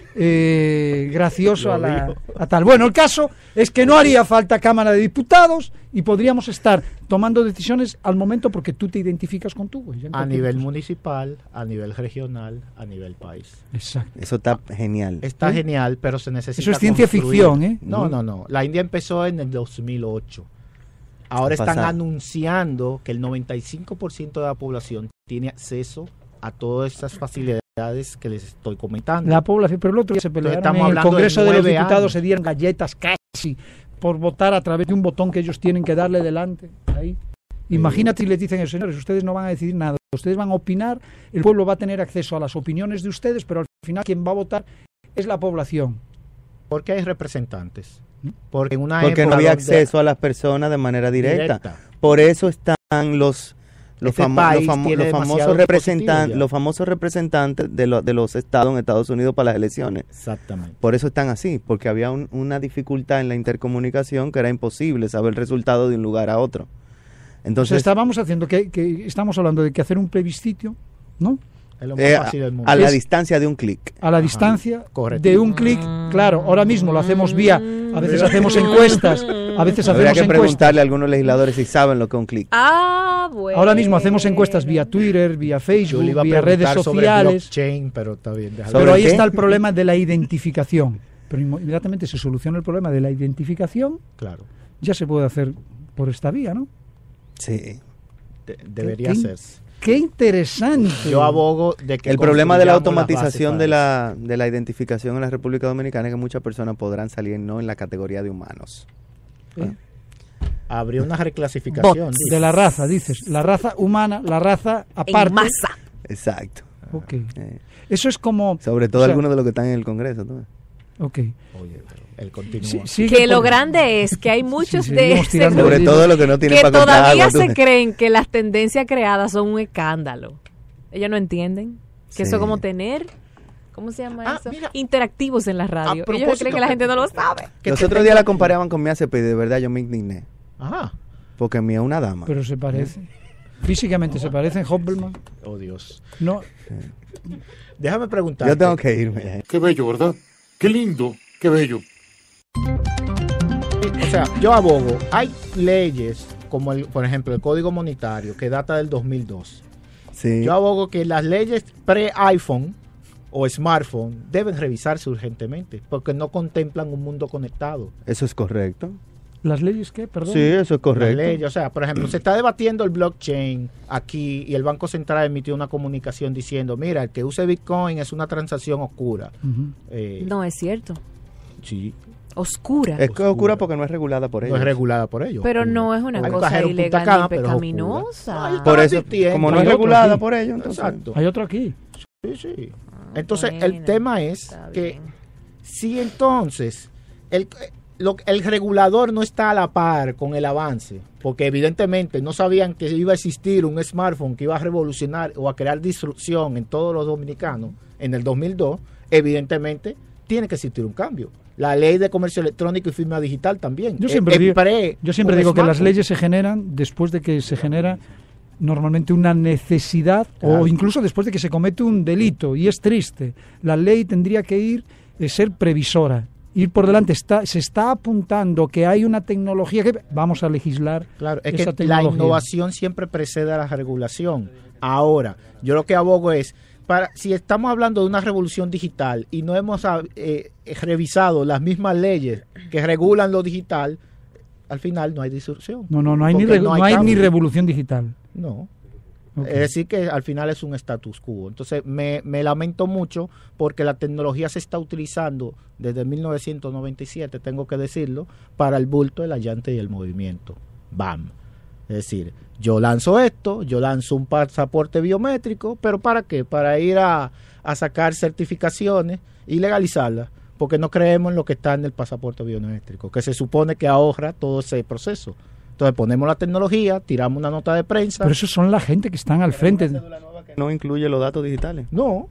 eh, gracioso Lo a, la, digo. a tal. Bueno, el caso es que no haría falta Cámara de Diputados y podríamos estar tomando decisiones al momento porque tú te identificas con tu huella. en A cualquier nivel cosa. municipal, a nivel regional, a nivel país. Exacto. Eso está genial. Está ¿Eh? genial, pero se necesita Eso es ciencia construir. ficción, ¿eh? No, no, no. La India empezó en el dos mil ocho. Ahora Ha están pasado. anunciando que el noventa y cinco por ciento de la población tiene acceso a todas esas facilidades que les estoy comentando. La población, pero el otro día se pelearon estamos en el hablando de Congreso de, los nueve Diputados, años. se dieron galletas casi por votar a través de un botón que ellos tienen que darle delante. Ahí. Imagínate si les dicen, señores, ustedes no van a decidir nada, ustedes van a opinar, el pueblo va a tener acceso a las opiniones de ustedes, pero al final quien va a votar es la población. Porque hay representantes. Porque en una Porque no época había donde- acceso a las personas de manera directa. Directa. Por eso están los los, Este famo- país los, famo- tiene los demasiados famosos representantes, dispositivos ya. los famosos representantes de, lo- de los estados en Estados Unidos para las elecciones. Exactamente. Por eso están así, porque había un- una dificultad en la intercomunicación que era imposible saber el resultado de un lugar a otro. Entonces Entonces, estábamos haciendo que, que estamos hablando de que hacer un plebiscito, ¿no? Es lo más eh, fácil del mundo. a la Es- distancia de un clic. A la Ajá. distancia Correcto. de un clic, claro, ahora mismo lo hacemos vía, a veces hacemos encuestas, a veces Habría hacemos que encuestas. preguntarle a algunos legisladores si saben lo que es un clic. Ah, bueno. Ahora mismo hacemos encuestas vía Twitter, vía Yo Facebook, le iba a vía redes preguntar sobre sociales, blockchain, pero está bien. déjalo. ¿Sobre pero ahí qué? está el problema de la identificación. Pero inmediatamente se soluciona el problema de la identificación, Claro. ya se puede hacer por esta vía, ¿no? Sí. De- debería ¿Qué? hacerse. ¡Qué interesante! Yo abogo de que El problema de la construyamos las automatización bases de para la, de la identificación en la República Dominicana es que muchas personas podrán salir no en la categoría de humanos. ¿Eh? eso. Habría una reclasificación. Bot, dice. de la raza, dices. La raza humana, la raza aparte. En masa. Exacto. Ok. Eh, Eso es como... sobre todo o sea, algunos de los que están en el Congreso. ¿no? Ok. Oye, pero él continúa. Sí, sigue Que lo por- grande es que hay muchos Sí, de seguimos tirando ese Sobre Digo, todo los que no tienen que para comprar todavía agua. se tú- creen que las tendencias creadas son un escándalo. Ellos no entienden que Sí. eso es como tener, ¿cómo se llama Ah, eso? mira. Interactivos en la radio. Ellos propósito, creen que la gente no lo sabe. Que Los te otros tenga- días la comparaban con mi A C P y de verdad yo me indigné. Ajá. Porque mi es una dama. Pero se parece. Físicamente se parecen, Hoppelman. Oh, Dios. No, Déjame preguntar. Yo tengo que irme. Qué bello, ¿verdad? Qué lindo, qué bello. O sea, yo abogo, hay leyes como el, por ejemplo, el Código Monetario que data del dos mil dos. Sí. Yo abogo que las leyes pre-iPhone o smartphone deben revisarse urgentemente porque no contemplan un mundo conectado. Eso es correcto. ¿Las leyes qué? Perdón. Sí, eso es correcto. Las leyes, o sea, por ejemplo, se está debatiendo el blockchain aquí y el Banco Central emitió una comunicación diciendo, mira, el que use Bitcoin es una transacción oscura. Uh-huh. Eh, No, es cierto. Sí. Oscura. Es que oscura porque no es regulada por ellos. No es regulada por ellos. Pero no es una Hay cosa cajero ilegal Punta Cana, ni pero es pecaminosa. oscura. Por eso, advirtiendo. como no Hay es otro regulada aquí. por ellos, entonces. Exacto. Hay otro aquí. Sí, sí. Entonces, Bueno, el tema es está que bien. si entonces el, lo, el regulador no está a la par con el avance, porque evidentemente no sabían que iba a existir un smartphone que iba a revolucionar o a crear disrupción en todos los dominicanos en el dos mil dos, evidentemente tiene que existir un cambio. La ley de comercio electrónico y firma digital también. Yo siempre Eh, digo, pre- yo siempre un digo que las smartphone. leyes se generan después de que se genera normalmente una necesidad Claro. o incluso después de que se comete un delito, y es triste. La ley tendría que ir, eh, ser previsora, ir por delante. Está, se está apuntando que hay una tecnología que vamos a legislar. Claro, es esa que la tecnología. innovación siempre precede a la regulación. Ahora, yo lo que abogo es, para si estamos hablando de una revolución digital y no hemos eh, revisado las mismas leyes que regulan lo digital, al final no hay disrupción. No, no, no hay, ni, Porque re- no no hay hay ni cambio. revolución digital. No. Ok. Es decir, que al final es un status quo. Entonces, me, me lamento mucho porque la tecnología se está utilizando desde mil novecientos noventa y siete, tengo que decirlo, para el bulto, el allante y el movimiento. ¡Bam! Es decir, yo lanzo esto, yo lanzo un pasaporte biométrico, ¿pero para qué? Para ir a, a sacar certificaciones y legalizarlas, porque no creemos en lo que está en el pasaporte biométrico, que se supone que ahorra todo ese proceso. Entonces ponemos la tecnología, tiramos una nota de prensa. Pero esos son la gente que están al frente. No incluye los datos digitales. No.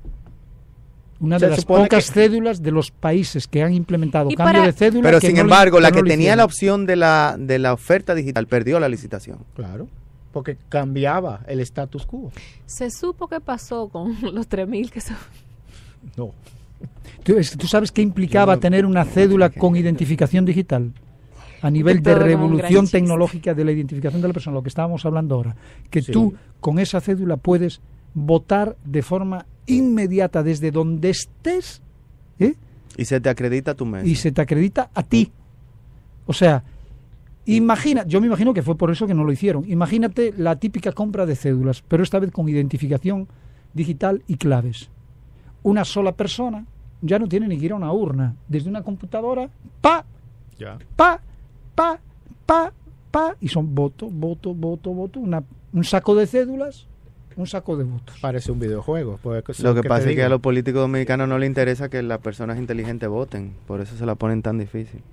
Una Se de las supone pocas que- cédulas de los países que han implementado Y cambio para- de cédula. Pero que sin no lo- embargo, la no que lo tenía hicieron. la opción de la, de la oferta digital perdió la licitación. Claro, porque cambiaba el status quo. Se supo qué pasó con los tres mil que se... No. ¿Tú, es que ¿tú sabes qué implicaba tener una cédula con identificación digital? A nivel de Todo como un gran revolución chiste. tecnológica de la identificación de la persona, lo que estábamos hablando ahora. Que Sí. tú con esa cédula puedes votar de forma inmediata desde donde estés, ¿eh? Y se te acredita tu mes. Y se te acredita a ti. O sea, imagina, yo me imagino que fue por eso que no lo hicieron. Imagínate la típica compra de cédulas, pero esta vez con identificación digital y claves. Una sola persona ya no tiene ni que ir a una urna. Desde una computadora, pa, Ya. pa, pa, pa, pa, y son voto, voto, voto, voto, una, un saco de cédulas, un saco de votos. Parece un videojuego. Pues, Lo que ¿qué pasa te es que digo? a los políticos dominicanos no les interesa que las personas inteligentes voten. Por eso se la ponen tan difícil.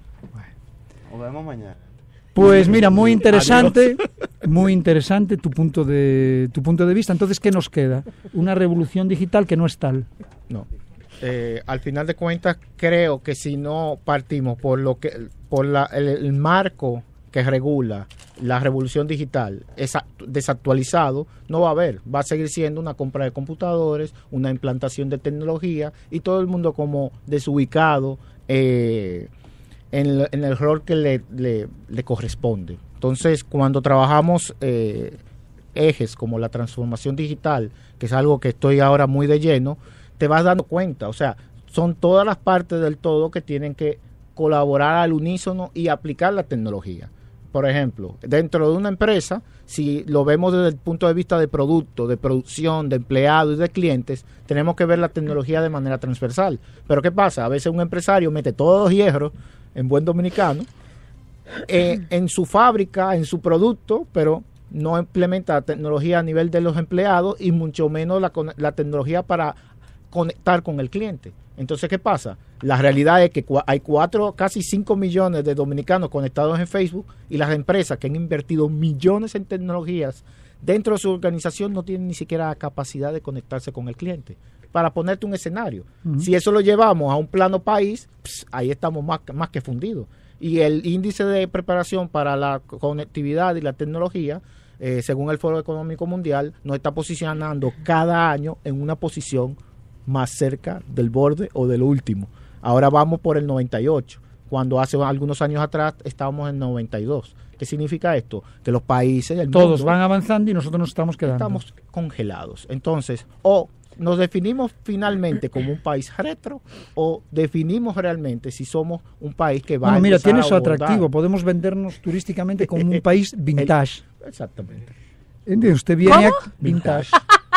Nos vemos mañana. Pues mira, muy interesante, muy interesante tu punto de tu punto de vista. Entonces, ¿qué nos queda? Una revolución digital que no es tal. No. Eh, al final de cuentas, creo que si no partimos por lo que por la, el, el marco que regula la revolución digital es a- desactualizado, no va a haber. Va a seguir siendo una compra de computadores, una implantación de tecnología y todo el mundo como desubicado eh, en, el- en el rol que le, le, le corresponde. Entonces, cuando trabajamos eh, ejes como la transformación digital, que es algo que estoy ahora muy de lleno, te vas dando cuenta, o sea, son todas las partes del todo que tienen que colaborar al unísono y aplicar la tecnología. Por ejemplo, dentro de una empresa, si lo vemos desde el punto de vista de producto, de producción, de empleados y de clientes, tenemos que ver la tecnología de manera transversal. Pero ¿qué pasa? A veces un empresario mete todos los hierros, en buen dominicano, eh, en su fábrica, en su producto, pero no implementa la tecnología a nivel de los empleados y mucho menos la, con- la tecnología para conectar con el cliente. Entonces, ¿qué pasa? La realidad es que cua- hay cuatro, casi cinco millones de dominicanos conectados en Facebook y las empresas que han invertido millones en tecnologías dentro de su organización no tienen ni siquiera la capacidad de conectarse con el cliente. Para ponerte un escenario, Ujú. si eso lo llevamos a un plano país, ps, ahí estamos más, más que fundidos. Y el índice de preparación para la conectividad y la tecnología, eh, según el Foro Económico Mundial, nos está posicionando cada año en una posición más cerca del borde o del último. Ahora vamos por el noventa y ocho. cuando hace algunos años atrás estábamos en noventa y dos. ¿Qué significa esto? Que los países del Todos mundo van avanzando y nosotros nos estamos quedando. estamos congelados. Entonces, o nos definimos finalmente como un país retro o definimos realmente si somos un país que va Bueno, a mira, empezar tiene a su abordar. atractivo. Podemos vendernos turísticamente como un país vintage. El- exactamente. ¿Entiende? Usted viene ¿Cómo? a vintage.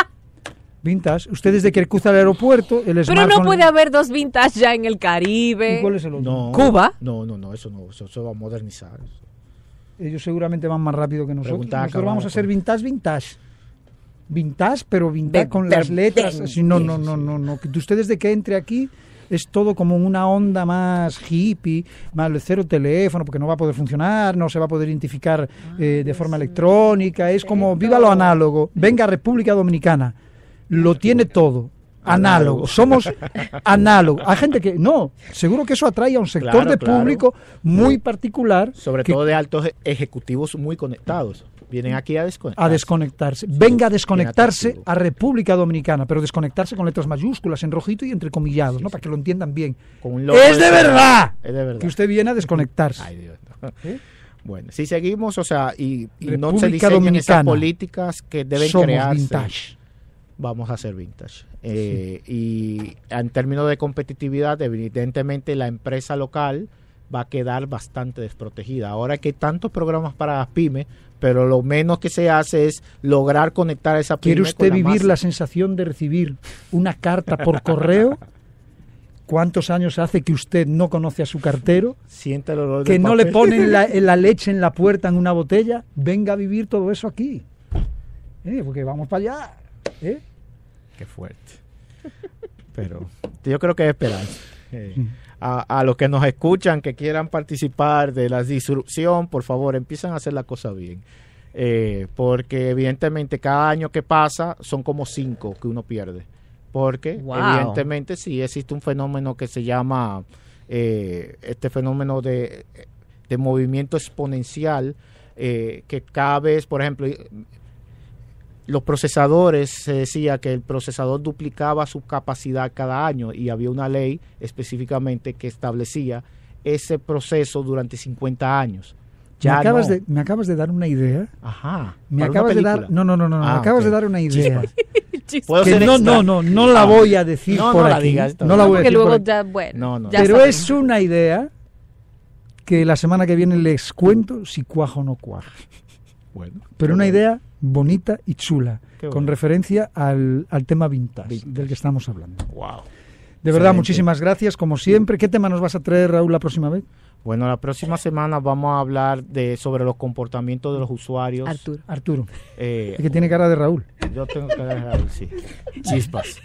Vintage. Usted desde que cruza el aeropuerto, el Pero smartphone... no puede haber dos vintage ya en el Caribe. ¿Y cuál es el otro? No, ¿Cuba? No, no, no, eso no, eso se va a modernizar. Ellos seguramente van más rápido que nosotros. Pregunta Nosotros acabada, vamos a ser pues. vintage, vintage. Vintage, pero vintage De- con de- las letras. de- así. No, no, no, no, no. Que usted desde que entre aquí es todo como una onda más hippie, más el cero teléfono, porque no va a poder funcionar, no se va a poder identificar eh, de forma electrónica. Es como, viva lo análogo. Venga, República Dominicana. Lo tiene todo. Análogo. Somos análogo. Hay gente que, no, seguro que eso atrae a un sector Claro, de claro. público muy particular. Sobre que- todo de altos ejecutivos muy conectados. Vienen aquí a desconectar. a desconectarse. Venga a desconectarse atractivo. a República Dominicana, pero desconectarse con letras mayúsculas, en rojito y entrecomillados, ¿no? Para que lo entiendan bien. Con un logo ¡Es de de- verdad! Es de verdad. Que usted viene a desconectarse. Ay, Dios. Bueno, si seguimos, o sea, y, y no República se diseñan Dominicana. esas políticas que deben Somos crearse, vintage. vamos a ser vintage. Eh, Y en términos de competitividad, evidentemente la empresa local va a quedar bastante desprotegida. Ahora que hay tantos programas para las pymes, pero lo menos que se hace es lograr conectar a esa pyme. ¿Quiere usted con vivir masa. la sensación de recibir una carta por correo? ¿Cuántos años hace que usted no conoce a su cartero? Siente el olor Que del no le papel. ponen la, la leche en la puerta en una botella. Venga a vivir todo eso aquí. Eh, Porque vamos para allá. ¿eh? Qué fuerte. Pero yo creo que hay esperanza. Eh, a, a los que nos escuchan, que quieran participar de la disrupción, por favor, empiezan a hacer la cosa bien. Eh, porque evidentemente cada año que pasa son como cinco que uno pierde. Porque Wow. evidentemente sí existe un fenómeno que se llama eh, este fenómeno de, de movimiento exponencial, eh, que cada vez, por ejemplo, los procesadores, se decía que el procesador duplicaba su capacidad cada año y había una ley específicamente que establecía ese proceso durante cincuenta años. Me Ya acabas, no. de, me acabas de dar una idea. Ajá. Me para una acabas de película. dar. No, no, no, no. Ah, me acabas ok. de dar una idea. Chispas. Puedo Que ser no, extra. no, no, no la Ah. voy a decir No, por no la aquí. digas, está no la bien. voy a Porque decir por luego aquí. ya, bueno. No, no. ya Pero sabemos. es una idea que la semana que viene les cuento si cuaja o no cuaja. Bueno. Pero qué una bueno. idea bonita y chula, Qué con bueno. referencia al, al tema vintage, Vintage. del que estamos hablando. Wow. De verdad, Excelente. muchísimas gracias, como siempre. ¿Qué tema nos vas a traer, Raúl, la próxima vez? Bueno, la próxima semana vamos a hablar de sobre los comportamientos de los usuarios. Arturo. Arturo, Eh, el que tiene cara de Raúl. Yo tengo que dejar, sí. Chispas.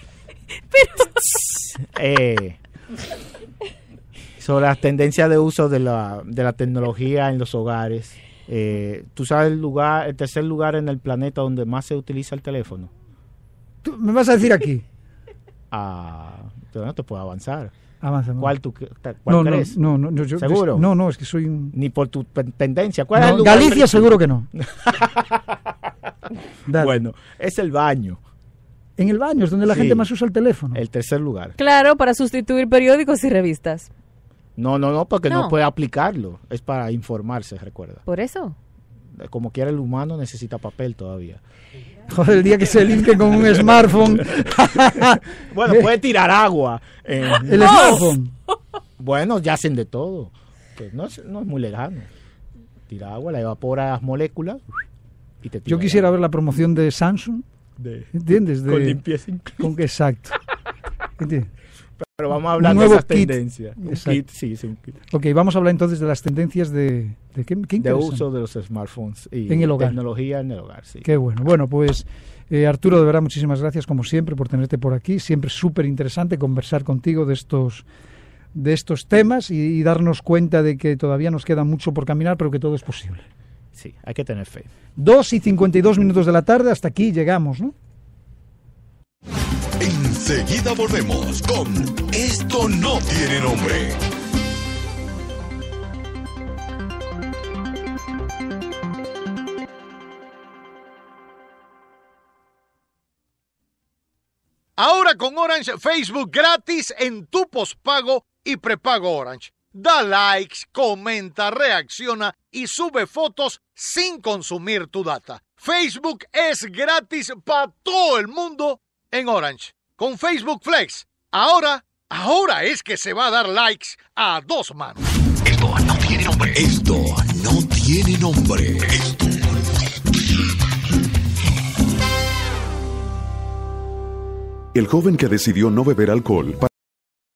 Eh, sobre las tendencias de uso de la, de la tecnología en los hogares. Eh, ¿Tú sabes el lugar, el tercer lugar en el planeta donde más se utiliza el teléfono? ¿Tú me vas a decir aquí? Ah, yo no te puedo avanzar. Avanza. ¿Cuál, tú, cuál no, no, crees? no, no, yo- yo- ¿Seguro? No, no, es que soy un... Ni por tu pe- tendencia. ¿Cuál No, es el lugar Galicia primero? seguro que no. Dale. Bueno, es el baño. En el baño es donde la Sí. gente más usa el teléfono. El tercer lugar. Claro, para sustituir periódicos y revistas. No, no, no, porque no, No. puede aplicarlo. Es para informarse, recuerda. Por eso. Como quiera el humano necesita papel todavía. Joder, el día que se limpie con un smartphone. Bueno, puede tirar agua. eh, El smartphone. Bueno, ya hacen de todo. Que no, es, no es muy lejano. Tira agua, la evapora las moléculas y te tira Yo quisiera agua. ver la promoción de Samsung. De- ¿Entiendes? De, con limpieza incluida. con que exacto. ¿Entiendes? Pero vamos a hablar Un de nuevo esas kit. tendencias. Un Exacto. kit, sí, sí, un kit. Ok, vamos a hablar entonces de las tendencias de... ¿De qué, qué De interesante. uso de los smartphones y En el hogar. tecnología en el hogar, sí. Qué bueno. Bueno, pues eh, Arturo, de verdad, muchísimas gracias como siempre por tenerte por aquí. Siempre súper interesante conversar contigo de estos de estos temas y, y darnos cuenta de que todavía nos queda mucho por caminar, pero que todo es posible. Sí, hay que tener fe. Dos y cincuenta y dos minutos de la tarde, hasta aquí llegamos, ¿no? Enseguida volvemos con Esto no tiene nombre. Ahora con Orange, Facebook gratis en tu pospago y prepago Orange. Da likes, comenta, reacciona y sube fotos sin consumir tu data. Facebook es gratis para todo el mundo en Orange. Con Facebook Flex, ahora, ahora es que se va a dar likes a dos manos. Esto no tiene nombre. Esto no tiene nombre. Esto. El joven que decidió no beber alcohol